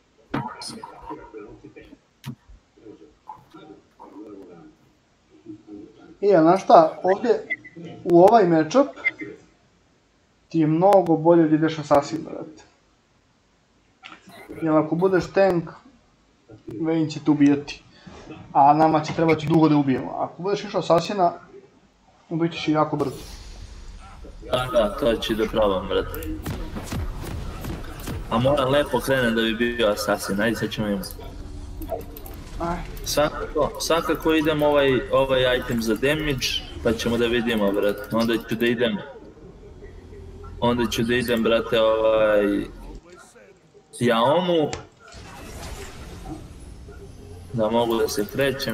znaš šta, ovdje u ovaj matchup ti je mnogo bolje da ideš Assassin, brate. Jer ako budeš tank, Vayne će te ubijati. A nama će trebati dugo da ubijemo. Ako budeš išao Assassina, ubit ćeš i jako brzo. Da, to će da probam, brate. A moram lepo krenem da bi bio Assassin, ajde sad ćemo imati. Svakako idem ovaj item za damage, pa ćemo da vidimo, brate. Onda ću da idem, brate, Yaomu. Da mogu da se krećem.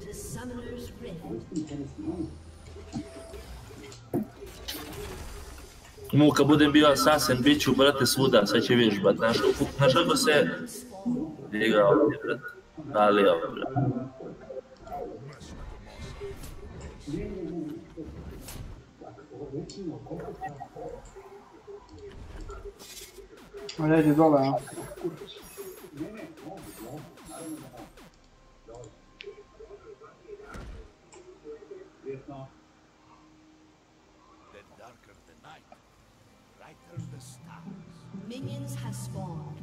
Kad budem bio Assassin, bit ću, brate, svuda, sad će vidiš, brate. Znaš kako se igra ovdje, brate. Ali ovo, brate. Red je dole, a? Minions have spawned.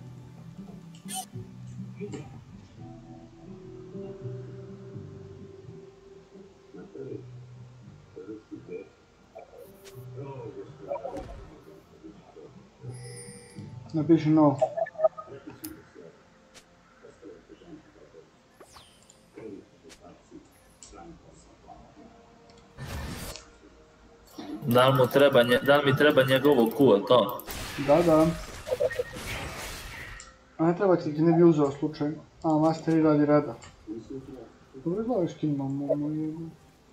Napiši no. Da li mi treba njegovo Q, to? Da. A ne treba ti ne bi uzeo slučajno. A, Master radi reda. Dobro glavi skin imamo jednu.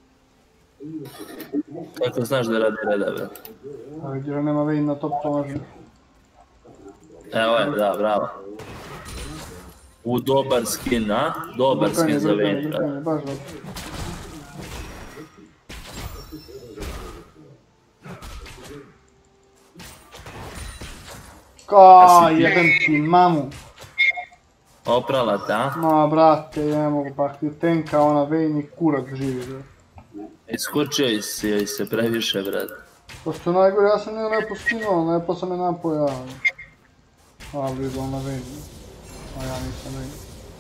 Kako znaš da radi reda, brate? A vidio nema Vayne na top položaju. Evo je, da, bravo. Dobar skin, a? Dobar skin za Vayne, brate. Baš dobro. Jebem ti mamu. Oprala te, a? Ma brate, ne mogu, pa ti tenka ona Vayne i kurac živi, brate. Iskurčio si se previše, brate. To što je najgore, ja sam nije lepo skinuo, lepo sam je napojao. Ali idol na Vayne. A ja nisam Vayne.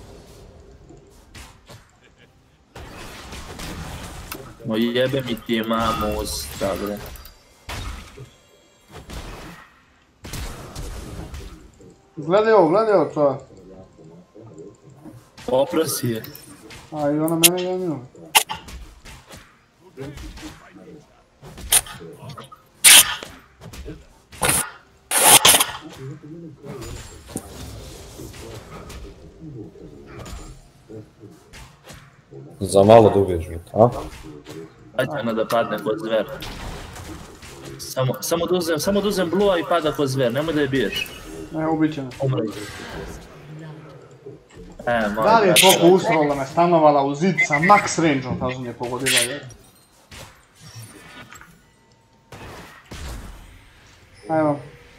Jebe mi ti mamu usta, bre. Gledaj ovo, čovjek. Oprosi je. A i ona mene jenila. Za malo da ubiješ, a? Ajde ona da padne kod zver. Samo da uzem blue-a i pada kod zver, nemoj da je biješ. Ne, ubit će me. Da li je toliko usralo da me stanovala u zid sa max range-om, pa sam je pogodila, jer? Ajmo.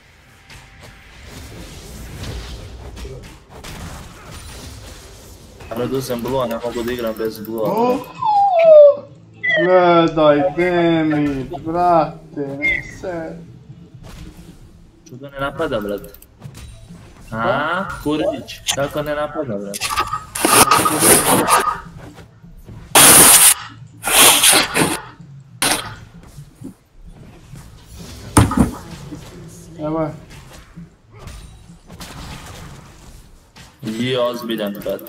Da uzem blue-a, ne mogu da igram bez blue-a. Gledaj, damage, brate, ne se... Čudo ne napada, brate. A, Kurdić, kako ne napada, brate? Evo je. I ozbiljan, brate.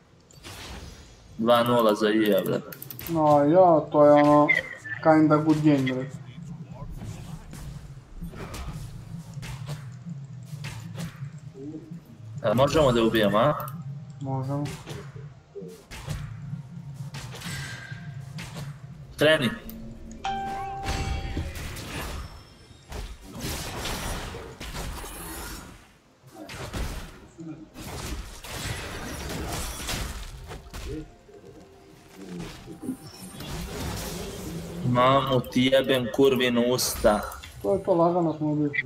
2-0 za Ija, brate. No, ja, to je ono... kinda good game, brate. Možemo da ubijemo, a? Možemo. Treni. Mamu ti jebem kurvinu usta. To je to, lagano smo ubili.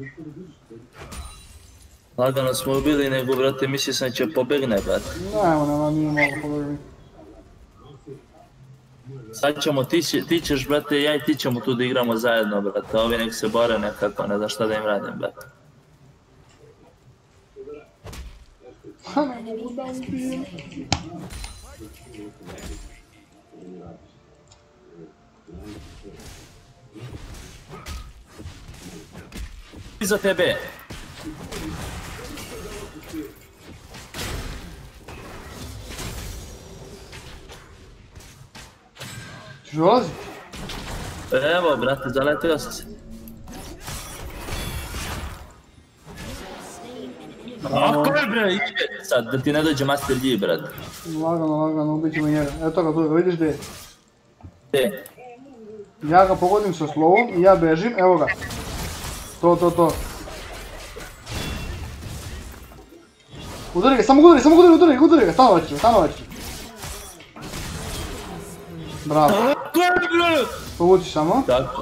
Lagano smo ubili, nego, brate, mislio sam će pobegne, brate. Nema, nije mogo pobegni. Sad ćemo, ti ćeš, brate, ja i ti ćemo tu da igramo zajedno, brate. Ovi nek se bore nekako, ne znam šta da im radim, brate. Ne mogu da ubijem. Iza tebe. Češ dolaziti? Evo, brate, zaletio sam se. Ako je, bre, ide sad, da ti ne dođe Master Yi, brate. Lagano, ubit ćemo njega. Eto ga tu, vidiš gdje je? Gdje? Ja ga pogodim sa slovom i ja bežim, evo ga. To. Udari ga, samo udari ga, stanovat ću. Bravo. Povuci samo. Tako.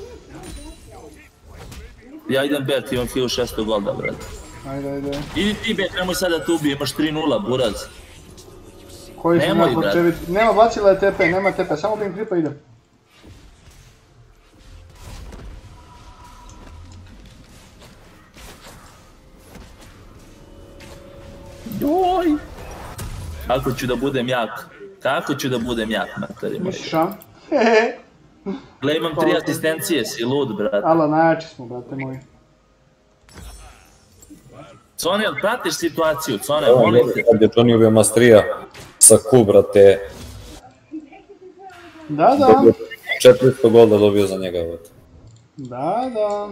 Ja idem bet, imam 1600 golda, brate. Ajde. Idi ti bet, nemoj sad da te ubije, imaš 3-0, buraz. Koji sam ja počeviti? Nema, bacila je TP, nema TP, samo bi im kripa idem. Joj! Kako ću da budem jak, materi moj. Misliš, a? Gle, imam 3 asistencije, si lud, brate. Ala, najjači smo, brate moji. Cone, jel pratiš situaciju, Cone, molim te. Kad je Johnny ubio Mastrija sa Q, brate. Da. 400 golda dobio za njega, brate. Da.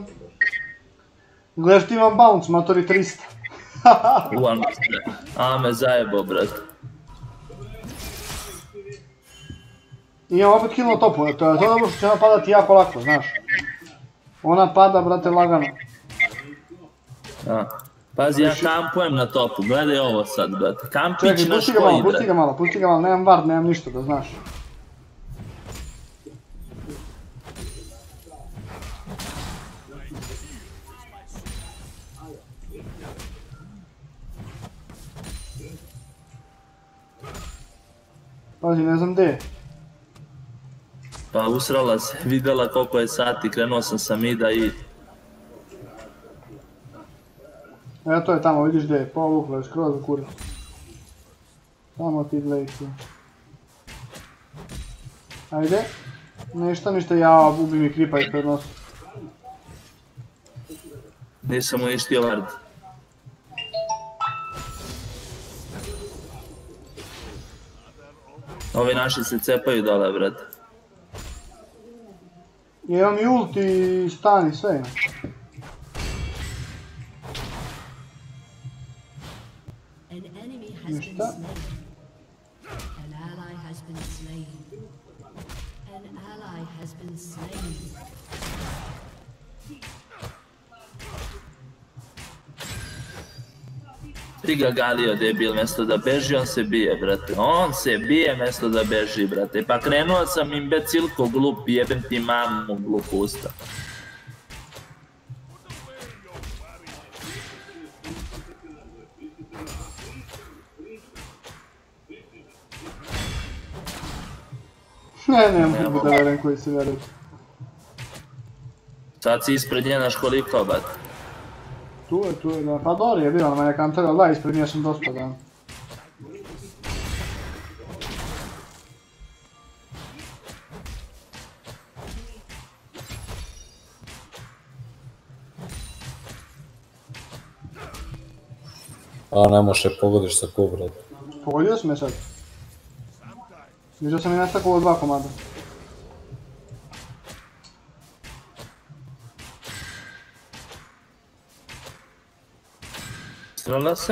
Gledaš ti imam bounce, matori 300. Uvan, a me zajebo, brate. I imam opet kill na topu, to je dobro što će ona padati jako lako, znaš. Ona pada, brate, lagano. Pazi, ja kampujem na topu, gledaj ovo sad, brate. Kampić naš koji, brate. Pusti ga malo, nemam ward, nemam ništa, da znaš. Pazi, ne znam gdje je. Pa usrala se, vidjela koliko je sati, krenuo sam sa mida i... Evo to je tamo, vidiš gdje je, povukla je skroz u kurac. Samo ti gledaj tu. Ajde. Ništa, ja ubi mi kripa ispred nosa. Nisam uništio ward. Ovi naši se cepaju dole, brate. Imam i ult i stan i sve imam. Ništa. Ti ga Galio debil, mjesto da beži, on se bije, brate. On se bije mjesto da beži, brate. Pa krenuo sam imbecilko glup, jebem ti mamu glup usta. Ne mogu da verujem koji si verujem. Sad si ispred nje naš koliko, brate. Tu je, da. Pa dobro je bila na mene kantera, ali da, ispred nje sam dosta, da. A ne može pogodiš sa Q, brate. Pogodio si me sad. Vidio sam i nestakao ovo 2 komada. Strala se.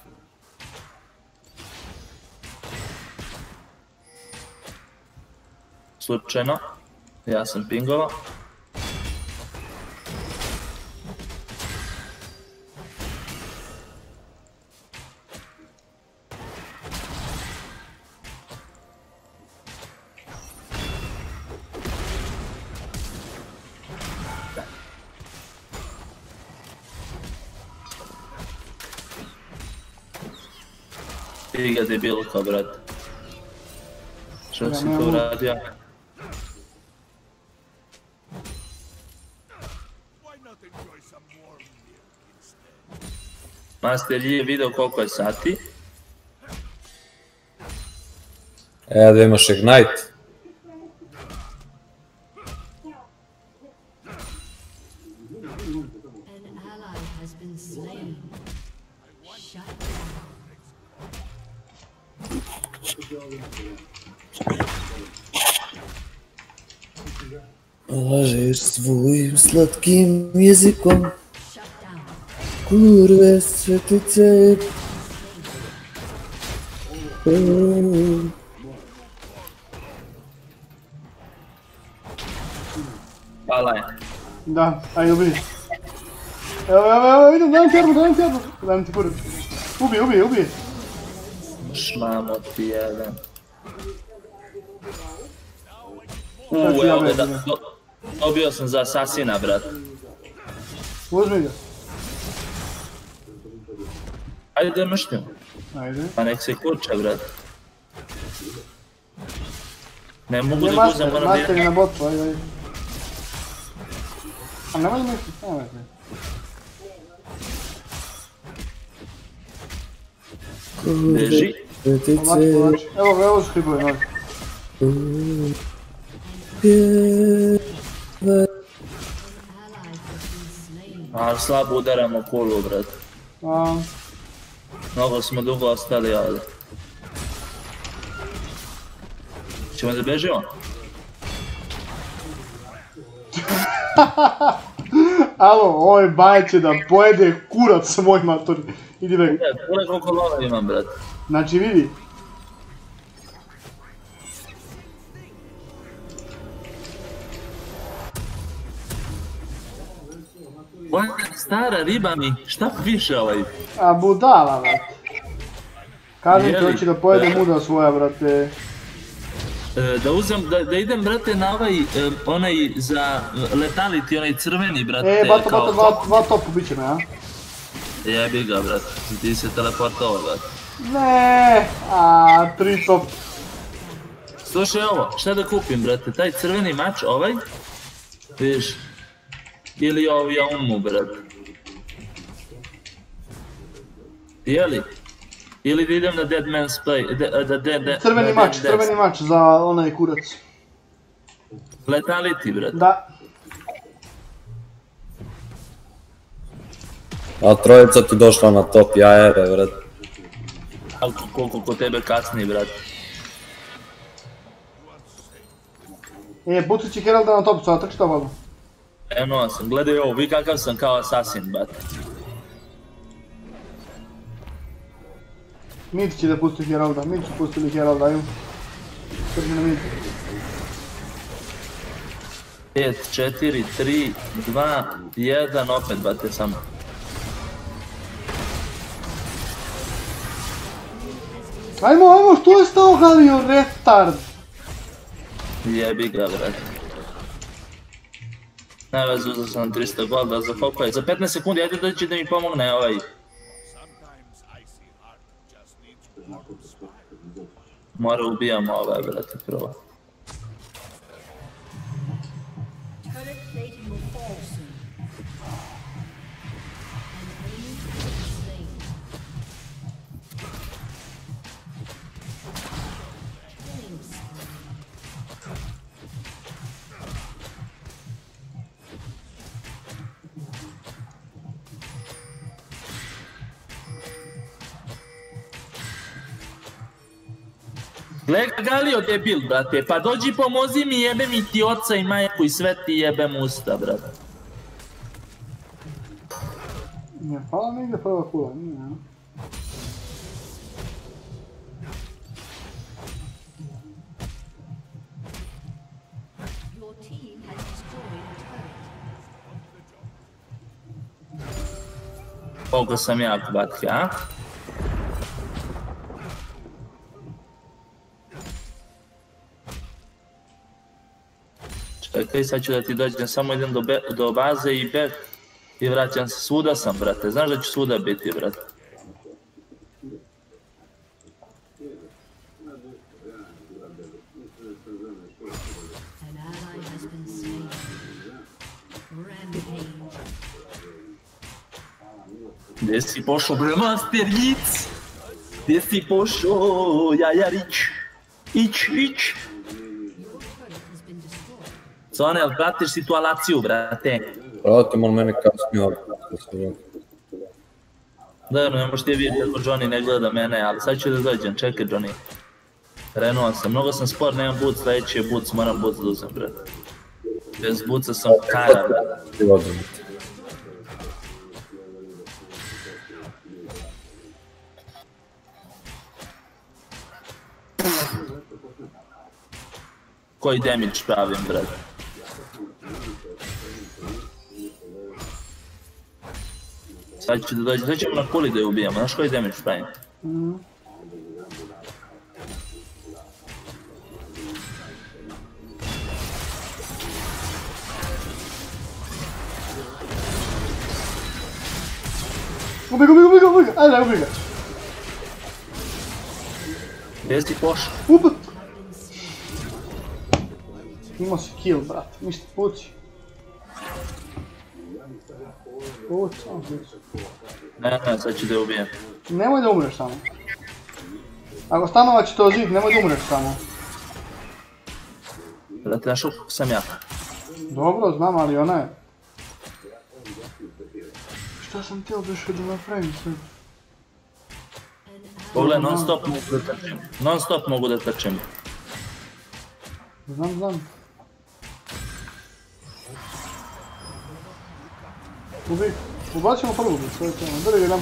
Slučajno. Ja sam pingovao. Ti ga debilko, brate. Što si to uradio? Master je video koliko je sati. Da imaš Ignite. Lažeš svojim slatkim jezikom, kurve svetice. Hvala je. Da, ajde ubij. Evo, idem, dajem ti arbu, dajem ti kurv. Ubij. Šmamo ti jedan. Ja Evo bez da, njega. dobio sam za asasina, brat. Uzmi ga. Ajde da mrštimo. Ajde. Pa nek se kurče, brat. Ne mogu Gdje da uzem, moram master da... je na botu, ajde. A nemoj misliti, nemojte. Beži. Ovako, evo ga, evo su hribovi, noć. Ali slabo udaramo kulu, brat. Mnogo smo dugo ostali ovdje. Ćemo da bežimo? Alo, ovaj Baja će da pojede kurac moj mator. Idi vek. Pule koliko lova imam, brat. Znači vidi. Oj, stara riba mi, šta piše ovaj? A budala, brate. Kažem ti, Jeli? hoće da pojede muda svoja, brate. Da uzem, da idem, brate, na onaj za letality, onaj crveni, brate. Bato, dva topu bit će me, a? Jebi ga, brate, ti se teleportovao, brate. Ne, 3 top. Slušaj ovo, šta da kupim, brate, taj crveni mač, ovaj? Vidiš? Ili ovi Aumu, brate. Jeli? Ili da idem na Dead Man's Play, Crveni mač za onaj kurac. Letality, brate. Da. A trojica ti došla na top, ja jebe, vred. Ali koliko kod tebe kasni, brate. Pucat će Heralda na top, sada trči ta voda. Eno sam, gledaj ovo, vi kakav sam kao asasin, brate. Mid će da pusti Heralda, mid su pustili Heralda, ajmo. Trži na mid. 5, 4, 3, 2, 1, opet, brate, samo. Ajmo, što je stao Galio, retard? Jebi ga, brate. Najvez, uzao sam 300 golda, za koliko je? Za 15 sekundi, ajde dođi da mi pomogne ovaj. Mora ubijamo ovaj, brate, prvo. Gledaj Galio debil, brate, pa dođi pomozi mi, jebe mi ti oca i majku i sve ti jebem usta, brate. Ne, hvala mi ide prva kula, nije, a? Koliko sam jak, batke, a? Čekaj, sad ću da ti dođem, samo idem do baze i back i vraćam se. Svuda sam, brate, znaš da ću svuda biti, brate. Gdje si pošao, bre, Masteric? Gdje si pošao, Jajarić? Ić. Sonel, pratiš situaciju, brate. Pratim, on mene kasnije ovdje. Dobro, ne možete vidjeti kako Johnny ne gleda mene, ali sad ću da dođem, čekaj Johnny. Krenuo sam, mnogo sam spor, nemam boots, sledeći je boots, moram boots da uzem, brate. Bez bootsa sam kara, brate. Koji damage pravim, brate? Sad ću da dođem, sad ćemo na kuli da je ubijamo, znaš koji damage pravim? Ubij ga, ajde, ubij ga. Gdje si pošao? Imao si kill, brate, ništa, pući. Ne, sad ću da je ubijem. Nemoj da umreš samo. Ako stanova će to zid, nemoj da umreš samo. Brate, znaš kako sam ja? Dobro, znam, ali ona je. Šta sam teo više da napravim sve? Pogledaj, non stop mogu da trčim. Non stop mogu da trčim. Znam. Ubacimo prvu, sve tamo, drži jedan.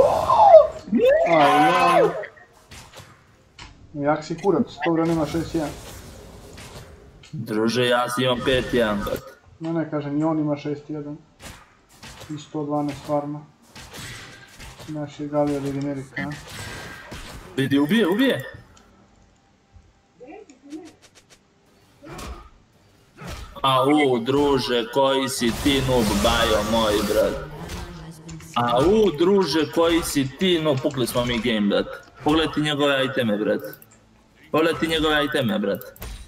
Ajaj. Jak si kurac, to vrlo nema 6-1. Druže, ja si imam 5-1, brate. Ne, kažem, i on ima 6-1. I 112 farma. Naš je Galija Legenerika, a? Vidi, ubije! Au, druže, koji si ti noob, bajo moj, brat. Au, druže, koji si ti noob, pukli smo mi game, brat. Pogledaj ti njegove iteme, brat.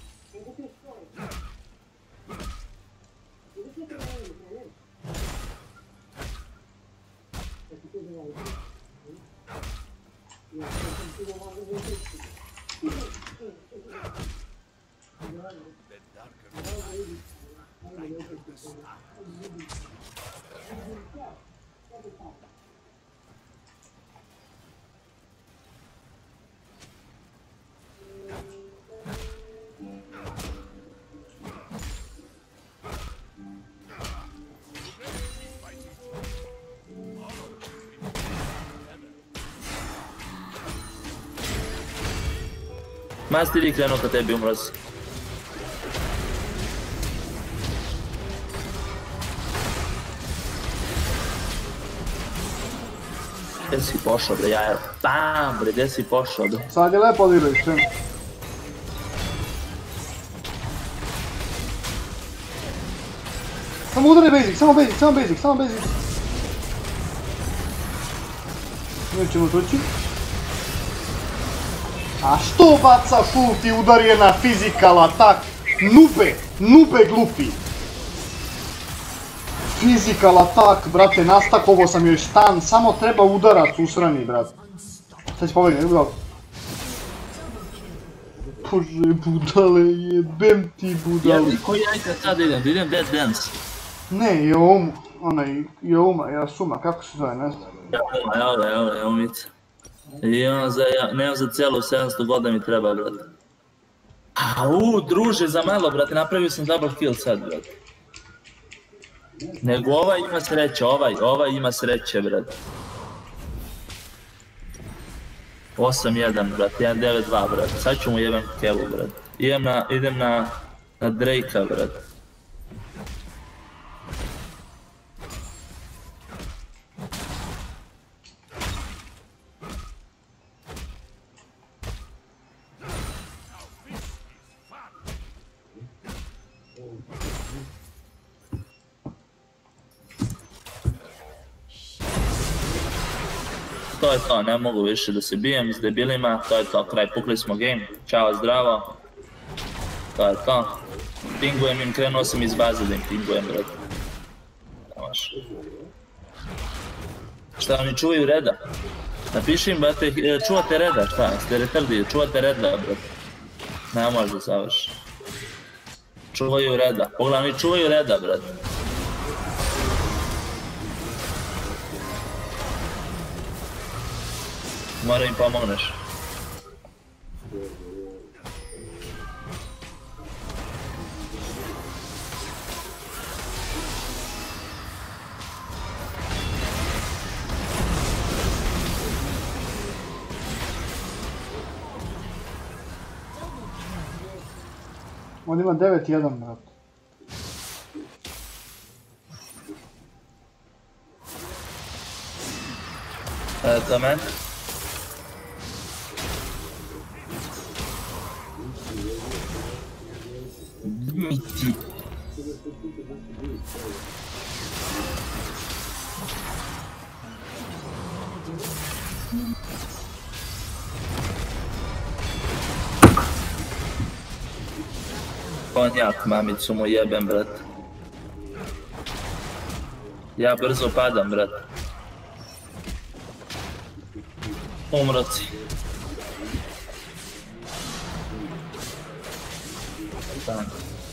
Masteri krenuo ka tebi, umro si. Gdje si pošao, bre, jajer? Bam, bre, gdje si pošao, bre? Sad je lepo odigrao, iskreno. Samo udari basic, samo basic. Nećemo tući. A što bacaš ulti, udar je na physical attack? Nube glupi. Physical attack, brate, nastakovo sam joj stan, samo treba udarac usrani, brate. Sad će pobegne, dobro. Bože, budale, jebem ti budale. Koji ajte sad idem Dead Dance? Ne, Jouma, onaj, Jasuma, kako se zove, ne znam. Jaumica. Nemam za cijelu 700 goda mi treba, brate. Au, druže, za malo, brate, napravio sam double kill sad, brate. Nego ovaj ima sreće, ovaj ima sreće, brate. 8-1, brate, 1-9-2, brate. Sad ću mu jebem kevu, brate. Idem na Drake-a, brate. To je to, ne mogu više da se bijem s debilima, to je to, kraj, pukli smo game, čao, zdravo. To je to. Pingujem im, krenuo sam iz baze da im pingujem, brate. Šta oni čuvaju reda? Napiši im, brate, čuvate reda, šta? Ste retardi, čuvate reda, brate. Ne može da završi. Čuvaju reda. Pogledaj, oni čuvaju reda, brate. Mora im pomogneš. On ima 9-1, brate. Eto men. Miti. Konjak, mamicu mu jebem, brat. Ja brzo padam, brat. Umro si. Tak.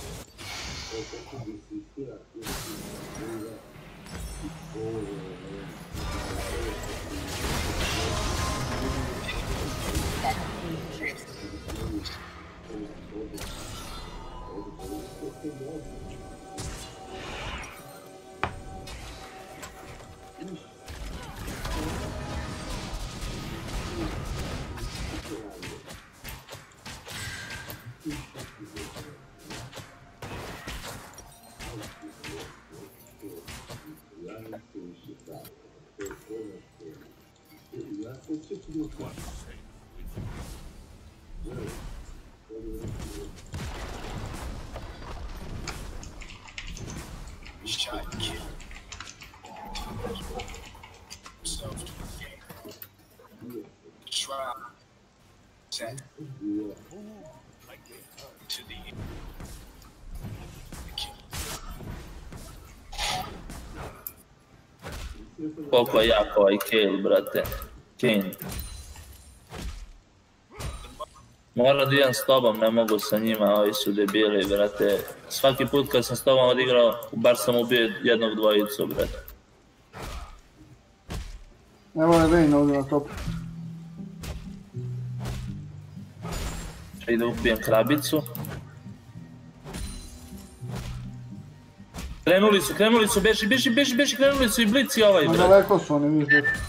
Koliko je jak ovaj Kayle, brate. Kane. Moram da idem s tobom, ne mogu sa njima, ovi su debili, brate. Svaki put kad sam s tobom odigrao, bar sam ubio jednog dvojicu, brate. Evo je Vayne ovdje na topu. Da ubijem krabicu. Krenuli su, beži, krenuli su i blici ovaj, brate. Daleko su oni, viš, brate.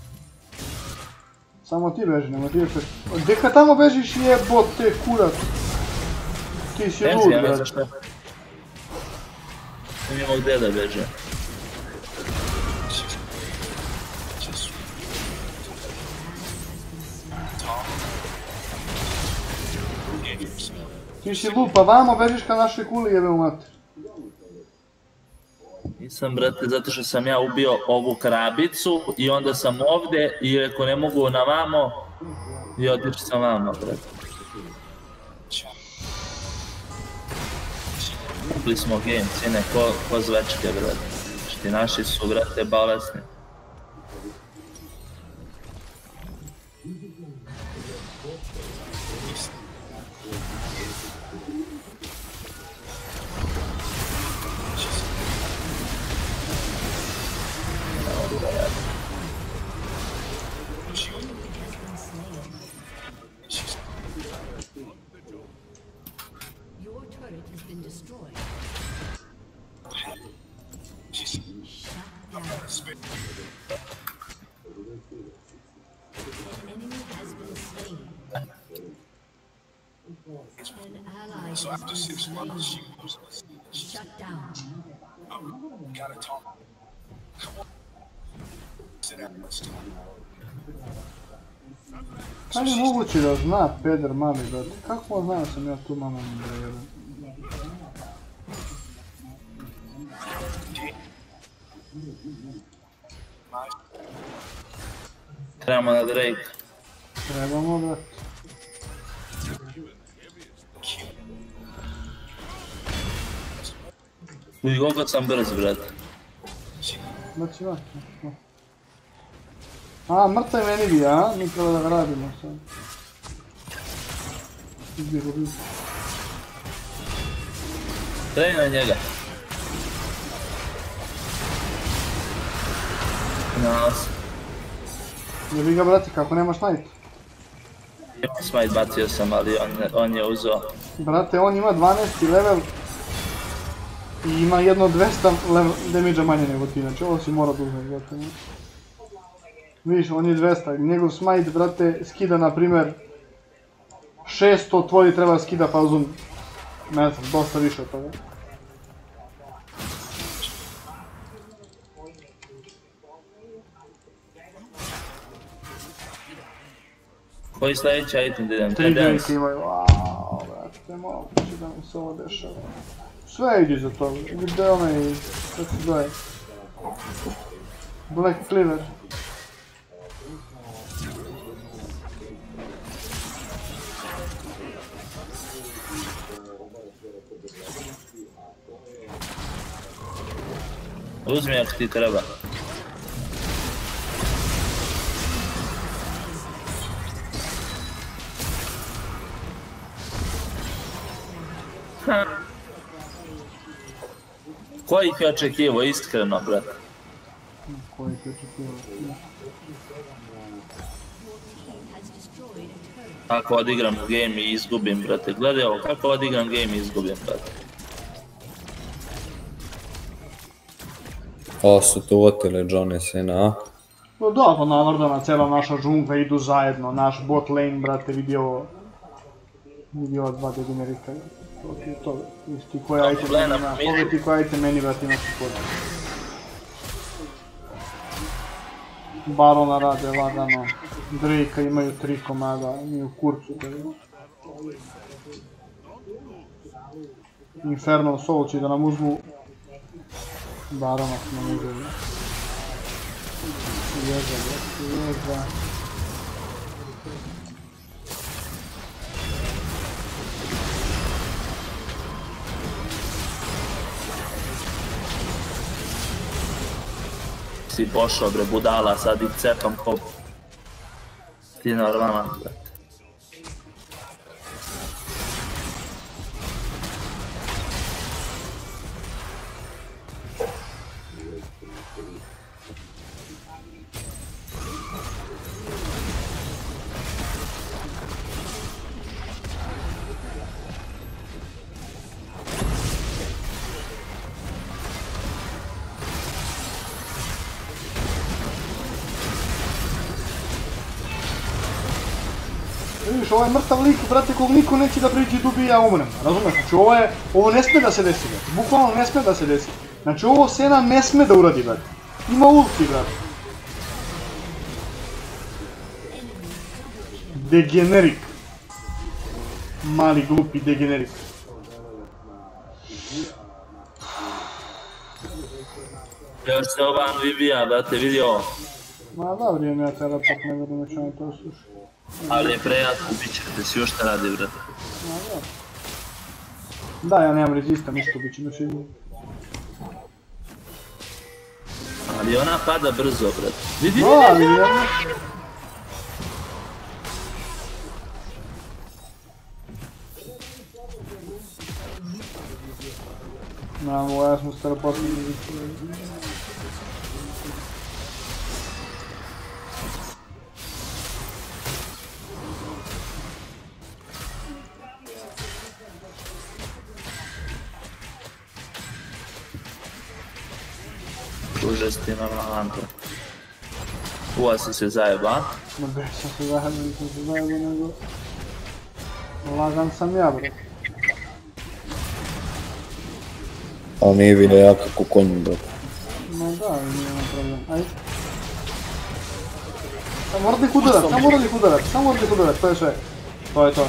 Samo ti beži, nema ti beži. Deka tamo bežiš jebote, kurac. Ti si lud, brate. Ne znam šta. Nemamo gdje da beže. Ti si lud, pa vamo bežiš ka našoj kuli, jebe u mater. Nisam, brate, zato što sam ja ubio ovu krabicu i onda sam ovdje i ako ne mogu na vamo i otići sam vamo, brate. Kupili smo game, cine, ko zvečke, brate. Šti naši su, brate, bolesni. So after 6 months, she was shut down. Gotta talk. Come on. Sit down, let's talk. Kako je moguće da zna peder mali, brate? Kako on zna da sam ja tu mamom brejera? Trebamo na Drake. Trebamo, brate. I koliko sam brz, brate. Baci vas. A, mrtav je meni bija, a? Mi treba da ga radimo sad. Izbjegu. Kreni na njega. Nas. Jebi ga, brate, kako nemaš najt? Smite bacio sam, ali on je uzeo. Brate, on ima 12. level i ima jedno 200 damage-a manje nego ti, znači ovo si mora da uzmeš, brate. Vidiš, on je 200, njegov smite, brate, skida na primjer 600, tvoj treba skida pa uzum, ne znam, dosta više od toga. Koji sljedeći item da idem? 3 genike imaju, aaa, brate, moguće da mi se ovo dešava. Sve ide za to, gdje je onaj, kako se zove? Black Cleaver. Uzmi ako ti treba. Ko ih je očekivao, iskreno, brate? Ko ih je očekivao? Kako odigram game i izgubim, brate. Gledaj ovo, kako odigram game i izgubim, brate. O, su tu otili Johnny sina, a? No da, pa navrdana cela naša džungla idu zajedno, naš bot lane, brate, vidio dva degenerika. To ti koja item meni ima, ovo ti koja item meni, brate, ima support. Barona rade lagano, Drake-a imaju 3 komada, mi u kurcu. Infernal Soul će da nam uzmu Barona smo nam uzeli. Jeza. Si pošao bre budala, sad ih cepam ko... Ti normalan, bre. Vidiš, ovo je mrtav lik, brate, kog niko neće da priđe i ubije, ja umrem, razumeš? Znači ovo ne sme da se desi, brate, bukvalno ne sme da se desi. Znači ovo Sena ne sme da uradi, brate. Ima ulti, brate. Degenerik. Mali glupi degenerik. Još se ovan vibija, brate, vidi ovo. Ma da, vrijeme, ja te rapak ne vidim, neće oni to slušati. Ali je prejasno, bit ćete si još šta radi, brate. Da, ja nemam rezista, ništa bit ćemo še. Ali ona pada brzo, brate. Vidi, vidi! Namo, ja smo stara potrebni. Užasti normalan. Uva si se zajeba. Ma gdje sam se zajeba, nisam se zajeba nego... Lagan sam ja, bro. Ali nije vidio ja kako konju, bro. Ma da, nije problem, ajde. Samo mora da ih udarat, samo mora da ih udarat, to je sve. To je to.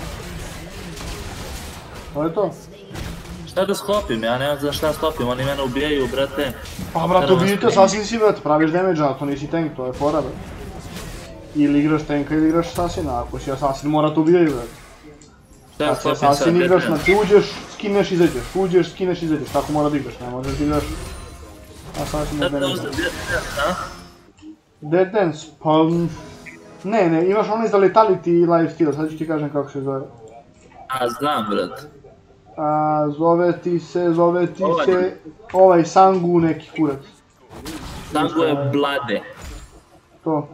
To je to. Šta da sklopim, ja ne znam šta sklopim, oni mene ubijaju, brate. Pa brate, ubijite, sasvim si, brate, praviš damage, ali to nisi tank, to je fora, brate. Ili igraš tanka ili igraš asasina, ako si asasin mora te ubijaju, brate. Kad si asasin igraš, znači uđeš, skineš, izađeš, tako mora da igraš, ne možeš da igraš asasin na damage. Dead Dance, pa... Ne, imaš onaj za Letality i Lifesteal, sad ću ti kažem kako se zove. A, znam, brat. Zove ti se... Ovaj Sangu neki kurac. Sangu je Blade. To.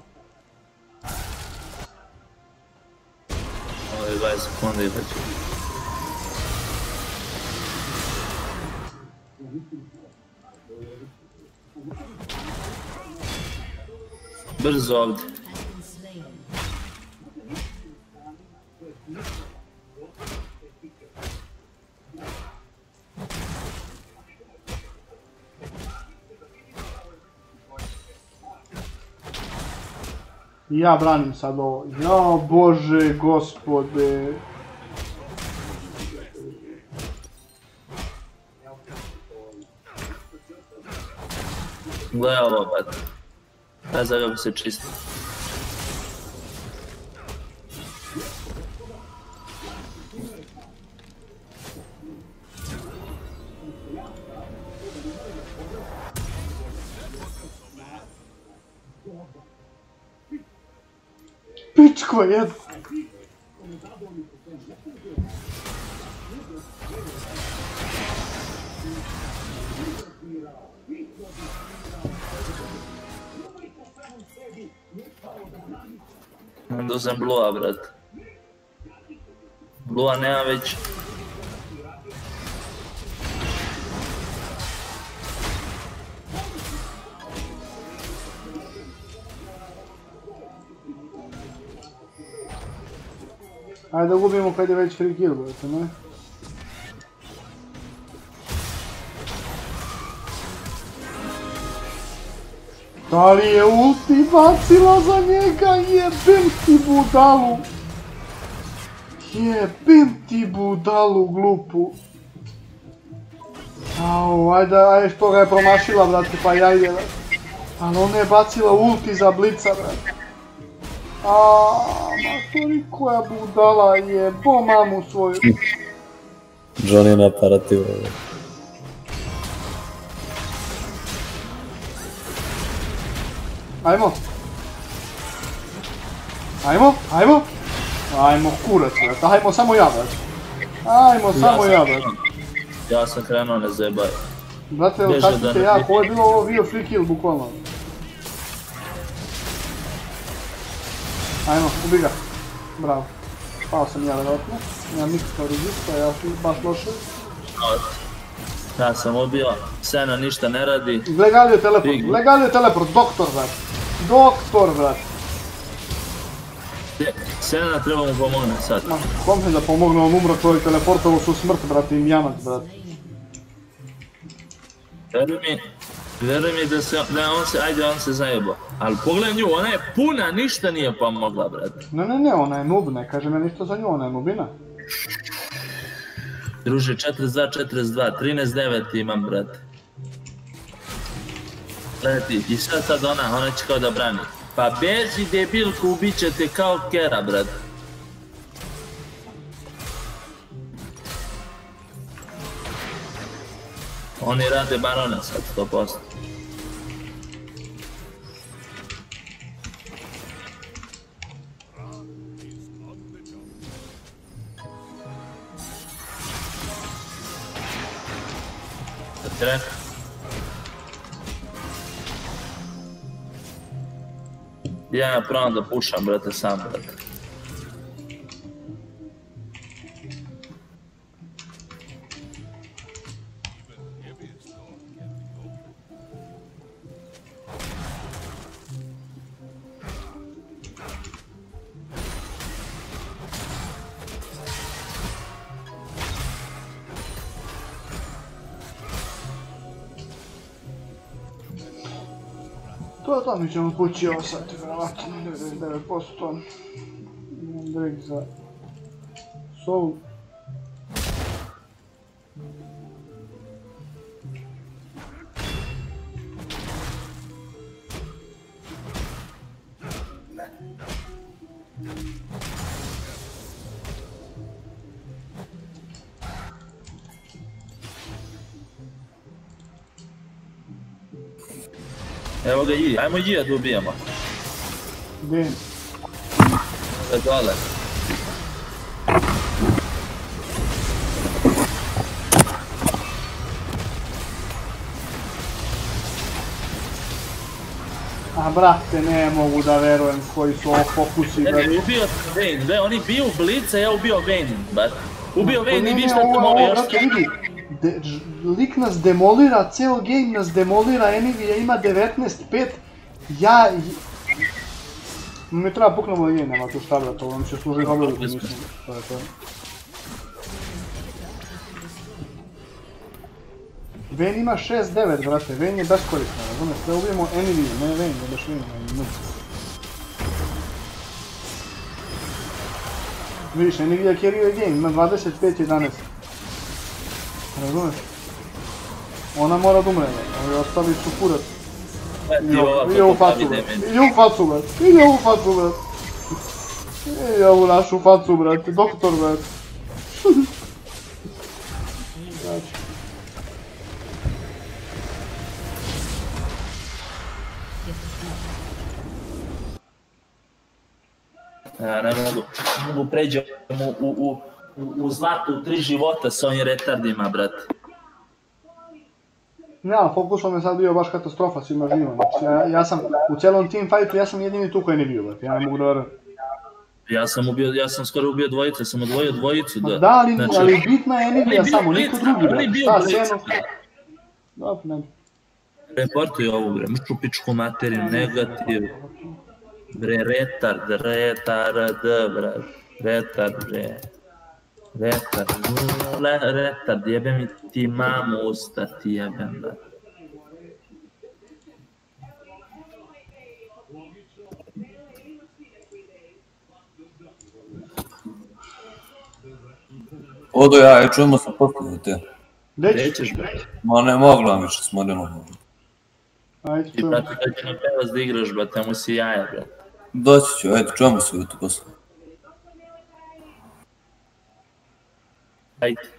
Ovo je 20 sekundi i hoću. Brzo ovdje. Ja branim sad ovo. Ja, Bože, Gospode. Gledaj ovo, bat. Da zaga bi se čisti. Pičko jedno. Onda sam Blua, brat. Blua nema već. Ajde da gubimo kad je već free kill, brate, ne? Da li je ulti bacila za njega? Jebem ti budalu! Jebem ti budalu glupu! Au, ajde što ga je promašila, brate, pa ja ide, brate. Ali ona je bacila ulti za blica, brate. Matori koja budala jebo mamu svoju. Johnny na aparativu. Ajmo. Ajmo kurac, brate. Ajmo samo ja, brate. Samo ja, brate. Ja sam krenuo, ne zebaj. Brate, evo kažete ja, ovo je bilo ovo bio free kill, bukvalno. Ajmo, ubi ga. Bravo. Pao sam ja, vjerojatno. Nemam nikakav rezista, ja ću baš loše. Ja sam ubio, Sena ništa ne radi. Legalio teleport, doktor, brate. Doktor, brate. Sena treba mu pomogne sad. Kom mi da pomogne, on umro, čovjek teleportovo su smrt, brate, im jamac, brate. Vjeruj mi da on se zajebao. Ali pogledaj nju, ona je puna, ništa nije pomogla, brate. Ne, ona je noob, ne kažem ja ništa za nju, ona je noobina. Druže, 42, 13-9 imam, brate. Gledaj ti, i sad ona će kao da brani. Pa beži debilku, ubit će te kao kera, brate. Oni rade barona sad, 100%. Da ti rekao? Ja pravam da pušam, brate, sam, brate. To mi ćemo poći ovo sad, vjerovatno, 99%. Imam Drake za Soul. Evo ga Yi, ajmo Yi da ubijemo. Gdje? Dole. A brate, ne mogu da verujem koji su ovo fokusi. Ubio sam Vayne, oni biju Blica, ja ubio Vayne, bat. Ubio Vayne i vi šta sam ovo još... Brate, vidi, lik nas demolira, ceo game nas demolira, Enivija ima 19-5, ja... Mi treba puknemo game, nema tu šta brate, ovo mi će služi obradu, mislim, to je to. Vayne ima 6-9, brate, Vayne je beskorisno, razumiješ, treba ubijemo Eniviju, ne Vayne, ne baš Vayne, Vidiš, Enivija carry game, ima 25-11. Razumiješ? Ona mora da umre, ovi ostali su kurac. Ide u facu, brate, ide u facu, brate, ide u facu, brate. Ide u našu facu, brate, doktor, brate. Ja ne mogu pređem u zlatu 3 života s ovim retardima, brate. Ne, ali fokusom je sad bio baš katastrofa svima živima, znači ja sam u cijelom team fightu, ja sam jedini tu koji ne bio, brate, ja ne mogu da verujem. Ja sam skoro ubio dvojicu, sam odvojio dvojicu, da. Da, ali bitna je Enivija samo, niko drugi, brate, šta sjeno? Dobro, ne bi. Reportuj ovu, bre, mrču pičku materiju, negativ. Bre, retard, bre, retard, jebem mi ti mamu usta, ti jebem, da. Odo ja, čujemo se poslije za te. Gdje ćeš, bre? Ma ne mogla više s Marinom. Ajde, I brate, kad će na prelaz da igraš, brate, tamo si jaja, brate. Doći ću, ajde, čujemo se ujutro poslije. Ajde.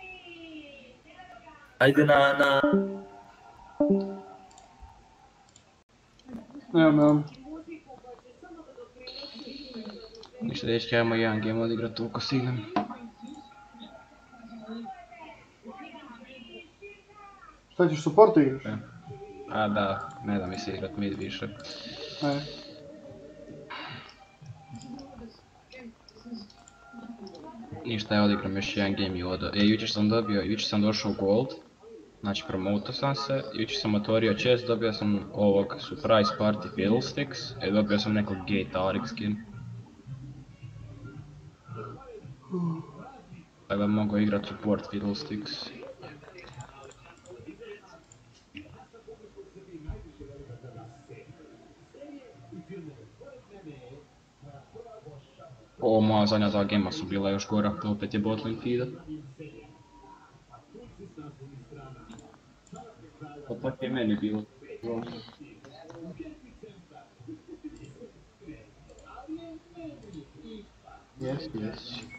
Ajde na... Nemam. Ništa dečki, ajmo jedan game odigrat toliko stignem. Šta ćeš supporta igraš? A da, ne da mi se igrat mid više. Ajde. Ništa, ja odigram još jedan game i odo. Jučer sam došao u gold. Znači promotao sam se, jučer sam otvorio chest, dobio sam ovog surprise party fiddlesticks i dobio sam nekog gate Arik skin. Tako da mogu igrat support fiddlesticks. Ovo moja zadnja dva gema su bila još gora, opet je botlane feeda. Opak je meni bilo. Yes.